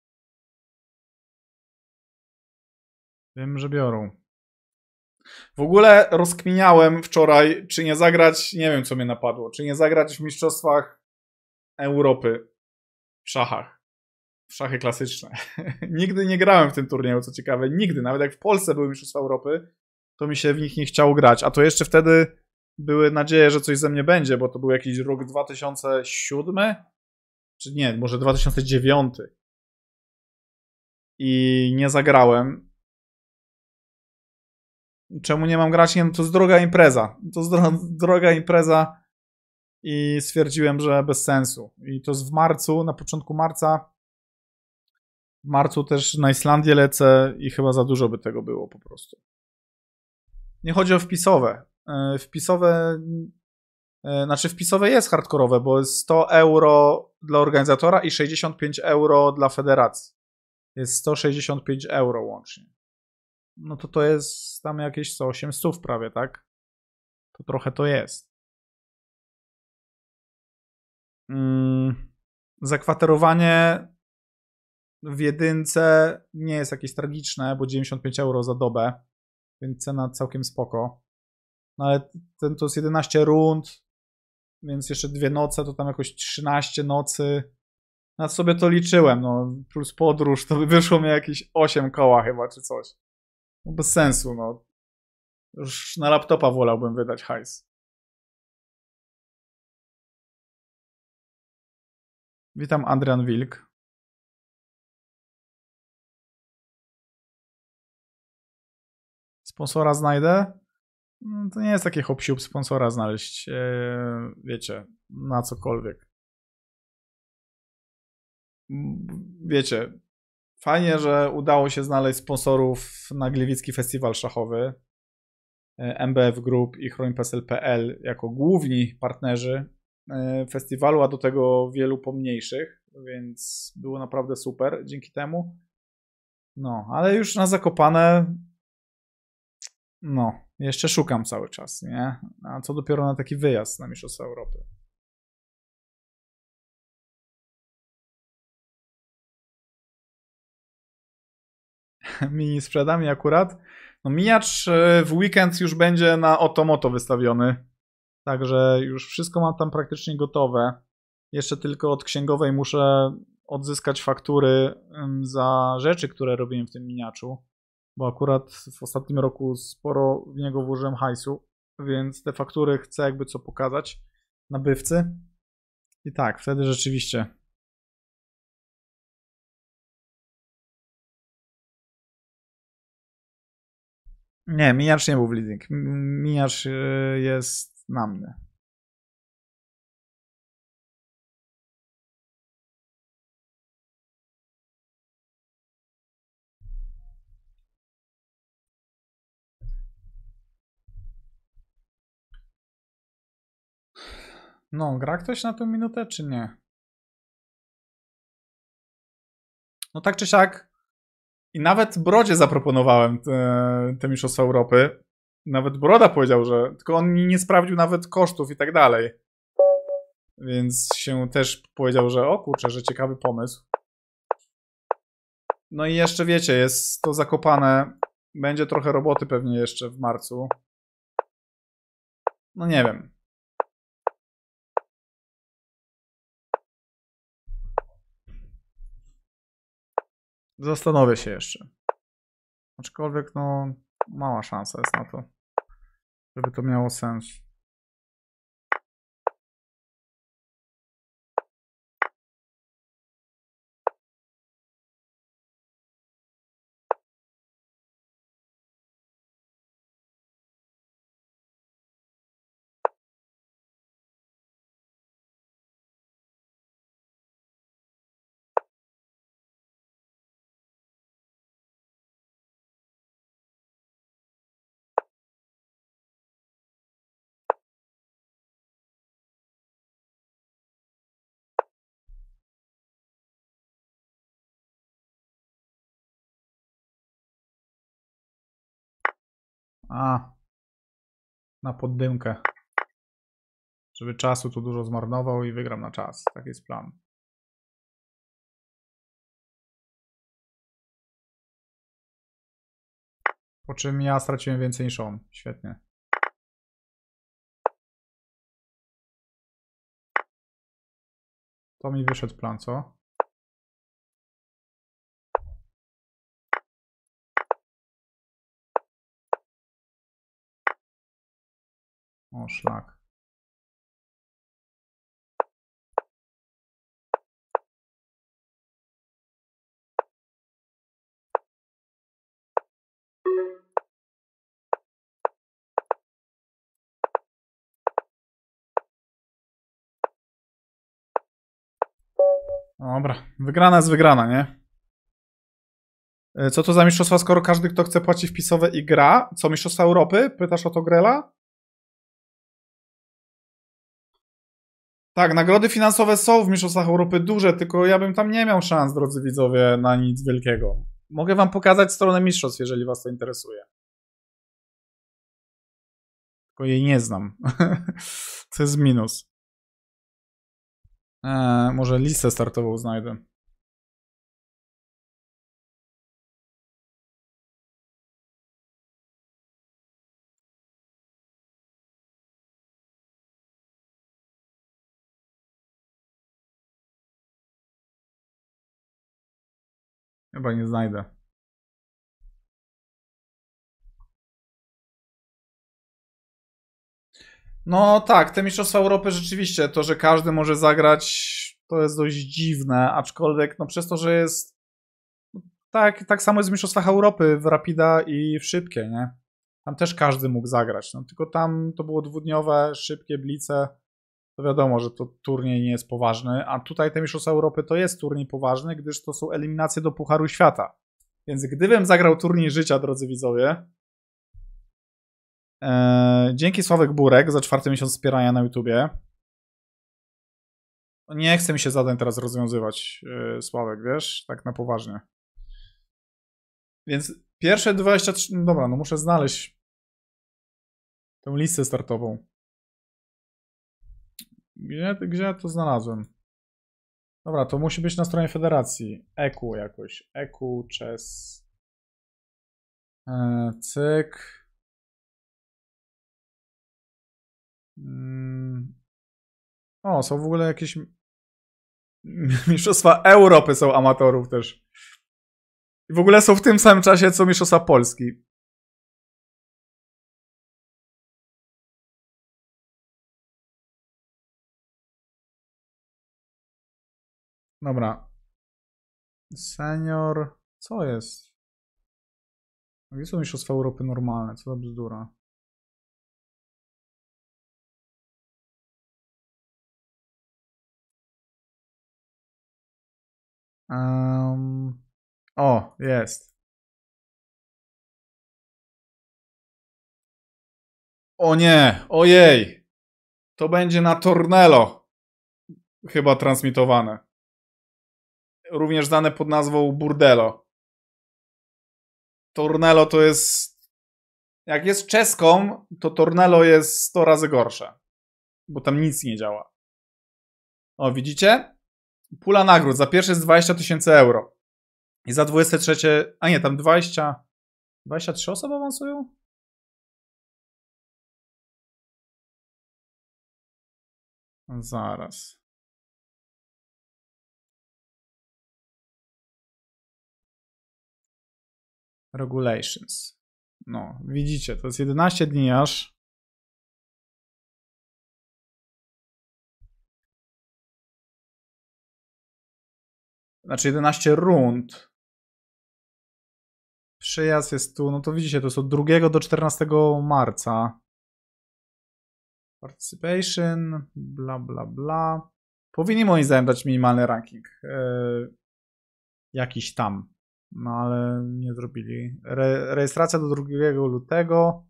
Wiem, że biorą. W ogóle rozkminiałem wczoraj, czy nie zagrać, nie wiem co mnie napadło, czy nie zagrać w Mistrzostwach Europy w szachach. W szachy klasyczne. Nigdy nie grałem w tym turnieju, co ciekawe. Nigdy. Nawet jak w Polsce były Mistrzostwa Europy, to mi się w nich nie chciało grać. A to jeszcze wtedy były nadzieje, że coś ze mnie będzie, bo to był jakiś rok 2007? Czy nie, może 2009. I nie zagrałem. Czemu nie mam grać? Nie, no to jest droga impreza. To jest droga impreza i stwierdziłem, że bez sensu. I to jest w marcu, na początku marca. W marcu też na Islandię lecę i chyba za dużo by tego było po prostu. Nie chodzi o wpisowe. Wpisowe jest hardkorowe, bo jest 100 euro dla organizatora i 65 euro dla federacji. Jest 165 euro łącznie. No to jest tam jakieś 800 prawie, tak? To trochę to jest. Zakwaterowanie w jedynce nie jest jakieś tragiczne, bo 95 euro za dobę, więc cena całkiem spoko. No ale to jest 11 rund, więc jeszcze 2 noce, to tam jakoś 13 nocy. Na sobie to liczyłem, no plus podróż, to by wyszło mi jakieś 8 koła chyba, czy coś. No bez sensu, no. Już na laptopa wolałbym wydać hajs. Witam, Adrian Wilk. Sponsora znajdę? To nie jest takie hop-siup sponsora znaleźć, wiecie, na cokolwiek. Wiecie, fajnie, że udało się znaleźć sponsorów na Gliwicki Festiwal Szachowy. MBF Group i chroinpsl.pl jako główni partnerzy festiwalu, a do tego wielu pomniejszych, więc było naprawdę super dzięki temu. No, ale już na Zakopane No, jeszcze szukam cały czas, nie? A co dopiero na taki wyjazd na Mistrzostwa Europy. Mini sprzedam i akurat. No mijacz w weekend już będzie na Otomoto wystawiony. Także już wszystko mam tam praktycznie gotowe. Jeszcze tylko od księgowej muszę odzyskać faktury za rzeczy, które robiłem w tym miniaczu. Bo akurat w ostatnim roku sporo w niego włożyłem hajsu. Więc te faktury chcę jakby co pokazać nabywcy. I tak, wtedy rzeczywiście. Nie, mijacz nie był w leasing. Mijacz jest na mnie. No, gra ktoś na tę minutę, czy nie? No tak czy siak. I nawet Brodzie zaproponowałem te Mistrzostwa Europy. Nawet Broda powiedział, że... Tylko on mi nie sprawdził nawet kosztów i tak dalej. Więc się też powiedział, że o kurczę, że ciekawy pomysł. No i jeszcze wiecie, jest to zakopane. Będzie trochę roboty pewnie jeszcze w marcu. No nie wiem. Zastanowię się jeszcze. Aczkolwiek no mała szansa jest na to, żeby to miało sens. A, na poddymkę. Żeby czasu tu dużo zmarnował i wygram na czas. Taki jest plan. Po czym ja straciłem więcej niż on. Świetnie. To mi wyszedł plan, co? O, szlak. Dobra, wygrana jest wygrana, nie? Co to za mistrzostwa, skoro każdy, kto chce, płaci wpisowe i gra? Co, mistrzostwa Europy? Pytasz o to, Grela? Tak, nagrody finansowe są w mistrzostwach Europy duże, tylko ja bym tam nie miał szans, drodzy widzowie, na nic wielkiego. Mogę wam pokazać stronę mistrzostw, jeżeli was to interesuje. Tylko jej nie znam. To jest minus. Może listę startową znajdę. Chyba nie znajdę. No tak, te mistrzostwa Europy rzeczywiście, to, że każdy może zagrać, to jest dość dziwne, aczkolwiek no przez to, że jest tak samo jest w mistrzostwach Europy w Rapida i w Szybkie, nie? Tam też każdy mógł zagrać, no tylko tam to było dwudniowe, szybkie blice, to wiadomo, że to turniej nie jest poważny, a tutaj te mistrzostwa Europy to jest turniej poważny, gdyż to są eliminacje do Pucharu Świata. Więc gdybym zagrał turniej życia, drodzy widzowie, dzięki Sławek Burek za 4. miesiąc wspierania na YouTubie. Nie chce mi się zadań teraz rozwiązywać, Sławek, wiesz? Tak na poważnie. Więc pierwsze 23... Dobra, no muszę znaleźć Tą listę startową. Gdzie ja to znalazłem? Dobra, to musi być na stronie federacji. EQ jakoś. EQ, chess. Cyk. O, są w ogóle jakieś mistrzostwa Europy są amatorów też. I w ogóle są w tym samym czasie, co mistrzostwa Polski. Dobra. Senior. Co jest? Gdzie są mistrzostwa Europy normalne? Co za bzdura. O, jest. O nie, ojej. To będzie na Tornello chyba transmitowane. Również znane pod nazwą Burdello. Tornello to jest... Jak jest czeską, to Tornello jest 100 razy gorsze. Bo tam nic nie działa. O, widzicie? Pula nagród. Za pierwsze jest 20 000 euro. I za 23... A nie, tam 23 osoby awansują? Zaraz. Regulations. No, widzicie, to jest 11 dni aż. Znaczy 11 rund. Przyjazd jest tu, no to widzicie, to jest od 2 do 14 marca. Participation, bla bla bla. Powinni moim zdaniem dać minimalny ranking. Jakiś tam. No ale nie zrobili. Rejestracja do 2 lutego.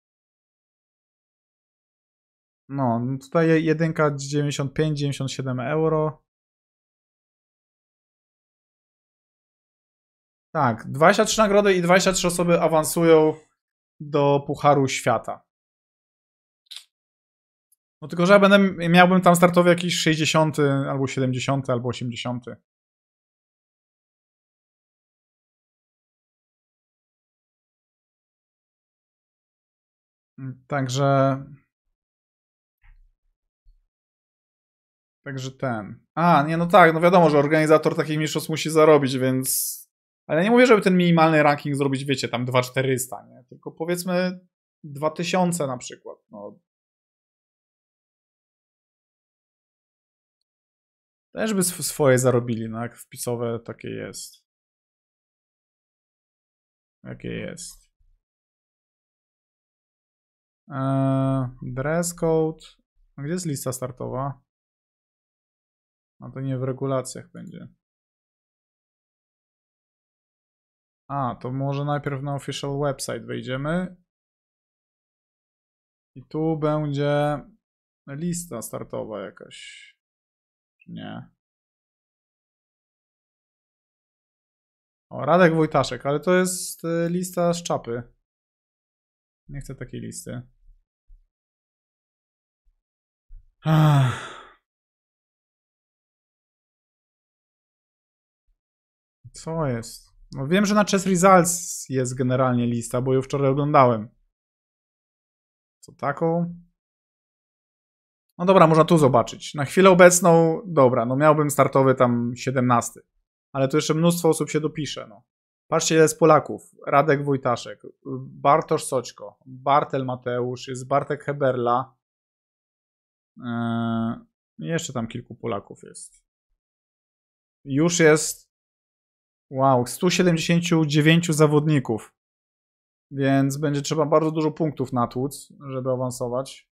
No, tutaj jedynka 95-97 euro. Tak, 23 nagrody i 23 osoby awansują do Pucharu Świata. No tylko, że ja miałbym tam startowy jakiś 60 albo 70 albo 80. Także ten. A, nie, no tak, no wiadomo, że organizator takich mistrzostw musi zarobić, więc... Ale nie mówię, żeby ten minimalny ranking zrobić, wiecie, tam 2400, nie? Tylko powiedzmy 2000 na przykład, no. Też by swoje zarobili, no jak wpisowe takie jest. Jakie jest. Dress code. A gdzie jest lista startowa? A to nie w regulacjach będzie. A, to może najpierw na official website wejdziemy. I tu będzie lista startowa jakaś. Czy nie? O, Radek Wojtaszek, ale to jest lista z czapy. Nie chcę takiej listy. Co jest? No wiem, że na Chess Results jest generalnie lista, bo ją wczoraj oglądałem. Co taką? No dobra, można tu zobaczyć. Na chwilę obecną, dobra, no miałbym startowy tam 17. Ale tu jeszcze mnóstwo osób się dopisze, no. Patrzcie, ile jest Polaków. Radek Wojtaszek, Bartosz Soćko, Bartel Mateusz, jest Bartek Heberla. Jeszcze tam kilku Polaków jest. Już jest, wow, 179 zawodników. Więc będzie trzeba bardzo dużo punktów natłuc, żeby awansować.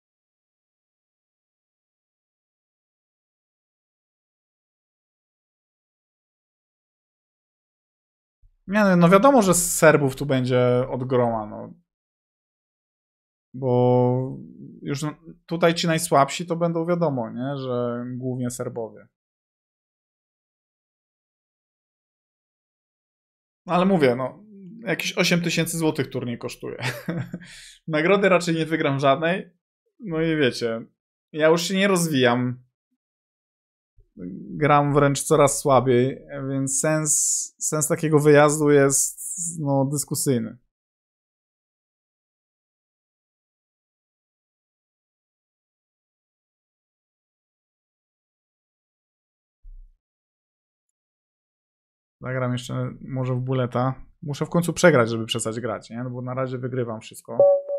Nie, no wiadomo, że z Serbów tu będzie od groma, no. Bo już tutaj ci najsłabsi to będą wiadomo, nie? Że głównie Serbowie. No ale mówię, no jakieś 8000 złotych turniej kosztuje. Nagrody raczej nie wygram żadnej. No i wiecie, ja już się nie rozwijam. Gram wręcz coraz słabiej, więc sens takiego wyjazdu jest no, dyskusyjny. Zagram jeszcze może w buleta. Muszę w końcu przegrać, żeby przestać grać, nie? No bo na razie wygrywam wszystko.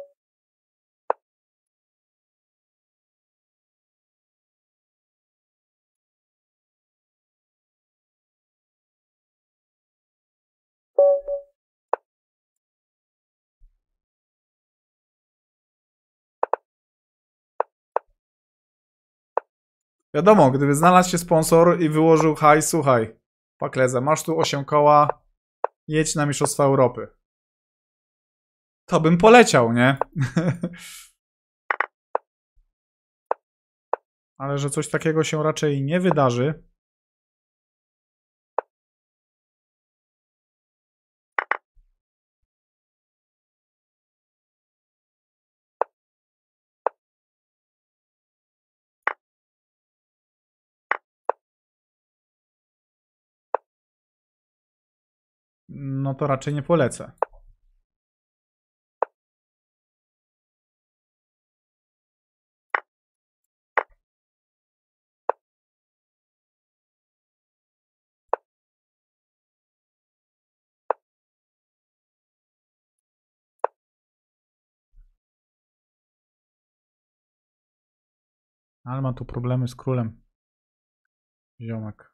Wiadomo, gdyby znalazł się sponsor i wyłożył hajs, słuchaj, Pakleza, masz tu 8 koła, jedź na Mistrzostwa Europy. To bym poleciał, nie? Ale że coś takiego się raczej nie wydarzy. No to raczej nie polecę. Ale ma tu problemy z królem. Ziomek.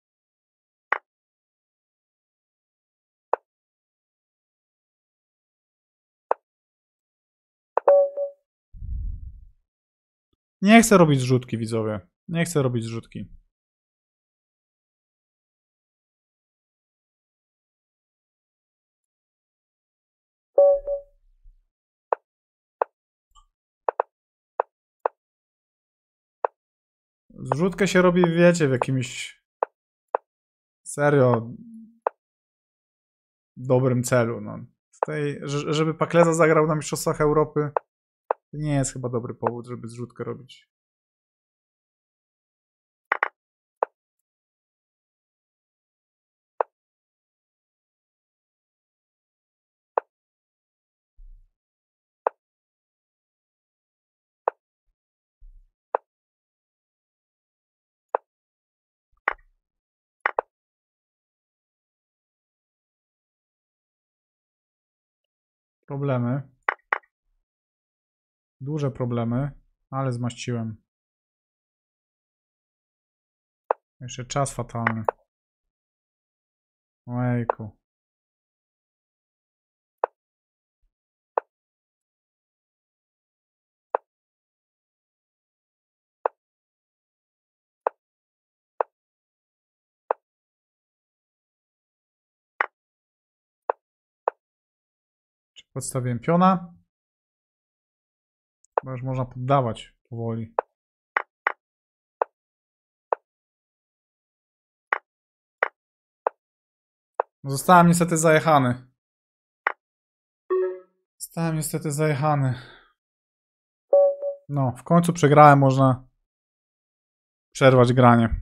Nie chcę robić zrzutki, widzowie. Nie chcę robić zrzutki. Zrzutkę się robi, wiecie, w jakimś serio dobrym celu. No. Tutaj, żeby Pakleza zagrał na Mistrzostwach Europy, to nie jest chyba dobry powód, żeby zrzutkę robić. Problemy. Duże problemy, ale zmaściłem. Jeszcze czas fatalny. Ojejku. Podstawiłem piona. Bo już można poddawać powoli. Zostałem niestety zajechany. No, w końcu przegrałem, można przerwać granie.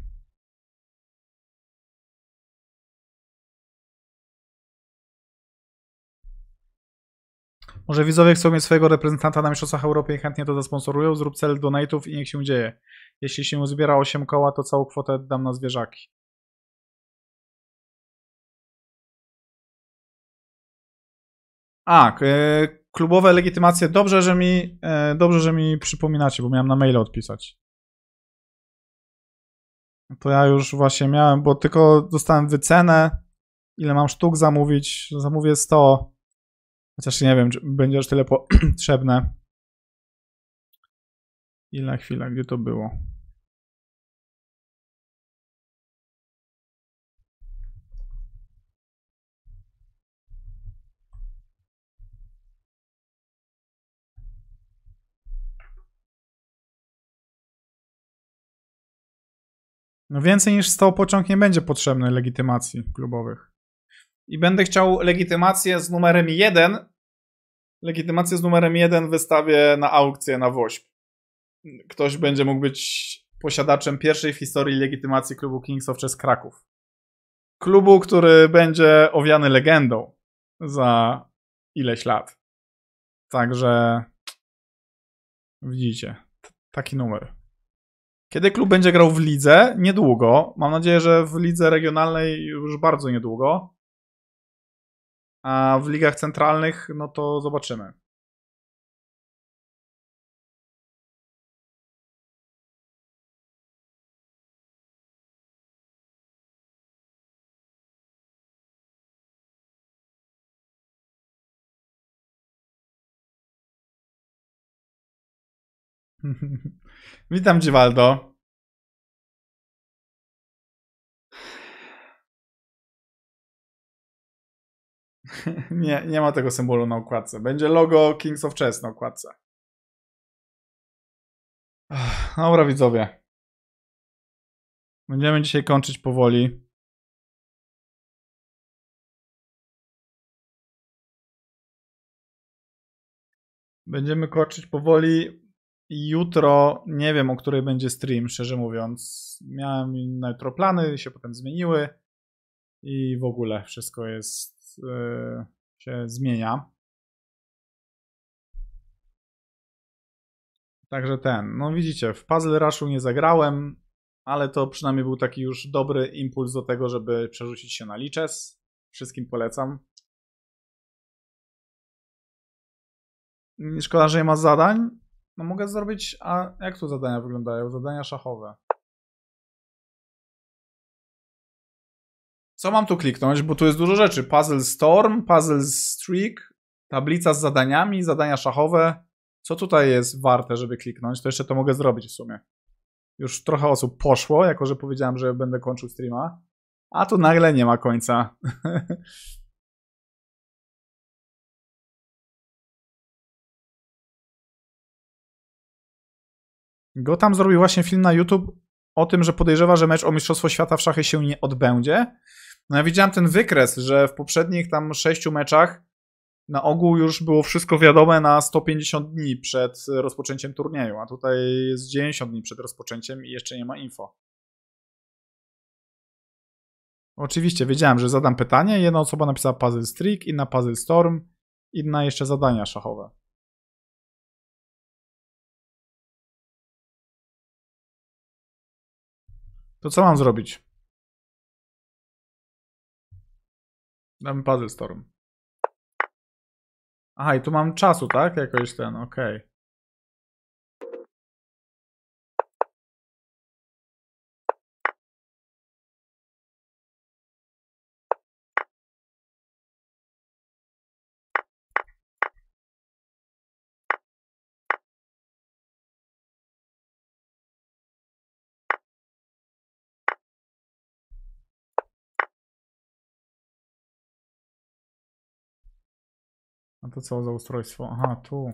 Może widzowie chcą mieć swojego reprezentanta na Mistrzostwach Europy i chętnie to zasponsorują. Zrób cel donate'ów i niech się dzieje. Jeśli się zbiera 8 koła, to całą kwotę dam na zwierzaki. A, klubowe legitymacje. Dobrze, że mi przypominacie, bo miałem na maila odpisać. To ja już właśnie miałem, bo tylko dostałem wycenę. Ile mam sztuk zamówić? Zamówię 100. Chociaż nie wiem, czy będzie aż tyle potrzebne. Ile chwila, gdzie to było? No więcej niż 100 pociąg nie będzie potrzebny legitymacji klubowych. i będę chciał legitymację z numerem 1. Legitymację z numerem 1 wystawię na aukcję na WOŚP. Ktoś będzie mógł być posiadaczem pierwszej w historii legitymacji klubu Kings of Chess Kraków. Klubu, który będzie owiany legendą za ileś lat. Także widzicie, taki numer. Kiedy klub będzie grał w lidze? Niedługo. Mam nadzieję, że w lidze regionalnej już bardzo niedługo. A w ligach centralnych, no to zobaczymy. Witam Cię, Waldo. Nie ma tego symbolu na okładce. Będzie logo Kings of Chess na okładce. Dobra, widzowie. Będziemy dzisiaj kończyć powoli. Będziemy kończyć powoli. Jutro nie wiem, o której będzie stream, szczerze mówiąc. Miałem na jutro plany, się potem zmieniły. I w ogóle wszystko jest... się zmienia. Także no widzicie, w Puzzle Rushu nie zagrałem, ale to przynajmniej był taki już dobry impuls do tego, żeby przerzucić się na Lichess. Wszystkim polecam. Szkoda, że nie ma zadań. No mogę zrobić, a jak tu zadania wyglądają? Zadania szachowe. Co mam tu kliknąć? Bo tu jest dużo rzeczy. Puzzle Storm, Puzzle Streak, tablica z zadaniami, zadania szachowe. Co tutaj jest warte, żeby kliknąć? To jeszcze to mogę zrobić w sumie. Już trochę osób poszło, jako że powiedziałem, że będę kończył streama. A tu nagle nie ma końca. Gotham zrobił właśnie film na YouTube o tym, że podejrzewa, że mecz o Mistrzostwo Świata w szachy się nie odbędzie. No ja widziałem ten wykres, że w poprzednich tam 6 meczach na ogół już było wszystko wiadome na 150 dni przed rozpoczęciem turnieju, a tutaj jest 90 dni przed rozpoczęciem i jeszcze nie ma info. Oczywiście wiedziałem, że zadam pytanie. Jedna osoba napisała Puzzle Streak, inna Puzzle Storm, inna jeszcze zadania szachowe. To co mam zrobić? Damy Puzzle Storm. Aha, i tu mam czasu, tak? Jakoś okej. Okay. A to co za ustrojstwo? Aha, tu.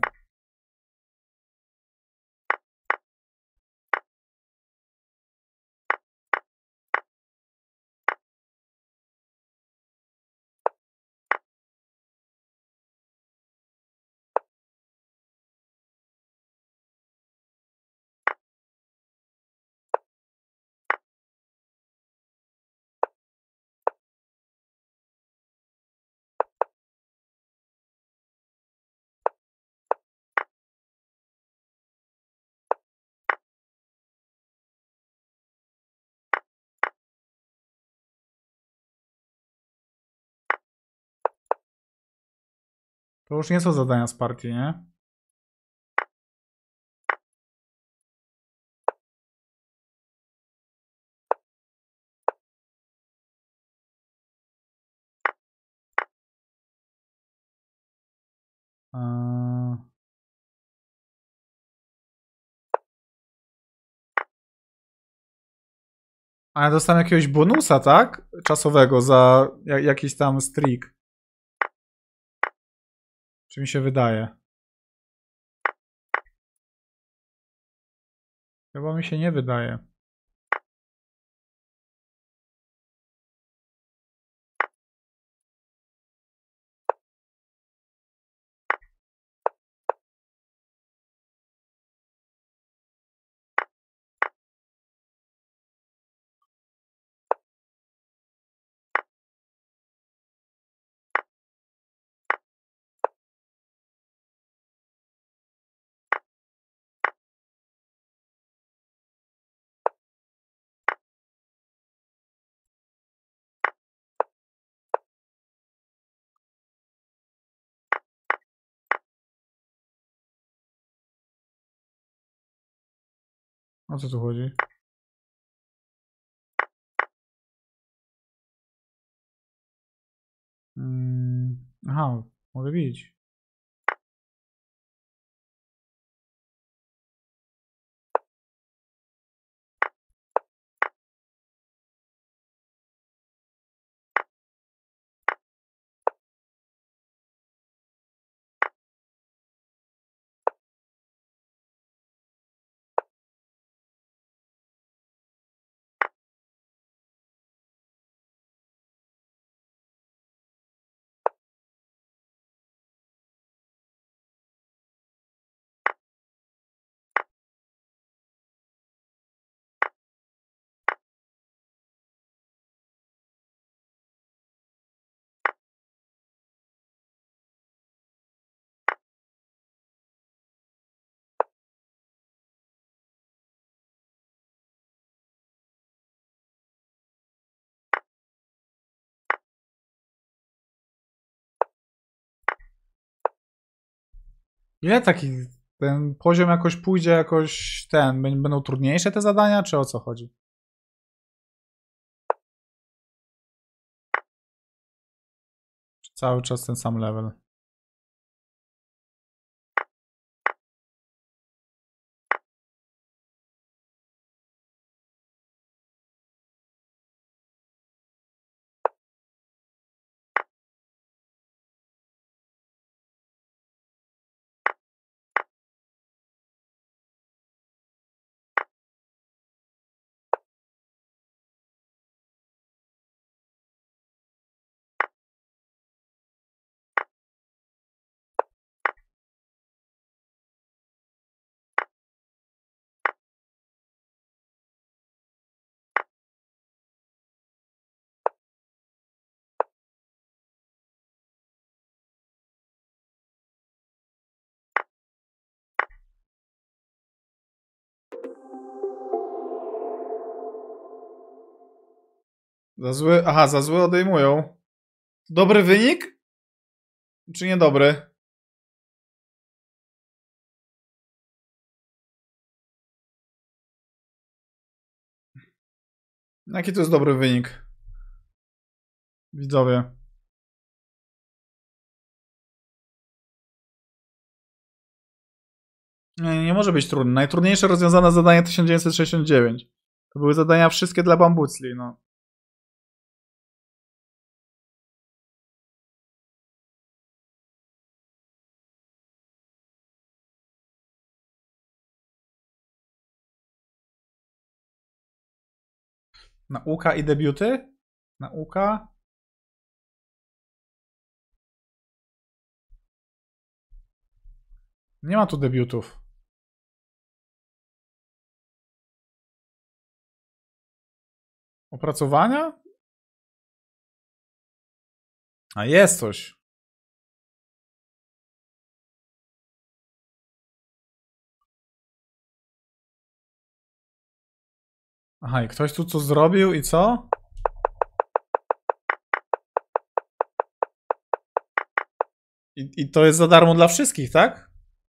To już nie są zadania z partii, nie? A ja dostałem jakiegoś bonusa, tak? Czasowego za jakiś tam streak. Czy mi się wydaje? Chyba mi się nie wydaje. O co tu chodzi? Aha, mogę bić. Ile takich, ten poziom jakoś pójdzie, jakoś będą trudniejsze te zadania, czy o co chodzi? Czy cały czas ten sam level? Za zły, aha, za zły odejmują. Dobry wynik? Czy niedobry? Jaki to jest dobry wynik? Widzowie. Nie może być trudne. Najtrudniejsze rozwiązane zadanie 1969. To były zadania wszystkie dla bambucli, no. Nauka i debiuty? Nauka? Nie ma tu debiutów. Opracowania? A jest coś. Aha, i ktoś tu co zrobił i co? I to jest za darmo dla wszystkich, tak?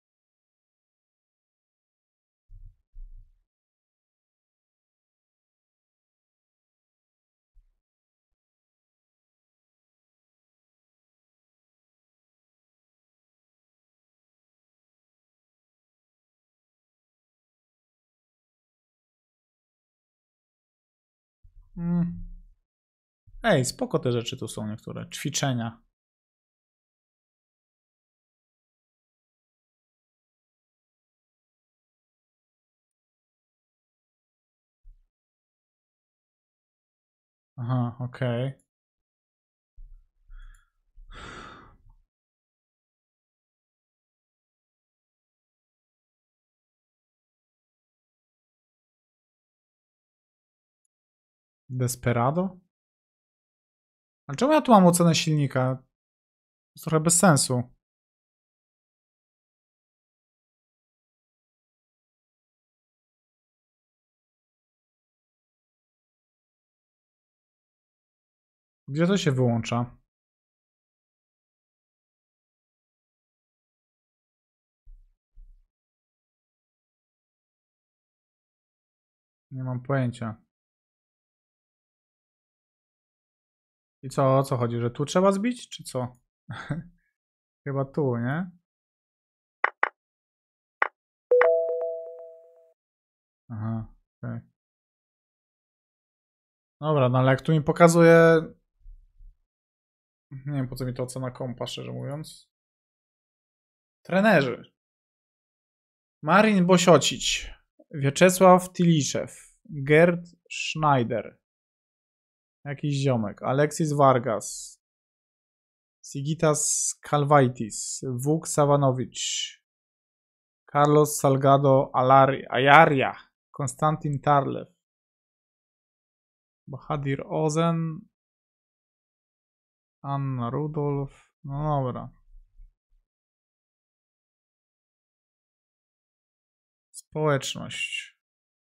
Hmm. Ej, spoko te rzeczy tu są niektóre. Ćwiczenia. Aha, okej. Desperado? A czemu ja tu mam ocenę silnika? To jest trochę bez sensu. Gdzie to się wyłącza? Nie mam pojęcia. I co, o co chodzi? Że tu trzeba zbić, czy co? Chyba tu, nie? Aha, okej. Dobra, no ale jak tu mi pokazuje... Nie wiem, po co mi to ocena kompa, szczerze mówiąc. Trenerzy. Marin Bosiocić, Wieczesław Tiliszew, Gerd Schneider, jakiś ziomek, Alexis Vargas, Sigitas Kalvaitis, Vuk Savanowicz, Carlos Salgado Ayaria, Konstantin Tarlew, Bahadir Ozen, Anna Rudolf, no dobra. Społeczność.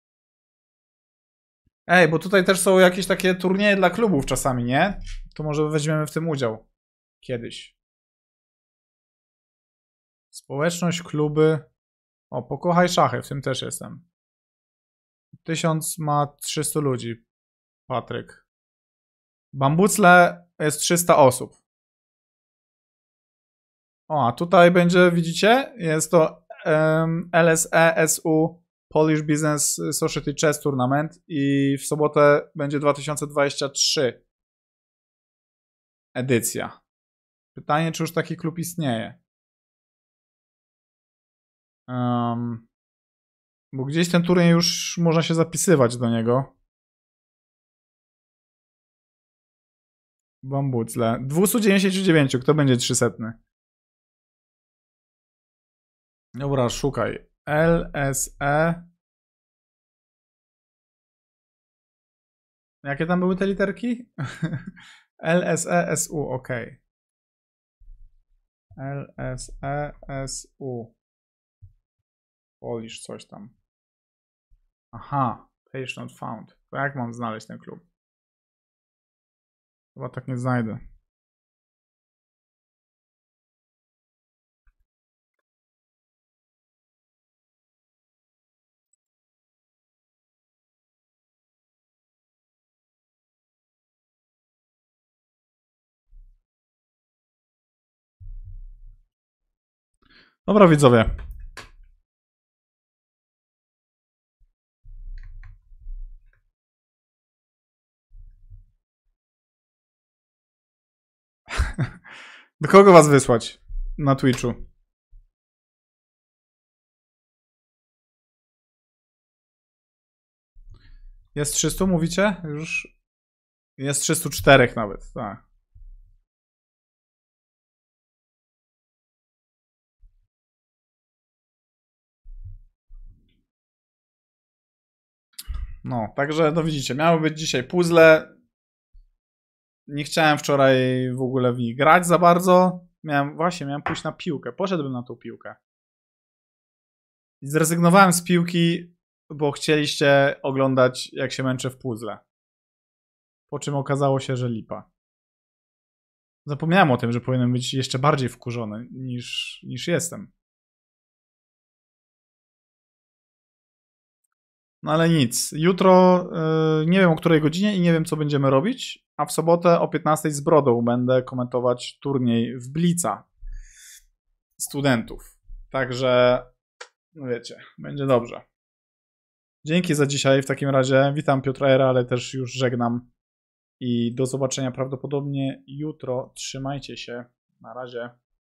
Ej, bo tutaj też są jakieś takie turnieje dla klubów czasami, nie? To może weźmiemy w tym udział. Kiedyś. Społeczność, kluby. O, pokochaj szachy, w tym też jestem. 1000 ma 300 ludzi. Patryk. Bambucle jest 300 osób. O, a tutaj będzie, widzicie? Jest to LSE-SU Polish Business Society Chess Tournament i w sobotę będzie 2023 edycja. Pytanie, czy już taki klub istnieje? Bo gdzieś ten turniej już można się zapisywać do niego. Bambucle. 299, kto będzie 300? Dobra, szukaj. LSE. Jakie tam były te literki? LSE-SU, ok. LSE-SU. Polish coś tam. Aha, page not found. To jak mam znaleźć ten klub? Chyba tak nie znajdę. Dobra, widzowie. Do kogo was wysłać na Twitchu? Jest 300, mówicie? Już jest 304 nawet, tak. No, także no widzicie, miały być dzisiaj puzzle. Nie chciałem wczoraj w ogóle w nich grać za bardzo. Miałem pójść na piłkę. Poszedłbym na tą piłkę. I zrezygnowałem z piłki, bo chcieliście oglądać, jak się męczę w puzzle. Po czym okazało się, że lipa. Zapomniałem o tym, że powinienem być jeszcze bardziej wkurzony niż jestem. No ale nic. Jutro nie wiem o której godzinie i nie wiem co będziemy robić, a w sobotę o 15 z Brodą będę komentować turniej w Blica studentów. Także no wiecie, będzie dobrze. Dzięki za dzisiaj w takim razie. Witam Piotra Era, ale też już żegnam i do zobaczenia prawdopodobnie jutro. Trzymajcie się. Na razie.